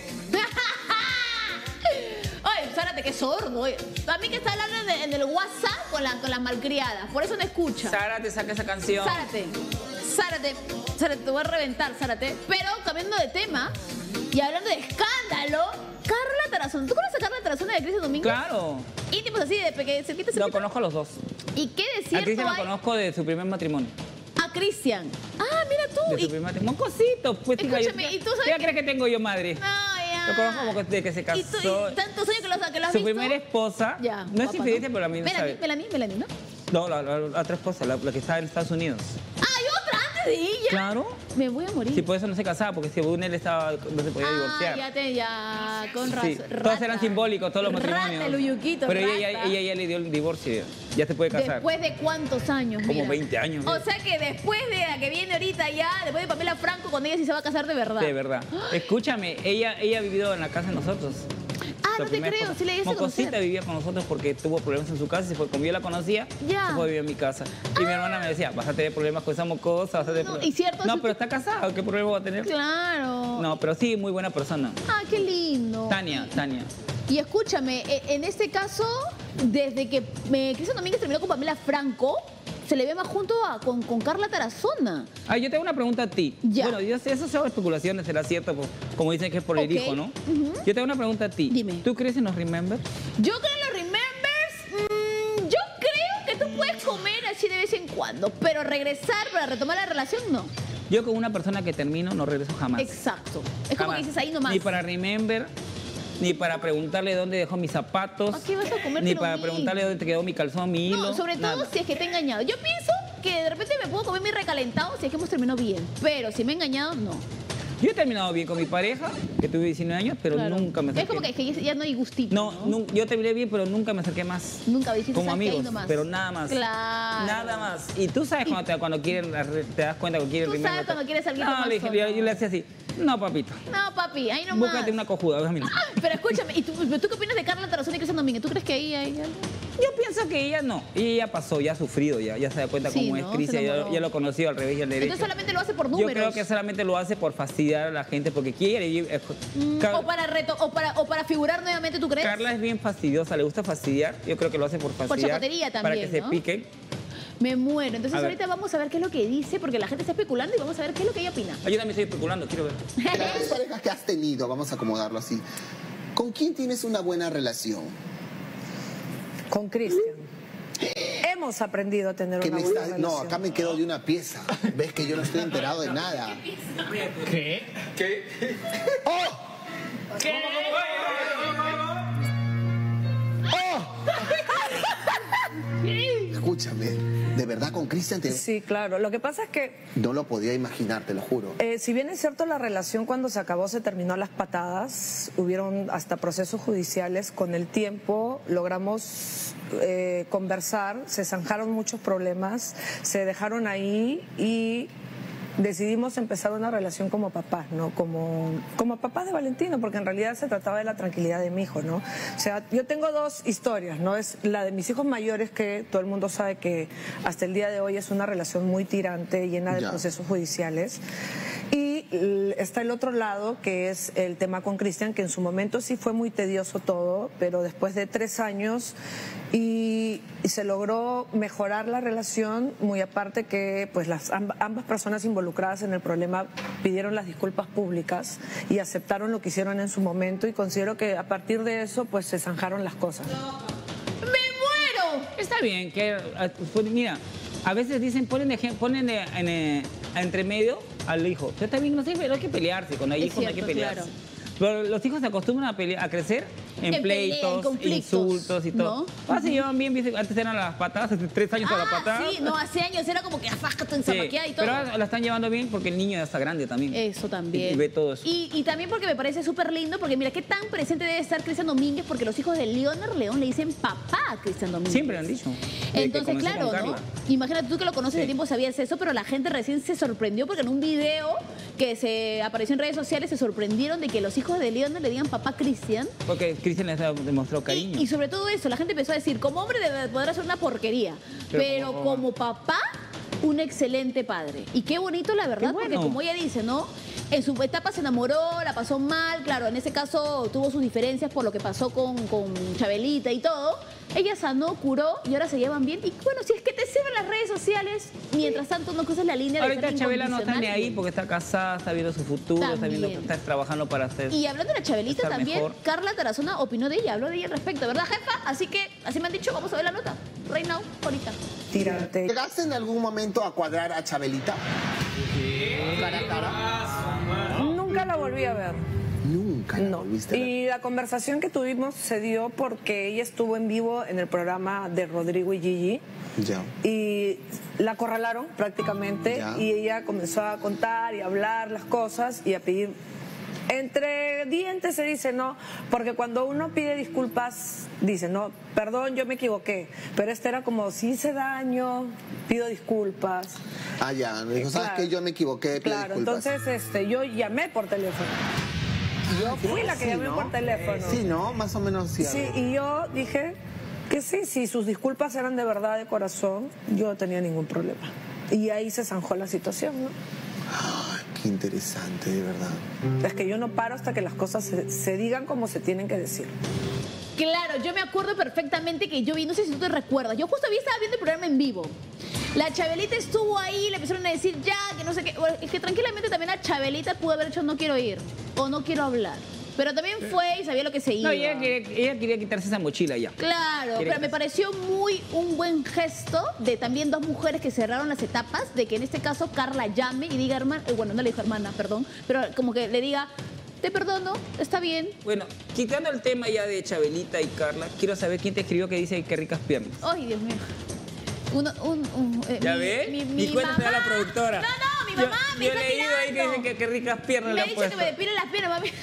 Oye, Zárate, qué sordo. Oye. A mí que está hablando en el WhatsApp con las malcriadas. Por eso no escucha. Zárate, saca esa canción. Zárate, te voy a reventar, Zárate. Pero cambiando de tema y hablando de escándalo, Carla Tarazona. ¿Tú conoces a Carla Tarazona de Cristian Domínguez? Claro. Íntimos así de pequeños. Lo conozco a los dos. ¿Y qué decir? A Cristian lo conozco de su primer matrimonio. A Cristian. Ah, mira tú. De su primer matrimonio. Mocosito, pues. Escúchame, ¿y tú sabes ¿Ya crees que tengo yo madre? No, ya. Lo conozco como desde que se casó. ¿Y tantos años que lo has visto? Su primera esposa. Ya. No es infidencia, pero a mí no sabe. Melanie, ¿no? No, la otra esposa, la que está en Estados Unidos. Ah, ¿hay otra antes de ella? Claro. Me voy a morir. Sí, por eso no se casaba, porque según él no se podía divorciar. Ya, con razón. Sí, todos eran simbólicos, todos los matrimonios. Rata, el uyuquito, pero rata. ella le dio el divorcio, ya se puede casar. ¿Después de cuántos años? Como mira? 20 años. O sea que después de la que viene ahorita ya, después de Pamela Franco, con ella sí se va a casar de verdad. De verdad. Escúchame, ella ha vivido en la casa de nosotros. Ah, no te creo, sí le hice Mocosita conocer. vivía con nosotros porque tuvo problemas en su casa y se fue. Como yo la conocía, Ya. se fue a vivir en mi casa. Y mi hermana me decía, vas a tener problemas con esa mocosa, vas a tener problemas. ¿y cierto? No, pero está casada, ¿qué problema va a tener? Claro. No, pero sí, muy buena persona. Ah, qué lindo. Tania. Y escúchame, en este caso, desde que Cristian Domínguez terminó con Pamela Franco, se le ve más junto con Carla Tarazona. Ah, yo tengo una pregunta a ti. Ya. Bueno, yo sé, esas son especulaciones, será cierto, como dicen que es por el hijo, ¿no? Yo tengo una pregunta a ti. Dime. ¿Tú crees en los remembers? Yo creo en los remembers. Yo creo que tú puedes comer así de vez en cuando, pero regresar para retomar la relación, no. Yo con una persona que termino no regreso jamás. Exacto. Es como que dices ahí nomás. Ni para remember, ni para preguntarle dónde dejó mis zapatos, ¿Qué vas a comer, ni para preguntarle dónde te quedó mi calzón, mi hilo. No, sobre todo si es que te he engañado. Yo pienso que de repente me puedo comer mi recalentado si es que hemos terminado bien. Pero si me he engañado, no. Yo he terminado bien con mi pareja, que tuve 19 años, pero nunca me acerqué. Es como que ya no hay gustito. No, yo terminé bien, pero nunca me acerqué más. Nunca dijiste como amigos, nomás. pero nada más. Claro. Nada más. Y tú sabes cuando quieren, te das cuenta que quieren Tú sabes cuando quieres alguien No, le dije, yo le hacía así. No, papito. No, papi, ahí nomás. Búscate una cojuda, mira. Pero escúchame, ¿y tú qué opinas de Carla Tarazona y Cristian Domínguez? ¿Tú crees que ella? Yo pienso que ella no. Y ella pasó, ya ha sufrido, ya se da cuenta cómo es Cristian, ya lo conoció al revés y al derecho. Entonces solamente lo hace por números. Yo creo que solamente lo hace por fastidiar a la gente, porque quiere. O para figurar nuevamente, ¿tú crees? Carla es bien fastidiosa, le gusta fastidiar. Yo creo que lo hace por fastidiar. Por chapotería también, para que se piquen. Me muero. Entonces ahorita ver. vamos a ver qué es lo que dice, porque la gente está especulando y vamos a ver qué es lo que ella opina. Yo también estoy especulando, quiero ver. Las parejas que has tenido, vamos a acomodarlo así. ¿Con quién tienes una buena relación? Con Cristian. Hemos aprendido a tener una buena relación. No, acá me quedo de una pieza. Ves que yo no estoy enterado de nada. ¿Qué? ¿Qué? ¡Oh! ¿Qué? Escúchame, ¿de verdad con Cristian te...? Sí, claro. Lo que pasa es que... No lo podía imaginar, te lo juro. Si bien es cierto, la relación cuando se acabó se terminó a las patadas, hubieron hasta procesos judiciales, con el tiempo logramos conversar, se zanjaron muchos problemas, se dejaron ahí y decidimos empezar una relación como papás, ¿no? Como papás de Valentino, porque en realidad se trataba de la tranquilidad de mi hijo, ¿no? O sea, yo tengo dos historias, ¿no? Es la de mis hijos mayores, que todo el mundo sabe que hasta el día de hoy es una relación muy tirante, llena de procesos judiciales. Y está el otro lado, que es el tema con Cristian, que en su momento sí fue muy tedioso todo, pero después de 3 años y se logró mejorar la relación, muy aparte que pues ambas personas involucradas en el problema pidieron las disculpas públicas y aceptaron lo que hicieron en su momento, y considero que a partir de eso pues se zanjaron las cosas. ¡Me muero! Está bien, que mira, a veces dicen, ponen entre medio al hijo. Pero está bien, no sé, pero hay que pelearse, con el hijo no hay que pelearse. Claro. Pero los hijos se acostumbran a crecer en pleitos, insultos y todo. ¿no? Se llevan bien, antes eran las patadas, hace 3 años a la patada. Sí, no, hace años era como que afáscate en zamaqueada y todo. Pero ahora la están llevando bien porque el niño ya está grande también. Eso también. Y ve todo eso. Y también porque me parece súper lindo, porque mira, qué tan presente debe estar Cristian Domínguez, porque los hijos de Leonard León le dicen papá a Cristian Domínguez. Siempre han dicho. Entonces, claro, ¿no? Imagínate tú que lo conoces de tiempo, sabías eso, pero la gente recién se sorprendió porque en un video que se apareció en redes sociales se sorprendieron de que los hijos de Leonard le digan papá a Cristian. Porque Cristian les demostró cariño. Y sobre todo eso, la gente empezó a decir, como hombre podrá ser una porquería, pero como papá, un excelente padre. Y qué bonito, la verdad, porque como ella dice, ¿no? En su etapa se enamoró, la pasó mal, claro, en ese caso tuvo sus diferencias por lo que pasó con Chabelita y todo. Ella sanó, curó y ahora se llevan bien. Y bueno, si es que te sirven las redes sociales, mientras tanto no cruzas la línea de ahorita Chabela no está ni ahí porque está casada, está viendo su futuro, está trabajando para hacer. Y hablando de la Chabelita también, mejor. Carla Tarazona opinó de ella, habló de ella al respecto, ¿verdad, jefa? Así que, así me han dicho, vamos a ver la nota. Right now, ahorita. Tirante. ¿Llegaste en algún momento a cuadrar a Chabelita? Cara a cara. Nunca la volví a ver. Nunca la volviste a ver. Y la conversación que tuvimos se dio porque ella estuvo en vivo en el programa de Rodrigo y Gigi. Ya. Y la acorralaron prácticamente. Ya. Y ella comenzó a contar y a hablar las cosas y a pedir. Entre dientes se dice, ¿no? Porque cuando uno pide disculpas, dice, no, perdón, yo me equivoqué. Pero era como, si hice daño, pido disculpas. Ah, ya, me dijo, ¿sabes qué? Yo me equivoqué, pido disculpas. Entonces yo llamé por teléfono. Yo fui la que llamé por teléfono. Sí, ¿no? Más o menos sí. Sí, y yo dije que sí, si sus disculpas eran de verdad, de corazón, yo no tenía ningún problema. Y ahí se zanjó la situación, ¿no? Ay, qué interesante, de verdad. Es que yo no paro hasta que las cosas se digan como se tienen que decir. Claro, yo me acuerdo perfectamente que yo vi, no sé si tú te recuerdas, yo justo estaba viendo el programa en vivo. La Chabelita estuvo ahí, le empezaron a decir ya, que no sé qué. Bueno, es que tranquilamente también la Chabelita pudo haber hecho no quiero ir o no quiero hablar. Pero también fue y sabía lo que se iba. No, ella quería quitarse esa mochila ya. Claro, pero me pareció un buen gesto de también dos mujeres que cerraron las etapas, de que en este caso Carla llame y diga, hermana, bueno, no le dijo hermana, perdón, pero como que le diga, te perdono, está bien. Bueno, quitando el tema ya de Chabelita y Carla, quiero saber quién te escribió que dice que ricas piernas. Ay, Dios mío. ¿Ya ves? Mi cuenta de la productora. No, mi mamá me está tirando. Yo he leído ahí que dice que ricas piernas le han puesto. Me ha dicho que me depilen las piernas, mami.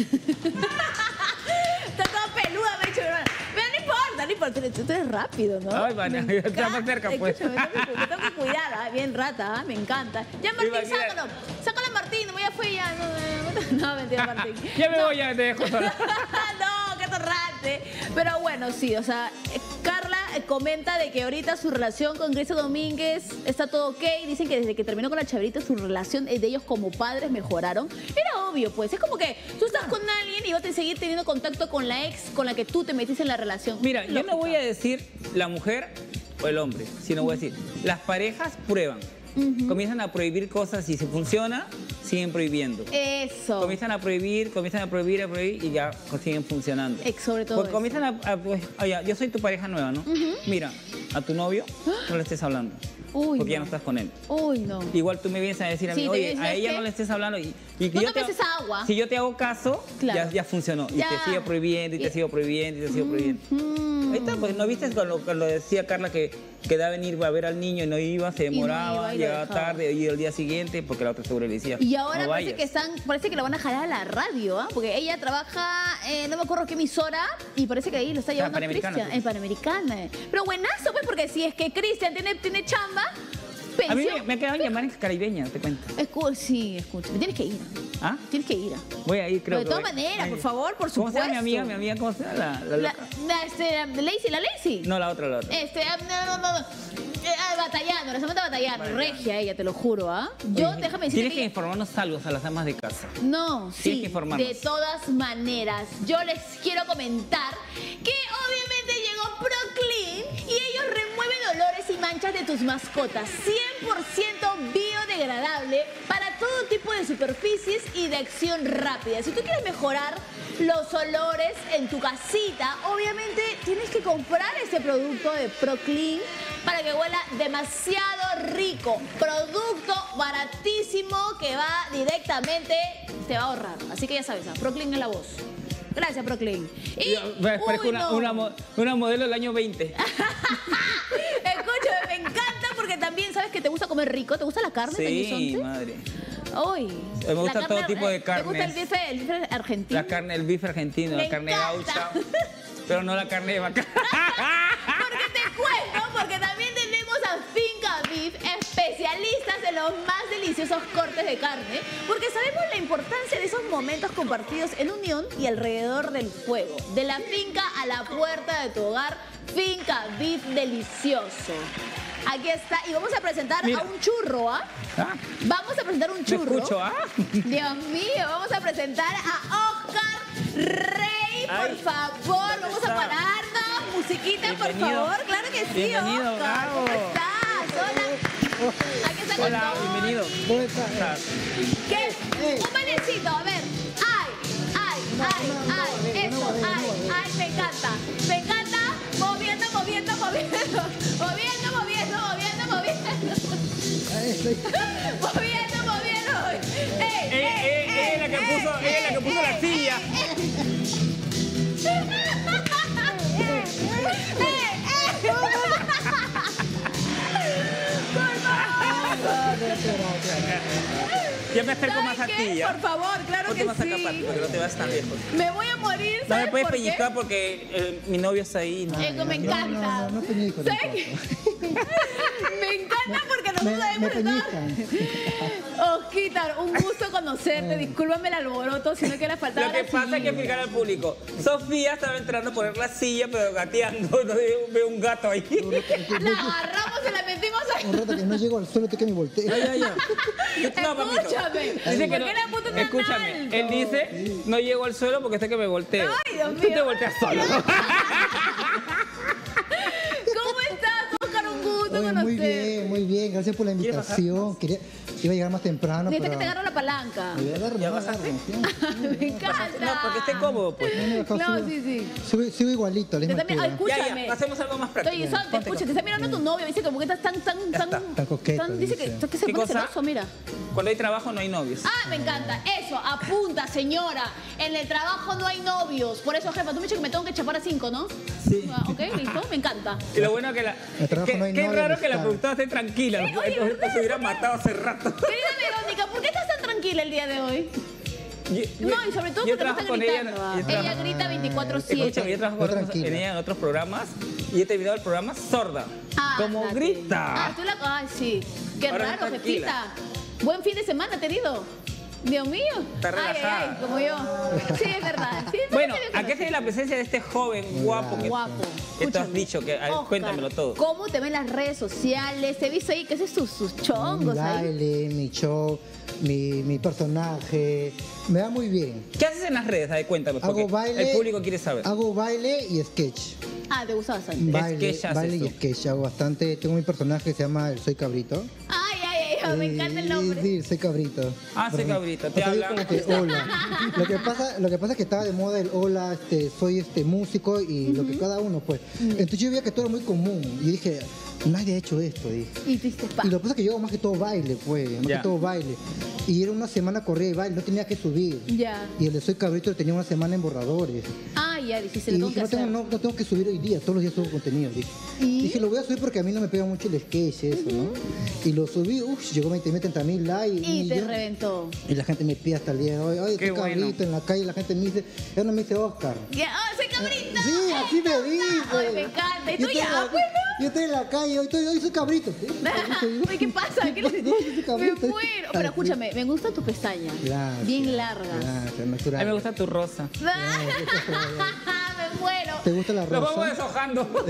Está toda peluda, me ha dicho mi hermana. Pero no importa, tú eres rápido, ¿no? Ay, man, está más cerca, pues. Escúchame, te tengo que cuidar, bien rata, me encanta. Ya, Martín, sácalo a Martín, ya fue, ya. No, mentira, Martín. Ya me voy, ya te dejo sola. No, qué torrante. Pero bueno, sí, o sea, Carla comenta de que ahorita su relación con Grecia Domínguez está todo ok. Dicen que desde que terminó con la Chabelita su relación de ellos como padres mejoraron. Era obvio, pues. Es como que tú estás con alguien y vas a seguir teniendo contacto con la ex con la que tú te metiste en la relación. Mira, yo no voy a decir la mujer o el hombre, sino voy a decir, las parejas prueban. Comienzan a prohibir cosas y si funciona, siguen prohibiendo. Eso. Comienzan a prohibir y ya siguen funcionando. Sobre todo porque comienzan pues, oye, yo soy tu pareja nueva, ¿no? Mira, a tu novio no le estés hablando. Porque ya no estás con él. Uy, no. Igual tú me vienes a decir a mí, oye, a ella no le estés hablando. Y no te metes agua. Si yo te hago caso, claro, ya funcionó. Y te sigo prohibiendo, y te sigo prohibiendo, y te sigo prohibiendo. Ahí está, pues, ¿no viste cuando decía Carla que quedaba venir a ver al niño y no iba, se demoraba, llegaba tarde, y el día siguiente, porque la otra seguro le decía, y ahora no parece que la van a jalar a la radio, ¿ah? Porque ella trabaja, no me acuerdo qué emisora, y parece que ahí lo está llevando a Cristian. En Panamericana. Pero buenazo, pues, porque si es que Cristian tiene chamba, a mí me ha quedado en llamar en caribeña, te cuento. Sí, escucha. Tienes que ir. ¿Ah? Tienes que ir. Voy a ir, creo. Pero de todas maneras, por favor, por supuesto. ¿Cómo se llama mi amiga? ¿Cómo se llama? ¿La Lacey? No, la otra. No. Batallando, la Samantha batallando. Regia ella, te lo juro, ¿ah? Déjame decir. Tienes que informarnos algo a las damas de casa. No, sí. Tienes que informarnos. De todas maneras, yo les quiero comentar que obviamente llegó ProClean y ellos remueven olores y manchas de tus mascotas. 100% biodegradable para todo tipo de superficies y de acción rápida. Si tú quieres mejorar los olores en tu casita, obviamente tienes que comprar este producto de ProClean para que huela demasiado rico. Producto baratísimo que va directamente, te va a ahorrar. Así que ya sabes, ProClean es la voz. Gracias, ProClean. Y parece una modelo del año 20. Escúchame, me encanta porque también sabes que te gusta comer rico. ¿Te gusta la carne? Sí, madre. Uy, me gusta todo tipo de carne. ¿Te gusta el bife argentino? El bife argentino, la carne gaucha. Pero no la carne de vaca. Porque te cuento, porque también tenemos a Finca Beef, especialistas en los más deliciosos cortes de carne, porque sabemos la importancia de esos momentos compartidos en unión y alrededor del fuego. De la finca a la puerta de tu hogar, Finca Beef delicioso. Aquí está, y vamos a presentar a un churro, ¿ah? Vamos a presentar un churro. ¿Me escucho, ah? Dios mío, vamos a presentar a Oscar Rey, por favor. Vamos a pararnos. Musiquita, por favor. Claro que sí, bienvenido, Oscar. bravo. ¿Cómo estás? Hola. Aquí está con Hola, bienvenido. ¿Cómo estás? ¿Qué? Un bailecito, a ver. Ay. Eso, ay, me encanta. Me encanta. Moviendo. Ella es la que puso la silla. Yo me acerco más a ti, ¿ya? Por favor, claro que sí. Más acá, Pati, porque no te vas tan lejos. Me voy a morir, ¿sabes? No me puedes por qué? pellizcar porque mi novio está ahí. No, me encanta. No pellizco. ¿Sabes qué? Me encanta porque nosotros sabemos de todo. Osquitar, un gusto conocerte. Discúlpame el alboroto, sino que le faltaba Lo que pasa es que explicar al público. Sofía estaba entrando a poner la silla, pero gateando. No veo un gato ahí. La agarramos y la metimos ahí. Un rato que no llego al suelo, te que me volteo. Ya. No, papito. Dice que no, escúchame, él dice, no llego al suelo porque sé que me volteo. Ay, Dios mío. Tú te volteas solo. ¿Cómo estás, Oscar? Un gusto conocerte. Muy bien. bien, gracias por la invitación. Iba a llegar más temprano. Necesito pero... que te agarro la palanca. Me voy a agarrar, ¿Ya bajaste? Me encanta. No, porque esté cómodo, pues. No, sí. Sigo igualito, la misma altura. Escúchame. Ya, hacemos algo más práctico. Estoy, te escucha, te está mirando tu novio. Dice como que estás Tan coqueto. dice que se ¿Qué pone cosa? celoso, mira. Cuando hay trabajo no hay novios. Ah, me encanta. Eso, apunta, señora. En el trabajo no hay novios. Por eso, jefa, tú me dices que me tengo que chapar a 5, ¿no? Sí. Ok, listo, me encanta. Y lo bueno es que la... Qué raro que la productora esté tranquila. Se hubiera matado hace rato. Querida Verónica, ¿por qué estás tan tranquila el día de hoy? No, y sobre todo yo porque no trabajo están con gritando. Ella grita 24/7. Escúchame, yo trabajo con ella en otros programas y he terminado el programa sorda. Como grita. Ah, tú la... Ay, sí. Qué Ahora raro, tranquila. jefita. Buen fin de semana, te dido. Dios mío. Está relajada. Ay, como yo. Sí, es verdad. Sí, bueno, ¿a qué se debe la presencia de este joven guapo? Guapo. Que tú has dicho, que, Oscar, cuéntamelo todo. ¿Cómo te ven las redes sociales? Te he visto ahí que haces sus chongos Mi ahí. baile, mi show, mi personaje. Me va muy bien. ¿Qué haces en las redes? Ahí, cuéntame, porque Hago baile, el público quiere saber. Hago baile y sketch. Ah, te gusta bastante. Baile y sketch. Hago bastante. Tengo mi personaje que se llama el Soy Cabrito. Ay, me encanta el nombre. Sí, soy cabrito. Ah, soy cabrito, te hablan. Como que hola. Lo que pasa es que estaba de moda el hola, soy músico y lo que cada uno, pues. Entonces yo veía que todo era muy común. Y dije, nadie ha hecho esto, dije. Y tú hiciste Y lo que pasa es que yo hago más que todo baile, pues. Más que todo baile. Y era una semana corrida de baile, no tenía que subir. Ya. Y el de Soy Cabrito tenía una semana en borradores. Ah, ya, dijiste, Y lo tengo dije, que hacer. no tengo que subir hoy día, todos los días subo contenido. Dije, lo voy a subir porque a mí no me pega mucho el sketch, eso, ¿no? Y lo subí, llegó 30.000 likes. Y te reventó. Y la gente me pide hasta el día de hoy, oye, Soy Cabrito, en la calle la gente me dice, ya no me dice Oscar. Soy Cabrito. Sí, así me dice. Ay, me encanta. ¿Y tú ya? Bueno. Yo estoy en la calle, hoy soy Cabrito. Oye, ¿qué pasa? ¿Qué le me muero. Pero escúchame, me gusta tu pestaña. Gracias. Bien largas. Gracias, natural. A mí me gusta tu rosa. Me muero. ¿Te gusta la rosa? Lo vamos deshojando.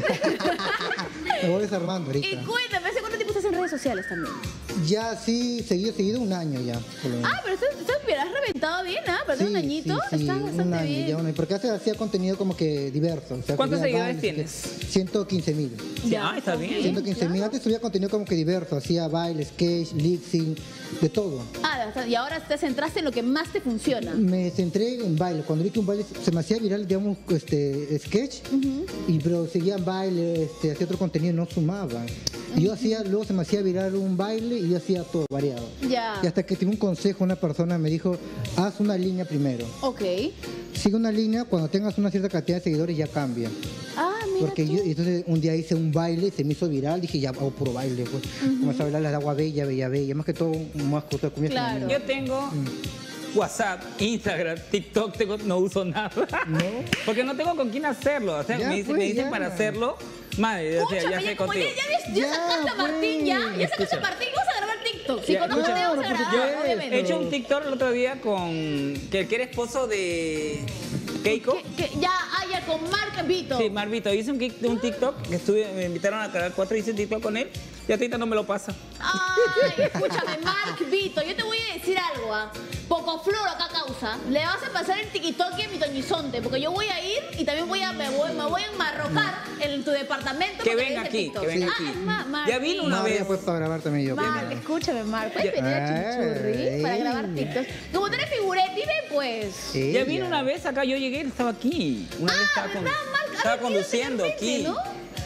Me voy desarmando ahorita. Y cuéntame, ¿hace cuánto tiempo estás en redes sociales también? Ya, sí, seguido un año ya. Por lo menos. Ah, pero has reventado bien, ¿ah? Para tener un añito, estás bastante un año, bien. Ya un año, porque hacía contenido como que diverso. O sea, ¿Cuántos subía seguidores bailes, tienes? 115.000. Ya, está bien. 115.000. Antes subía contenido como que diverso. Hacía baile, sketch, lip sync, de todo. Ah, y ahora te centraste en lo que más te funciona. Me centré en baile. Cuando vi que un baile se me hacía viral, digamos, sketch, pero seguían baile, hacía otro contenido, no sumaban. Y yo luego se me hacía viral un baile y yo hacía todo variado. Ya. Y hasta que tuve un consejo, una persona me dijo, haz una línea primero. Ok. Sigue una línea, cuando tengas una cierta cantidad de seguidores ya cambia. Ah, mira Porque tú. yo, entonces un día hice un baile, se me hizo viral, dije ya hago puro baile. Pues. Comencé a bailar las de Agua Bella, Bella Bella, más que todo, más cosas de comida femenina. Yo tengo WhatsApp, Instagram, TikTok, no uso nada. ¿No? Porque no tengo con quién hacerlo. O sea, Ya, me dicen, pues, ya. para hacerlo. Madre, o sea, ya sé contigo. Ya sacaste a Martín, ya sacaste a Martín, vamos a grabar TikTok. Si conozco te vamos a grabar, obviamente. He hecho un TikTok el otro día con que era esposo de Keiko. Ya con Marc Vito. Sí, Marc Vito. Hice un TikTok que me invitaron a Canal 4 y hice un TikTok con él y ahorita no me lo pasa. Ay, escúchame, Marc Vito, yo te voy a decir algo, poco flor acá causa. Le vas a pasar el tiquitoque a mi Toñizonte, porque yo voy a ir y también me voy a enmarrocar en tu departamento. Que venga aquí, que venga aquí. Ya vino una vez. Ya pues para grabar también yo. Marc, escúchame, Marc, ¿puedes venir a Chimichurri para grabar TikTok? Como tú eres figuretti, ven pues. Ya vino una vez acá, yo llegué, estaba aquí. Una vez estaba conduciendo aquí. ¿No?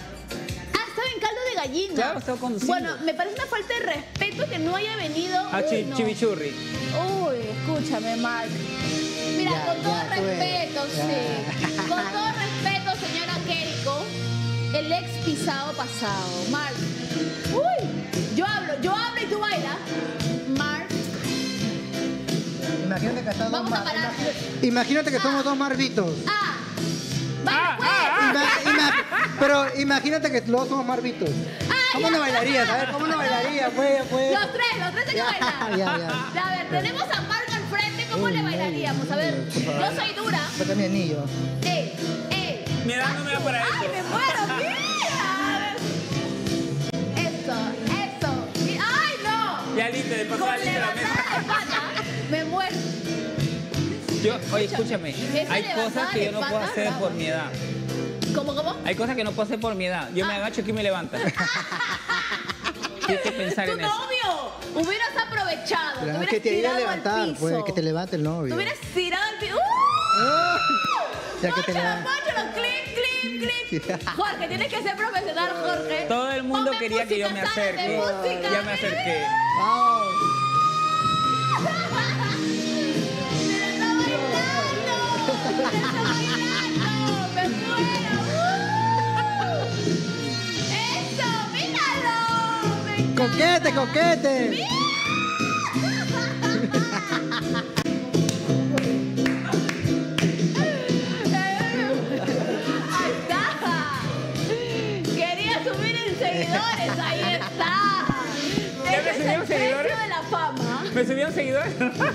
Estaba en caldo de gallina. Claro, estaba conduciendo. Bueno, me parece una falta de respeto que no haya venido A Chimichurri. Uy, escúchame, Marc. Mira, con todo respeto, sí. Con todo respeto, señora Keiko, el ex pisado pasado. Marc. Uy, yo hablo y tú bailas. Marc. Imagínate que estamos Vamos a parar. Imagínate que somos dos Marvitos. Pero imagínate que los dos somos Marvitos. ¿Cómo no bailarías? A ver, ¿cómo no bailarías? Pues. Los tres hay que bailar. Ya. A ver, tenemos a Marc al frente, ¿cómo le bailaríamos? A ver, yo soy dura. Sácame mi anillo. Mira, no me da para eso. ¡Ay, me muero! ¡Mira! Eso. ¡Ay, no! Ya listo, de pasar de la mesa. Me muero. Oye, escúchame, hay cosas que yo no puedo hacer por mi edad. ¿Cómo? Hay cosas que no puedo hacer por mi edad. Yo me agacho aquí y me levanto. Tienes que pensar Tu en eso. novio, hubieras aprovechado. Claro, te hubieras que te iba a tirado levantar, al piso. pues, que te levante el novio. Te hubieras tirado al piso. Ya que te ¡Pónchalo, clip! Jorge, tienes que ser profesional, Jorge. Todo el mundo Ponme quería que yo me música, sálate, acerque. música. Ya me acerqué. ¡Me muero! ¡Eso! ¡Míralo! ¡Coquete, coquete! ¡Ahí está! Quería subir en seguidores, ahí está. ¿Ya me Ese es subieron el seguidores? precio de la fama. ¿Me subieron seguidores?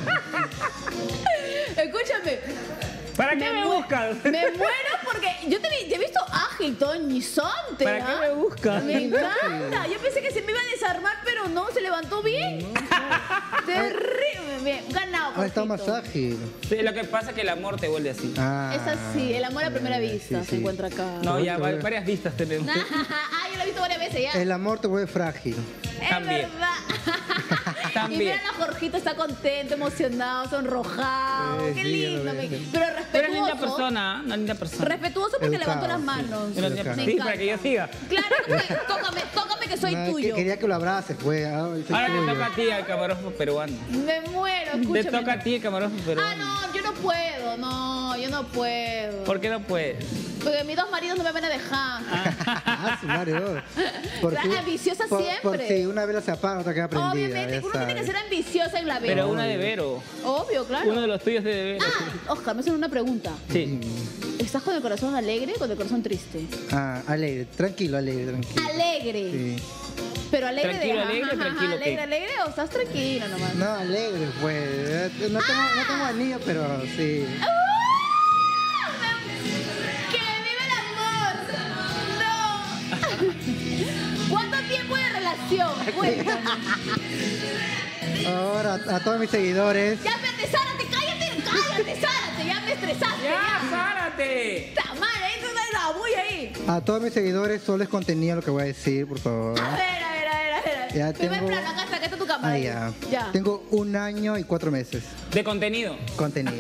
Escúchame. ¿Para qué me buscas? Me muero porque yo te he visto ágil, toñizante. ¿Para qué me buscas? Me encanta. Yo pensé que se me iba a desarmar, pero no, se levantó bien. Terrible. Bien, ganado. Ahora está Jorgito. más ágil. Sí, lo que pasa es que el amor te vuelve así. Es así, el amor a primera vista se encuentra acá. No, ya varias vistas tenemos. Yo lo he visto varias veces ya. El amor te vuelve frágil. Es También. verdad. También. Y miren a Jorgito, está contento, emocionado, sonrojado. Qué Sí, lindo. ya lo veo. Pero Pero es linda respetuoso. persona, una linda persona. Respetuoso porque Educado, levantó las sí. manos. Una linda Educado. persona. Me Sí, para que yo siga. Claro, tócame que soy No, tuyo. quería que lo abraces, pues. Ahora te toca a ti el camarógrafo peruano. Me muero, Te escúchame. toca a ti el camarógrafo peruano. No, yo no puedo, yo no puedo. ¿Por qué no puedes? Porque mis dos maridos no me van a dejar. Ah, su madre. Ambiciosa por siempre. si una vela se apaga, otra queda prendida. Obviamente, ya uno tiene que sabes. ser ambiciosa en la vida. Pero una de Vero. Obvio, claro. Uno de los tuyos de Vero. Oscar, me hacen una pregunta. Sí. ¿Estás con el corazón alegre o con el corazón triste? Alegre, tranquilo. Alegre. Sí. Pero alegre Tranquilo, de alegre, tranquilo, alegre, ¿qué? alegre o estás tranquilo nomás. No, alegre, pues. No tengo anillo, pero sí. ¡Que vive el amor! ¡No! ¿Cuánto tiempo de relación? Cuéntame. Ahora, a todos mis seguidores. Ya, espérate, Zárate, cállate, Zárate, ya me estresaste. ¡Ya, Zárate! ¡Ta madre! Ahí está la bulla ahí. A todos mis seguidores solo es contenido lo que voy a decir, por favor. A ver. Ya Primer tengo- plano, acá está tu cámara. Ah, ya. Ya. Tengo 1 año y 4 meses. De contenido. Contenido.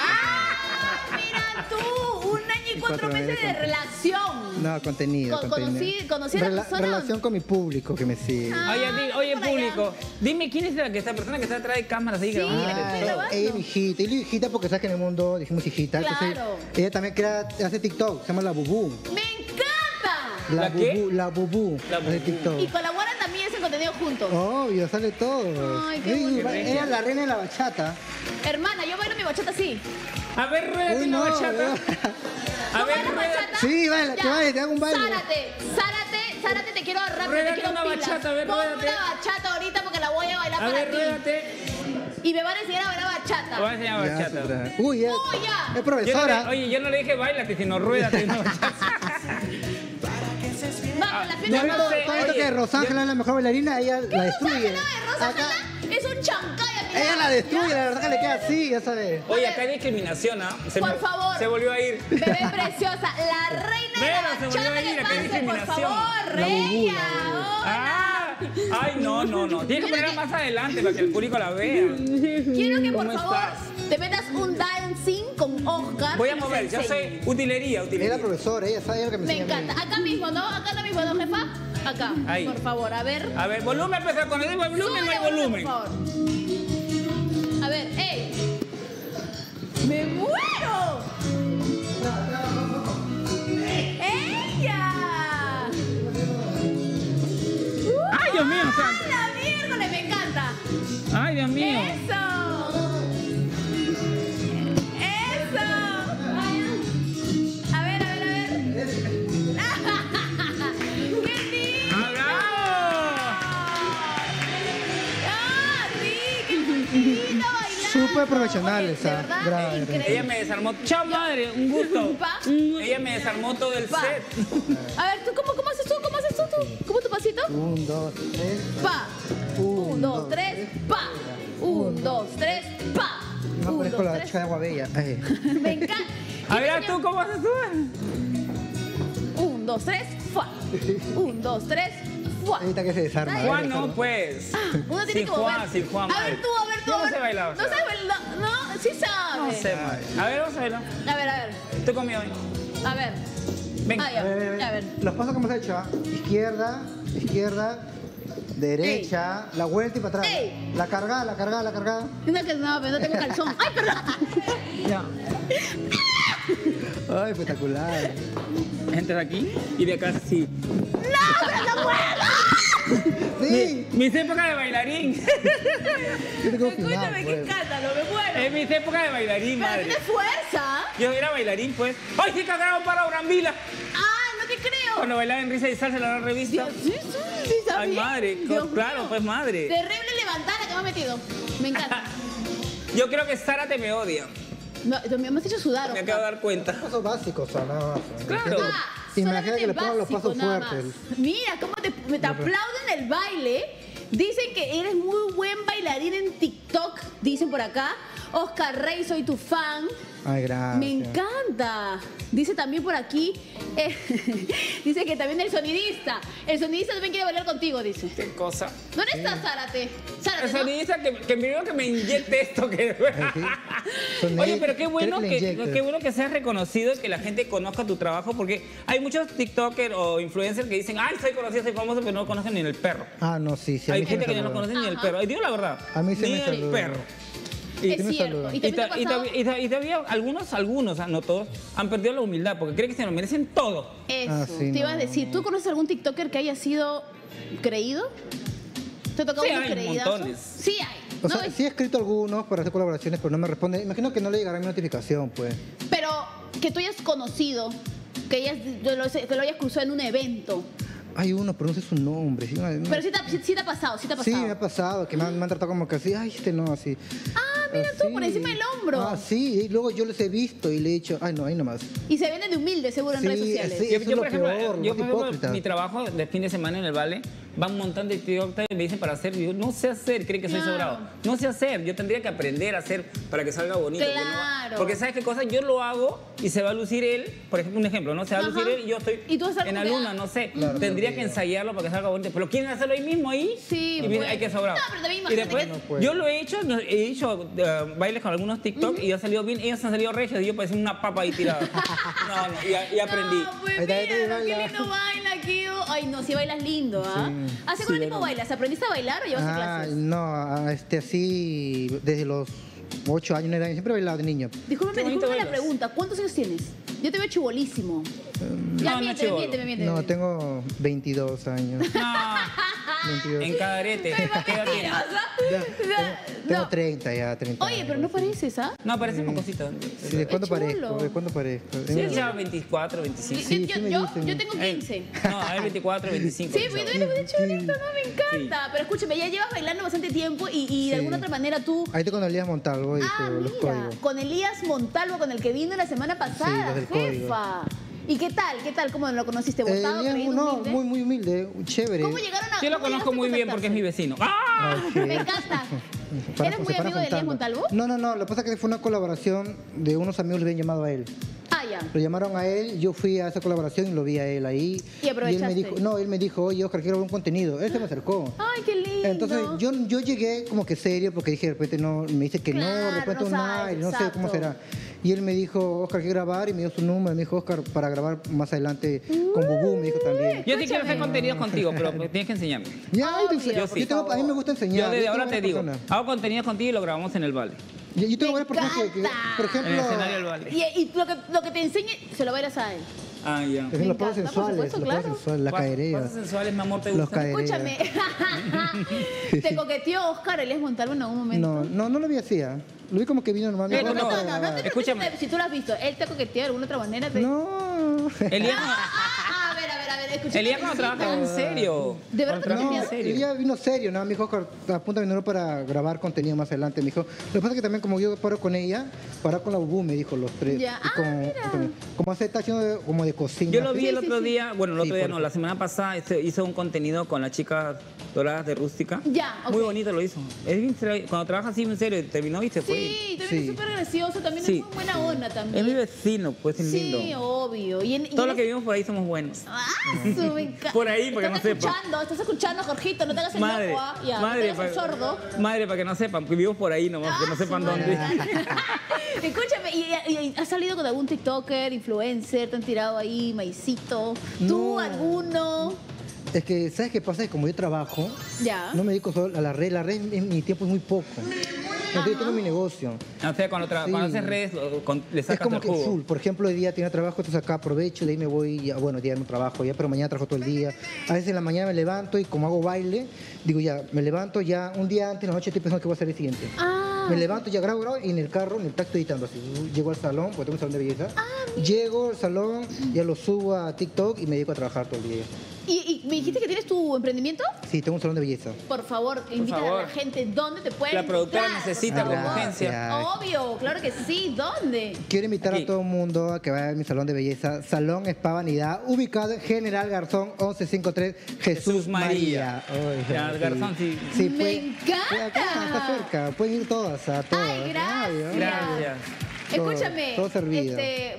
Mira tú, 1 año y 4 meses de relación. No, contenido. Conocí a la persona. Relación con mi público que me sigue. Oye, público, dime quién es esta persona que está detrás de cámaras ahí grabando. Ella es mi hijita. Y la hijita porque sabes que en el mundo dijimos hijita. Entonces, Claro. ella también hace TikTok. Se llama La Bubú. ¡Me encanta! La qué? Bubú. La Bubú. Hace TikTok. Y colaboran también ese contenido juntos. Obvio, sale todo. Ay, qué bonito. Ella es la reina de la bachata. Hermana, yo bailo mi bachata así. A ver, ruédate Uy, una no, bachata. A ver, ¿Bailas ruédate. bachata? Sí, baila, Ya. que baile, te hago un baile. Zárate, te quiero rápido, te Ruédate quiero una pilas. bachata, a ver, Ponme ruédate. una bachata ahorita porque la voy a bailar A para ver, ti. ruédate. Y me van a enseñar a bailar bachata. Te voy a enseñar Ya, bachata. otra. Uy, ya. ¡Oh, ya! Es profesora. Yo no le dije bailate, sino ruédate una bachata. Vamos, la ¿No pierna has visto, no. ¿tú has visto que Rosángela es la mejor bailarina? Ella la destruye. Rosángela es un chancaya. mira. Ella la destruye, la verdad que le queda así, ya sabes. Oye, acá hay discriminación, ¿ah? Por favor. Se volvió a ir. Bebé preciosa, la reina de Vero, la se volvió bachata a ir, de acá hay Pase, por discriminación. favor, La bubú, reina. Ah, ay, no. Tienes que ponerla más adelante para que el público la vea. Quiero que por ¿Cómo favor estás? te metas un dancing con Oscar. Voy a y nos mover, yo enseñes. soy utilería. Ella es la profesora, ella sabe lo que me Me enseña a mí. encanta. Acá mismo, ¿no? jefa. Acá. Ahí. Por favor, a ver. A ver, volumen, pues cuando digo volumen, no hay Súbele volumen. por favor. A ver, ¡ey! ¡Me muero! ¡Ella! ¡Ay, Dios mío! santo! ¡La miércoles! ¡Me encanta! ¡Ay, Dios mío! ¡Eso! ¡Eso! A ver. ¡Qué lindo! ¡Ah, sí! ¡Qué lindo bailar! Súper profesionales, De ¿sabes? verdad, Grave. increíble. Ella me desarmó. ¡Chao, madre! Un gusto. Pa. Ella me desarmó todo el Pa. set. A ver, ¿tú cómo haces tú? ¿Cómo haces tú? ¿Cómo es tu pasito? 1, 2, 3. Pa. 1, 2, 3, pa. 1, 2, 3, pa. No 1, parezco 2, la 3. chica de Guabella. Ay. Me encanta. A ver, ¿tú cómo haces tú? 1, 2, 3, fa. 1, 2, 3, Ahorita que se desarma. Juan no, pues. Uno tiene Sin que Juan, mover. sin Juan. A ver tú, a ver tú. Yo a no ver. sé bailar. No sabes bailar. No, sí sabes. No sé, madre. A ver, vamos a bailar. A ver. Tú conmigo. A ver. Ven. Ah, ya. A ver. Los pasos que hemos hecho, ¿ah? Izquierda, derecha, la vuelta y para atrás. Ey. La cargada. No, pero no tengo calzón. ¡Ay, perdón! Ya. Ay, espectacular. Entras aquí y de acá sí. ¡No, pero no puedo! Sí. Mis épocas de bailarín. Yo tengo final, Escúchame, qué pues. escándalo, me muero. Es mis épocas de bailarín, Pero madre. tienes fuerza. Yo era bailarín, pues. ¡Ay, sí cagaron para Brambila! ¡Ay, no te creo! Cuando bailaba en Risa y Salsa en la revista. Sí, sabía. Ay, madre. Dios Claro, mío. pues, madre. Terrible levantada que me ha metido. Me encanta. Yo creo que Sara te me odia. No, me has hecho sudar. Me acabo de dar cuenta. Pasos básicos, o nada más. Claro. Imagina que le pongan los pasos nada fuertes. más. Mira, cómo te aplauden el baile. Dicen que eres muy buen bailarín en TikTok. Dicen por acá. Oscar Rey, soy tu fan. Ay, gracias. Me encanta. Dice también por aquí, dice que también el sonidista también quiere bailar contigo, dice. ¿Qué cosa? ¿Dónde está Zárate? Zárate, El ¿no? sonidista que primero que me inyecte esto. Oye, pero qué bueno que seas reconocido y que la gente conozca tu trabajo, porque hay muchos TikTokers o influencers que dicen, ay, soy conocido, soy famoso, pero no conocen ni el perro. Ah, no, sí. A Hay mí sí gente me que no saludó. conoce ni el perro. Y digo la verdad, A mí sí ni me el saludó. perro. Es cierto. ¿Y también te ha pasado? Y todavía algunos, no todos, han perdido la humildad porque creen que se lo merecen todo. Eso, Ah, sí, te iba a no. decir, ¿tú conoces algún TikToker que haya sido creído? ¿Te ha tocado Sí, un hay creídazo? montones. Sí hay. O ¿no? sea, sí he escrito algunos para hacer colaboraciones, pero no me responde. Imagino que no le llegará mi notificación, pues. Pero que tú hayas conocido, que lo hayas cruzado en un evento. Hay uno, pero no sé su nombre. Sí, Pero sí te ha pasado, Sí, me ha pasado, que me han tratado como que así, ay, este no, así. Ah, mira tú, por encima del hombro. Ah, sí, y luego yo les he visto y le he dicho, ay, no, ahí nomás. Y se venden de humilde, seguro, en Sí, redes sociales. sí. Eso es lo por ejemplo, peor, yo, los por ejemplo, hipócritas. mi trabajo de fin de semana en el Vale, van un montón de TikTok y me dicen para hacer, y yo no sé hacer, creen que soy Claro. sobrado. No sé hacer, yo tendría que aprender a hacer para que salga bonito. que no- Claro. porque ¿sabes qué cosa? Yo lo hago y se va a lucir él, por ejemplo, un ejemplo, ¿no? Se va a lucir Ajá. él y yo estoy Y tú vas a en la algo luna, que- no sé. Claro, tendría sí. que ensayarlo para que salga bonito. Pero quieren hacerlo ahí mismo, ahí. Sí, y miren, pues. hay que sobrar. No, pero también Y imagínate después, que- No puede. yo lo he hecho bailes con algunos TikTok y ha salido bien. Ellos han salido regios y yo parecía una papa ahí tirada. y aprendí. No, pues Ahí está, ahí está, mira, qué baila. lindo baila, Kido. Ay, no, sí bailas lindo, ¿ah? Sí. ¿Hace cuánto tiempo bailas? ¿Aprendiste a bailar o llevas Ah, clases? no, así, desde los 8 años, 9 años, siempre he bailado de niño. Discúlpame, Qué bonito la bailas. pregunta. ¿Cuántos años tienes? Yo te veo chibolísimo. Ya, no, miente, chibolo. miente. No, tengo 22 años. No, 22. en cada arete. ¿Qué edad tienes? Tengo 30 ya, 30. Oye, pero no pareces, ¿ah? No, parecemos cositas. Sí, ¿de cuándo Qué chulo. parezco? ¿De cuándo parezco? Sí, ya 24, 25. Sí, sí me dicen. Yo tengo 15. No, a ver, 24, 25. Sí, pues yo le veo chulito, no me encanta. Pero escúchame, ya llevas bailando bastante tiempo y de Sí. alguna otra manera tú. Ahí estoy con Elías Montalvo y Ah, los mira, códigos. con Elías Montalvo, con el que vino la semana pasada, los del código. jefa. ¿Y qué tal? ¿Qué tal? ¿Cómo lo conociste? ¿Votado? Elías, ¿Creído? no, humilde? muy humilde, chévere. ¿Cómo llegaron a.? Yo lo cómo conozco llegaste a muy bien porque es mi vecino. ¡Ah! Ok. Me encanta. ¿Eres muy amigo de Elías Montalvo? No, lo que pasa es que fue una colaboración de unos amigos, le habían llamado a él. Ah, ya. Lo llamaron a él, yo fui a esa colaboración y lo vi a él ahí. ¿Y aprovechaste? él me dijo, oye, Oscar, quiero ver un contenido. Él se me acercó. Ay, qué lindo. Entonces yo llegué como que serio porque dije, de repente no, me dice que no, de Claro, repente no un sabes, mail, no sé cómo exacto. será. Y él me dijo, Oscar, quiero grabar y me dio su número. Me dijo, Oscar, para grabar más adelante con Bubú, me dijo también. Yo sí quiero hacer contenidos contigo, pero tienes que enseñarme. Ya, Obvio, yo sí. a mí me gusta enseñar. Yo desde tengo ahora te buenas digo, personas. hago contenidos contigo y lo grabamos en el Vale. Yo tengo Me varias personas que, por En el ejemplo, escenario del Vale. Y lo que te enseñe, se lo bailas a él. Ah, ya. es los pasos encanta, por sensuales, supuesto, los claro. pasos sensuales, las caereas. Pasos sensuales, mi amor, te Los gustan. caereas. Escúchame. ¿Te coqueteó Oscar Elías Montalvo en algún momento? No lo vi así. Lo vi como que vino normalmente. No, para no, grabar. Escúchame. Si tú lo has visto, él te coqueteó de alguna otra manera. No. Elías, A ver, escúchame. Elías no trabaja en serio. ¿De verdad te Trabaja No, en coqueteó? serio. ella vino serio, ¿no? Me dijo, Oscar, apunta mi número para grabar contenido más adelante. Me dijo, lo que pasa es que también como yo paro con ella, paro con la Bubú, me dijo los tres. Ya. Y como hace está haciendo como de cocina. Yo lo vi Sí, el sí, otro sí. día, bueno, el Sí, otro día por no, eso. la semana pasada hizo un contenido con las chicas doradas de Rústica. Ya, ok. Muy bonito lo hizo. Es bien serio, cuando trabajas así en serio, terminó y se fue. Sí, también es súper gracioso, también Sí. es muy buena onda también. Es mi vecino, pues es lindo. Sí, obvio. Todos los que vivimos por ahí somos buenos. Ah, Eso, me encanta. Por ahí, para que no sepan. Estás escuchando, Jorgito, no te hagas el Madre, loco, ¿ah? Ya, madre, no te hagas el sordo. Madre, para que no sepan, que vivo por ahí nomás, que no sepan dónde. Escúchame, ¿y has salido con algún TikToker, influencer? ¿Te han tirado ahí maicito? ¿Tú, alguno? Es que, ¿sabes qué pasa? Es como yo trabajo, Ya. no me dedico solo a la red en mi tiempo es muy poco. Entonces yo tengo mi negocio. O sea, cuando haces redes, le sacas Es como el que jugo. full. Por ejemplo, hoy día tenía trabajo, entonces acá aprovecho, de ahí me voy, ya, bueno, ya no trabajo ya, pero mañana trabajo todo el día. A veces en la mañana me levanto y como hago baile, digo ya, me levanto ya un día antes, en la noche estoy pensando qué voy a hacer el siguiente. Me levanto, ya grabo y en el carro, en el taxi estoy editando así. Llego al salón, porque tengo un salón de belleza. Llego al salón, ya lo subo a TikTok y me dedico a trabajar todo el día. ¿Y me dijiste que tienes tu emprendimiento? Sí, tengo un salón de belleza. Por favor, invita a la gente dónde te pueden La productora invitar? necesita Por favor. urgencia. Obvio, claro que sí. ¿Dónde? Quiero invitar a todo el mundo a que vaya a mi salón de belleza, Salón Spa Vanidad, ubicado en General Garzón 1153, Jesús María. Ay, Ya, Garzón, sí. Sí, Me encanta. Acá, está cerca, pueden ir todas, a todas. Ay, gracias. Gracias. Escúchame, todo servido.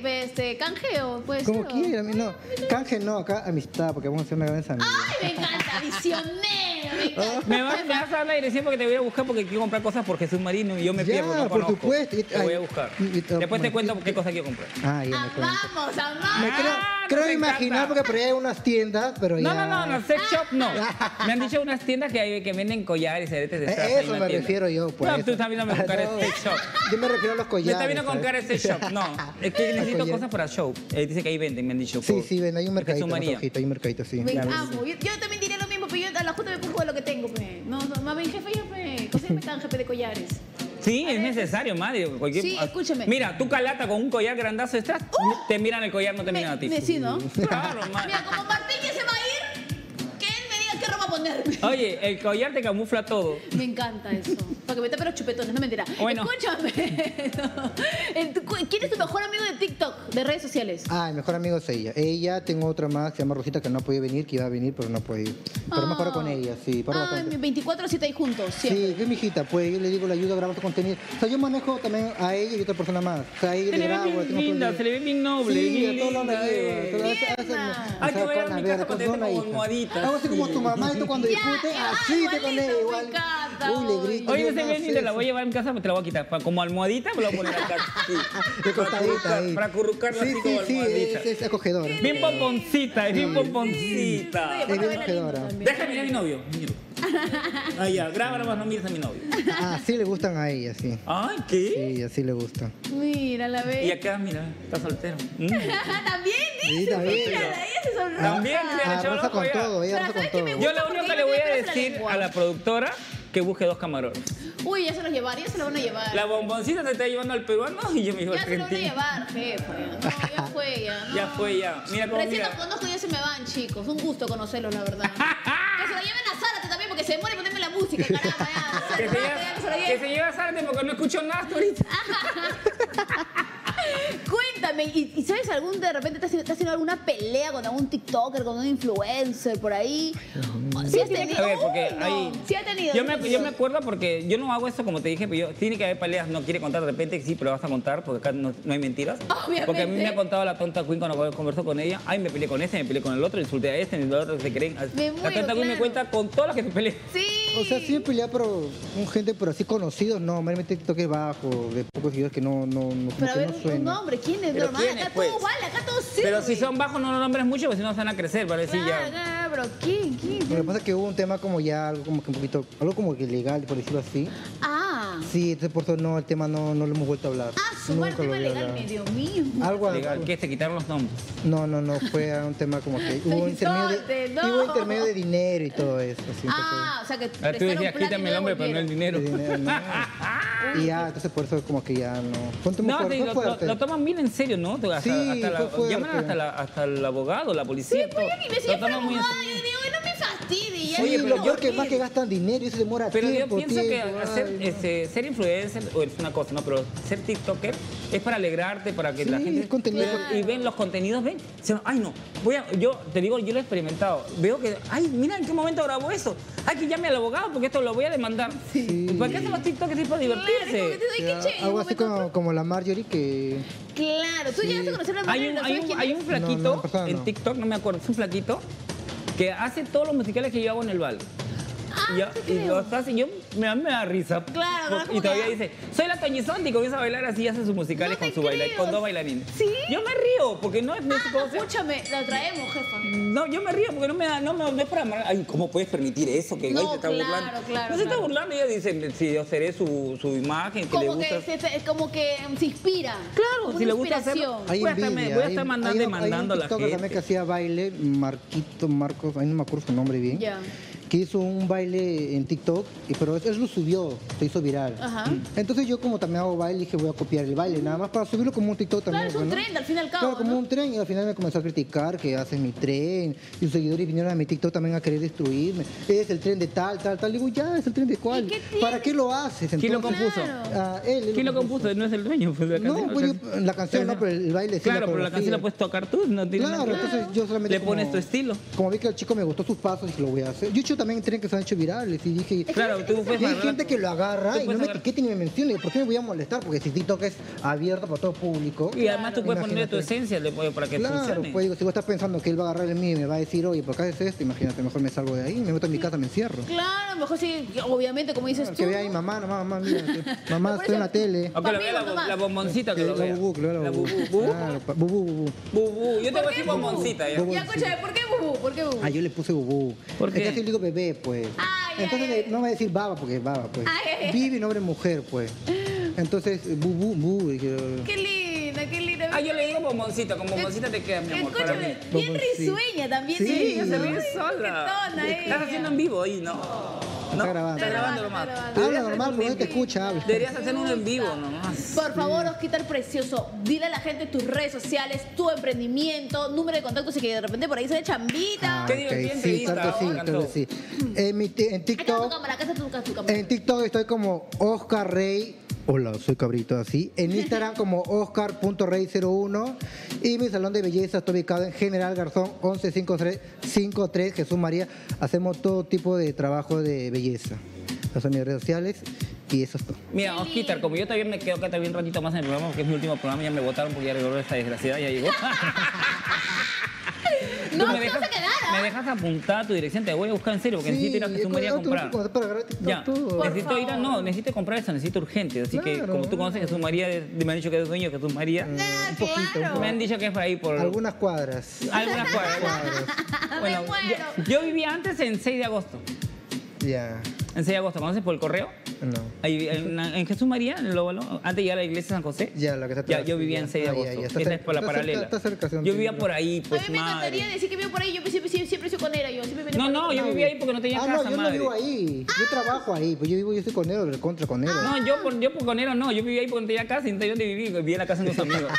canje o puede Como ser. quieran, no, canje no, acá amistad, porque vamos a hacer una gran amistad. Ay, me encanta, visionero, me encanta. Me vas a dar la dirección porque te voy a buscar porque quiero comprar cosas por Jesús Marino y yo me Ya, pierdo, no por conozco. supuesto. Te voy a buscar. Después te cuento qué cosa quiero comprar. Ah, ya me cuento. Vamos, amamos. Creo me imaginar porque por ahí hay unas tiendas, pero ya. No, sex shop no. Me han dicho unas tiendas que venden collares y aretes de strass ahí en Eso la me tienda. refiero yo, por No, eso. tú estás viendo con cara de sex shop. Yo me refiero a los Me collares. está viendo con ¿sabes? cara de sex shop. No, es que necesito collares. cosas para show. Dice que ahí venden, me han dicho. Sí, sí, ven, hay un mercadito, Jesús María. hay un mercadito, sí. Me amo. Yo también diría lo mismo, pero yo a la justa me pongo de lo que tengo, pe. No, mami, jefe, consígueme canje de collares. Sí, es necesario, madre. Sí, escúchame. Mira, tú calata con un collar grandazo estás, te miran el collar, no te miran a ti. Sí, ¿no? Claro, madre. Mira, como Martín ya se va a ir, que él me diga qué ropa ponerme. Oye, el collar te camufla todo. Me encanta eso. Para que me tape los chupetones, no mentira. Bueno. Escúchame. ¿Quién es tu mejor amigo de TikTok, de redes sociales? Ah, el mejor amigo es ella. Ella, tengo otra más, se llama Rosita, que no ha podido venir, que iba a venir, pero no ha podido. Pero me acuerdo con ella, sí, paro bastante. 24/7 ahí juntos, siempre. Sí, que es mi hijita, pues yo le digo, le ayudo a grabar tu contenido. O sea, yo manejo también a ella y otra persona más. O sea, ahí Se le le ve grabo, bien tengo todo el linda, día. se le ve bien noble, Sí, bien a todo lado me linda, lleva. Ay, que voy a ir a mi casa para tenerte como almohadita. Hago así como tu mamá y tú cuando discutes, así te con ella igual. Uy, le grito. Oye, yo, ese no bien sé, linda, la voy a llevar a mi casa, te la voy a quitar. Como almohadita me la voy a poner acá. Sí. De costadita ahí. Para acurrucarla Sí, así como sí, almohadita. es acogedora. Bien pomponcita, es bien pomponcita. Es bien acogedora. Deja mirar a mi novio. Mira. Ah, ya, graba nomás, no mires a mi novio. Ah, sí le gustan a ella, sí. Ay, ¿qué? Sí, así le gustan. Mira, la ve. Y acá, mira, está soltero. También Sí, dice, también. mira, ella se sonroja. También, mira, Ah, rosa con todo, ella rosa con todo. Yo lo único que le voy a decir a la productora que busque 2 camarones. Uy, ya se los llevaron, ya se los van a llevar. La bomboncita se está llevando al peruano y yo me llevo al Ya se los van a argentino. llevar, jefe. No, ya fue, ya. No. Ya fue, ya. Mira cómo Recién mira. los conozco y ya se me van, chicos. Un gusto conocerlos, la verdad. Que se la lleven a Zárate también, porque se demora en ponerme la música, caramba. Ya. Que se lleve. lleve a Zárate porque no escucho nada hasta ahorita. Cuéntame, ¿y sabes de repente te has tenido alguna pelea con algún TikToker, con un influencer por ahí? Sí, tiene que haber, porque Uy, no. hay... Sí ha tenido. Yo me acuerdo porque yo no hago eso como te dije, pero tiene que haber peleas, no quiere contar de repente, sí, pero vas a contar porque acá no hay mentiras. Obviamente. Porque a mí me ha contado la tonta Queen cuando conversó con ella, ay, me peleé con este, me peleé con el otro, insulté a este, el otro se creen. Me La muero, tonta Queen me claro. cuenta con todas las que se peleé. Sí. O sea, sí he peleado, pero con gente, pero así conocidos, no, normalmente toque bajo, de pocos videos que no Pero a ver, no un suenan. nombre, ¿quién es? ¿Pero Normal, quién es, acá pues? todo vale, acá todo sirve. Pero si son bajos no lo nombres mucho, porque si no se van a crecer, para decir ya. Claro, pero ¿quién? Lo que pasa es que hubo un tema como ya, algo como que un poquito, algo como que ilegal, por decirlo así. Ah. Sí, entonces por eso no, el tema no lo hemos vuelto a hablar. Ah, su Nunca el tema lo había legal, hablado. medio mismo. Algo Legal, ¿qué? ¿Te quitaron los nombres? No, fue un tema como que hubo intermedio de dinero y todo eso. Así, Ah, o sea que Tú prestaron decías, plata y quítame no el nombre, pero no el dinero. Y ya, entonces por eso como que ya no. Fue un tema No, fuerte, sí, fue fuerte. lo toman bien en serio, ¿no? Hasta, Sí, hasta fue fuerte. llaman hasta el abogado, la policía. Sí, pues todo. yo ni me Lo siento toman muy en abogada, serio. yo digo, no me fastidie ya Sí, digo, lo peor que más que gastan dinero y eso demora Pero tiempo. yo pienso tiempo, que ser influencer es una cosa, ¿no? Pero ser TikToker es para alegrarte, para que la Sí, gente... contenido. Y ven los contenidos, ven. Ay, no. Yo te digo, yo lo he experimentado. Veo que, ay, mira en qué momento grabo eso. Ay, que llame al abogado porque esto lo voy a demandar. Sí. ¿Para qué hacen los TikTokers? Es para divertirse. Algo así como la Marjorie que... Claro, tú llegaste a conocer a la Marjorie, ¿no sabes quién Hay es? un flaquito en persona en no. TikTok, no me acuerdo, es un flaquito que hace todos los musicales que yo hago en el Val. Y lo hace, a mí me da risa. Claro, Y todavía dice, soy la Toñizonte y comienza a bailar así y hace sus musicales con su bailar, con dos bailarines. ¿Sí? Yo me río porque no es cosa. Escúchame, la traemos, jefa. No, yo me río porque no es para amar. Ay, ¿cómo puedes permitir eso? Que No, ay, se está burlando. claro, No se está burlando, ella dice, si yo seré su imagen, que le Como gusta. como que se inspira. Claro, Como si una le gusta hacerlo. inspiración. Hay envidia, voy a estar demandando a la TikToker gente. también que hacía baile, Marcos, ahí no me acuerdo su nombre bien. Ya. Que hizo un baile en TikTok, pero él lo subió, se hizo viral. Ajá. Entonces yo como también hago baile, dije voy a copiar el baile, nada más para subirlo como un TikTok también. Claro, es un pues, ¿no? trend al fin y al cabo, Claro, como ¿no? un tren, y al final me comenzó a criticar que hace mi tren, y sus seguidores vinieron a mi TikTok también a querer destruirme. Es el tren de tal. Digo, ya, es el tren de cuál. ¿Para qué lo haces? ¿Quién lo Entonces, compuso? Él ¿Quién lo compuso? No es el dueño pues, de la canción. No, pues la canción no, pero el baile sí. Claro, pero la canción la puedes tocar tú, no tiene nada Claro, que ver. entonces yo solamente Le pones tu estilo. Como vi que al chico me gustó sus pasos, dije, lo voy a hacer. Yo he hecho también tren que se han hecho virales y dije... Claro, tú puedes y hay agarrar- gente que lo agarra tú y no puedes me agarrar- etiquete ni me mencione. ¿Por qué me voy a molestar? Porque si TikTok es abierto para todo público... Y además tú puedes ponerle tu imagínate. esencia para que Claro, funcione. pues digo, si vos estás pensando que él va a agarrar el mío y me va a decir, oye, ¿por qué haces esto? Imagínate, mejor me salgo de ahí, me meto en mi casa, me encierro. Claro, mejor sí, obviamente, como dices Que tú. vea a mi mamá, no, mamá, mira, mamá, estoy en la tele. Aunque lo vea la bomboncita que lo vea. La bubú, que lo vea la bubú. Claro, bubú. Bubú, yo te voy a ¿Por decir qué bubú? bomboncita ya. Bubú. Ya, escúchame, ¿por qué bubú? ¿Por qué bubú? Ah, yo le puse bubú. ¿Por qué? Es que así le digo bebé, pues. Entonces no me va a decir baba, porque es baba, pues. Vive nombre mujer, pues. Entonces, bubú. Qué linda, qué linda. Ah, yo le digo bomboncita, con bomboncita te queda, mi amor, para mí. Escúchame, bien risueña también. Sí, ella. se ve Ay, sola. coquetona ella. Estás haciendo en vivo ahí, ¿no? Está grabando. Está grabando nomás. Habla normal, porque no te escucha, habla. Deberías hacer uno en vivo nomás. Por favor, Osquitar Precioso, dile a la gente tus redes sociales, tu emprendimiento, número de contacto, si que de repente por ahí se de chambita. Ok, sí, claro que sí. En TikTok, Acá está tu cámara. en TikTok estoy como Oscar Rey. Hola, soy Cabrito, así. En Instagram como oscar.rey01. Y mi salón de belleza está ubicado en General Garzón 115353 Jesús María. Hacemos todo tipo de trabajo de belleza. Esas son mis redes sociales y eso es todo. Mira, Osquitar, como yo todavía me quedo acá también un ratito más en el programa, porque es mi último programa, ya me votaron porque ya regresó esta desgraciada, ya llegó. No, Tú no se quedara. me dejas apuntar tu dirección, te voy a buscar en serio, porque necesito ir a Jesús María a comprar. Ya, necesito comprar eso, necesito urgente. Así que, como tú conoces Jesús María, me han dicho que es dueño de Jesús María. Un poquito. Me han dicho que es por ahí por... Algunas cuadras. Algunas cuadras. Bueno, yo vivía antes en 6 de agosto. Ya. En 6 de agosto, ¿conoces por el correo? No. Ahí, en Jesús María, en el óvalo, antes de llegar a la iglesia de San José. Ya, la que está Ya, atrás. yo vivía en 6 de agosto. Está Esa es por la cerca, paralela. está cerca, sí, Yo vivía por ahí, pues A mí me encantaría madre. decir que vivo por ahí, yo siempre soy conera, yo siempre venía No, por ahí. yo vivía ahí porque no tenía casa, no, yo madre. no vivo ahí. Yo trabajo ahí. Pues yo soy conero, del contra conero. No, yo por conero no, yo vivía ahí porque no tenía casa y entonces yo vivía en la casa de unos amigos.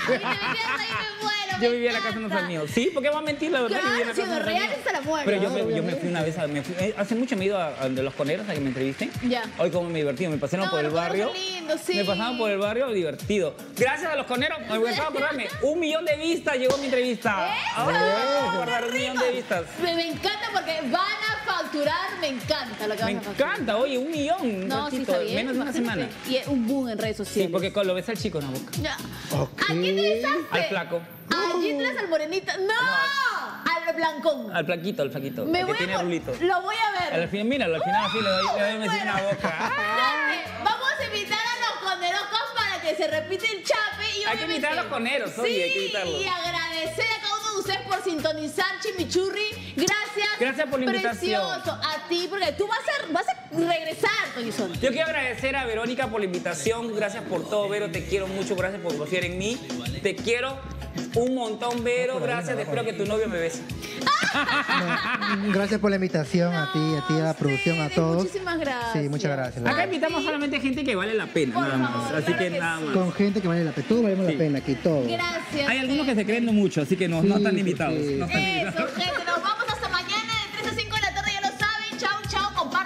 Yo vivía en la casa de unos amigos. Sí, porque va a mentir la verdad. Yo vivía en la Claro, si casa de lo unos real amigos. está la muerte. Pero yo me fui una vez, hace mucho me he ido a de los coneros a que me entrevisten. Ya. Hoy como me divertido, me pasaron por el los coneros barrio. son lindos, sí. Me pasaban por el barrio divertido. Gracias a los coneros, me voy a acordarme, 1 millón de vistas llegó mi entrevista. Ahora me voy a acordar 1 millón de vistas. Me encanta porque van a facturar, me encanta lo que Me van a facturar. encanta, oye, 1 millón, un No, sí ratito, está bien. menos de una imagínate. semana. Y es un boom en redes Sí, sociales. porque lo ves al chico en la boca. Ya. ¿A quién te besaste? Al flaco. ¿A Gitlas, al morenito? ¡No! Al blancón. Al flaquito, Me el voy que tiene a rulitos. Lo voy a ver. Al final, míralo, al final así le doy un besito en la boca. Dale, vamos a invitar a los conerocos para que se repite el chape. Y Hay que invitar a los coneros, sí, oye, hay que invitarlos. y agradecer a cada uno de ustedes por sintonizar Chimichurri. Gracias. Gracias por la invitación. Precioso. A ti, porque tú vas a regresar, Toñizón. Yo quiero agradecer a Verónica por la invitación. Gracias por todo, Vero. Te quiero mucho. Gracias por confiar en mí. Te quiero un montón, Vero. Gracias. Espero que tu novio me bese. Gracias por la invitación a ti, a la producción, a todos. Muchísimas gracias. Sí, muchas gracias. Acá invitamos solamente gente que vale la pena, nada más. Así que nada más. Con gente que vale la pena. Todos valemos la pena aquí, todos. Gracias. Hay algunos que se creen mucho, así que no están invitados. No están invitados. Eso, gente. Nos vamos hasta mañana de 3 a 5 de la tarde, ya lo saben. Chao.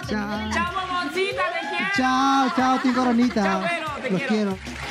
contenido de la Chao, Momoncita, te quiero. Chao, chao, tío Coronita. Chao, bueno, te Los quiero. quiero.